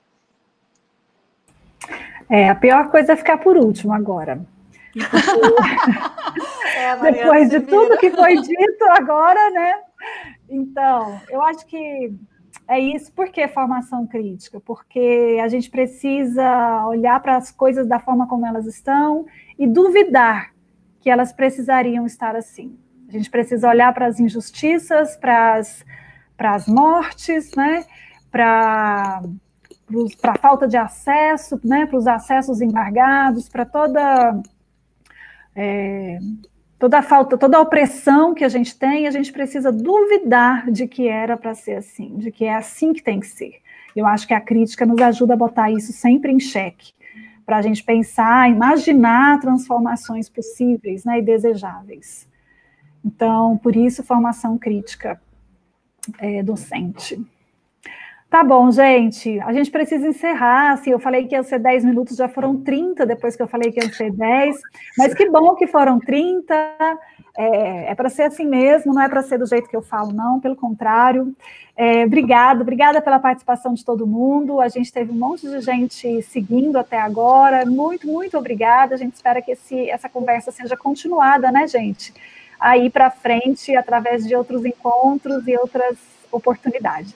É, a pior coisa é ficar por último agora. É, depois de tudo que foi dito agora, né? Então, eu acho que é isso. Por que formação crítica? Porque a gente precisa olhar para as coisas da forma como elas estão e duvidar que elas precisariam estar assim. A gente precisa olhar para as injustiças, para as, para as mortes, né? Para para a falta de acesso, né? Para os acessos embargados, para toda é, toda a falta, toda a opressão que a gente tem. A gente precisa duvidar de que era para ser assim, de que é assim que tem que ser. Eu acho que a crítica nos ajuda a botar isso sempre em xeque, para a gente pensar, imaginar transformações possíveis, né, e desejáveis. Então, por isso, formação crítica é, docente. Tá bom, gente. A gente precisa encerrar. Se eu falei que ia ser dez minutos, já foram trinta, depois que eu falei que ia ser dez. Mas que bom que foram trinta. É, é para ser assim mesmo, não é para ser do jeito que eu falo, não, pelo contrário. É, obrigada, obrigada pela participação de todo mundo. A gente teve um monte de gente seguindo até agora. Muito, muito obrigada. A gente espera que esse, essa conversa seja continuada, né, gente? Aí para frente, através de outros encontros e outras oportunidades.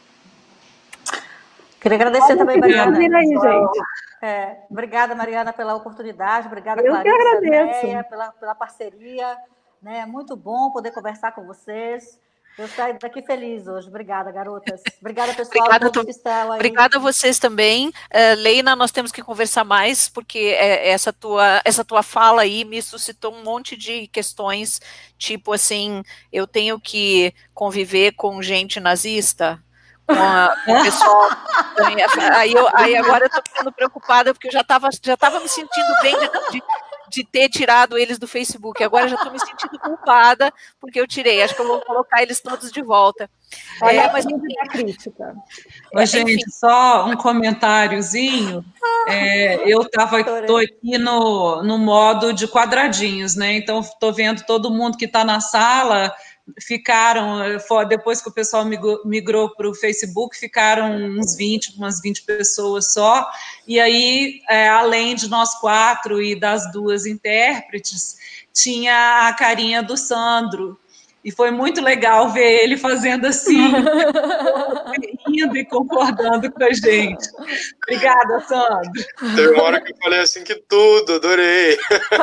Queria agradecer Olha, também, Mariana. Aí, gente. É, obrigada, Mariana, pela oportunidade. Obrigada, Eu Clarissa, que agradeço. Neia, pela, pela parceria. Né? Muito bom poder conversar com vocês. Eu saio daqui feliz hoje. Obrigada, garotas. Obrigada, pessoal, Obrigada, todos que estão aí. Obrigada a vocês também. Uh, Leina, nós temos que conversar mais, porque é, essa, tua, essa tua fala aí me suscitou um monte de questões, tipo assim, eu tenho que conviver com gente nazista, com, a, com o pessoal. aí, eu, aí agora eu estou ficando preocupada, porque eu já estava já tava me sentindo bem de, de de ter tirado eles do Facebook. Agora eu já estou me sentindo culpada porque eu tirei. Acho que eu vou colocar eles todos de volta. Olha, é, mas a crítica. Oi, gente, só um comentáriozinho. É, eu estava tô aqui no, no modo de quadradinhos, né? Então, estou vendo todo mundo que está na sala. Ficaram, depois que o pessoal migrou para o Facebook, ficaram uns vinte, umas vinte pessoas só, e aí, é, além de nós quatro e das duas intérpretes, tinha a carinha do Sandro, e foi muito legal ver ele fazendo assim, rindo e concordando com a gente. Obrigada, Sandro. Teve uma hora que eu falei assim que tudo, adorei.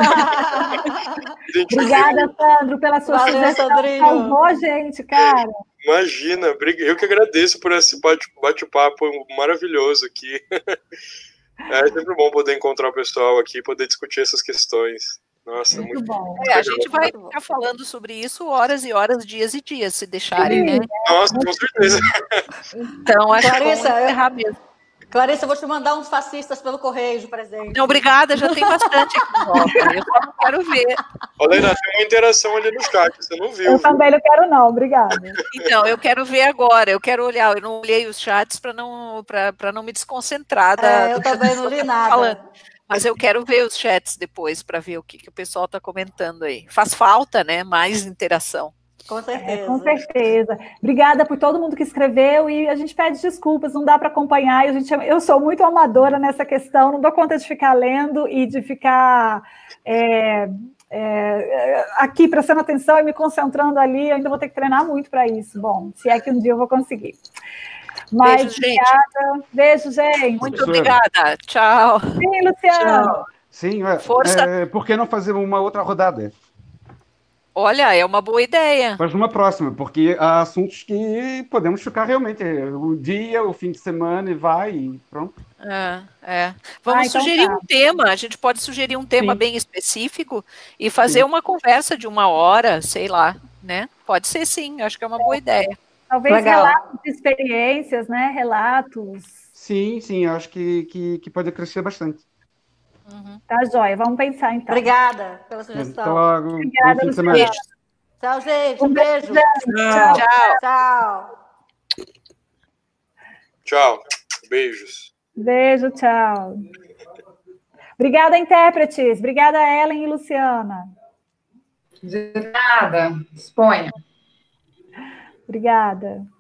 Obrigada, Sandro, pela sua sugestão. Salvou a gente, cara. Imagina, eu que agradeço por esse bate-papo maravilhoso aqui. É sempre bom poder encontrar o pessoal aqui e poder discutir essas questões. Nossa, muito, muito bom. É, a gente vai ficar falando sobre isso horas e horas, dias e dias, se deixarem, né? Nossa, com certeza. Então, acho Clarissa, que vamos encerrar mesmo. Clarissa, eu vou te mandar uns fascistas pelo correio de presente. Não, obrigada, já tem bastante aqui em volta. Eu só não quero ver. Olha, Leina, tem uma interação ali no chat, você não viu. Eu também não quero, não, obrigada. Então, eu quero ver agora, eu quero olhar. Eu não olhei os chats para não, para não me desconcentrar. Da, é, eu também não li nada. Falando. Mas eu quero ver os chats depois para ver o que, que o pessoal está comentando aí. Faz falta, né? Mais interação. Com certeza. É, com certeza. Obrigada por todo mundo que escreveu e a gente pede desculpas, não dá para acompanhar. A gente, eu sou muito amadora nessa questão, não dou conta de ficar lendo e de ficar é, é, aqui prestando atenção e me concentrando ali. Eu ainda vou ter que treinar muito para isso. Bom, se é que um dia eu vou conseguir. Mas, beijo, obrigada. Gente. Beijo, gente. Muito obrigada. Tchau. Sim, Luciano. Tchau. Sim, é, Força. É, por que não fazer uma outra rodada? Olha, é uma boa ideia. Faz numa próxima, porque há assuntos que podemos ficar realmente o dia, o fim de semana e vai e pronto. É, é. Vamos ah, então sugerir tá. um tema, a gente pode sugerir um tema Sim. bem específico e fazer sim. uma conversa de uma hora, sei lá, né? Pode ser sim, acho que é uma boa ideia. Talvez Legal. relatos de experiências, né? Relatos. Sim, sim, acho que, que, que pode crescer bastante. Uhum. Tá, joia. Vamos pensar, então. Obrigada pela sugestão. Até logo. Obrigada, Bom fim de Luciana. semana. Tchau, gente. Um Um beijo. Tchau. Tchau. Tchau. Tchau. Beijos. Beijo, tchau. Obrigada, intérpretes. Obrigada, Ellen e Luciana. De nada. Disponha. Obrigada.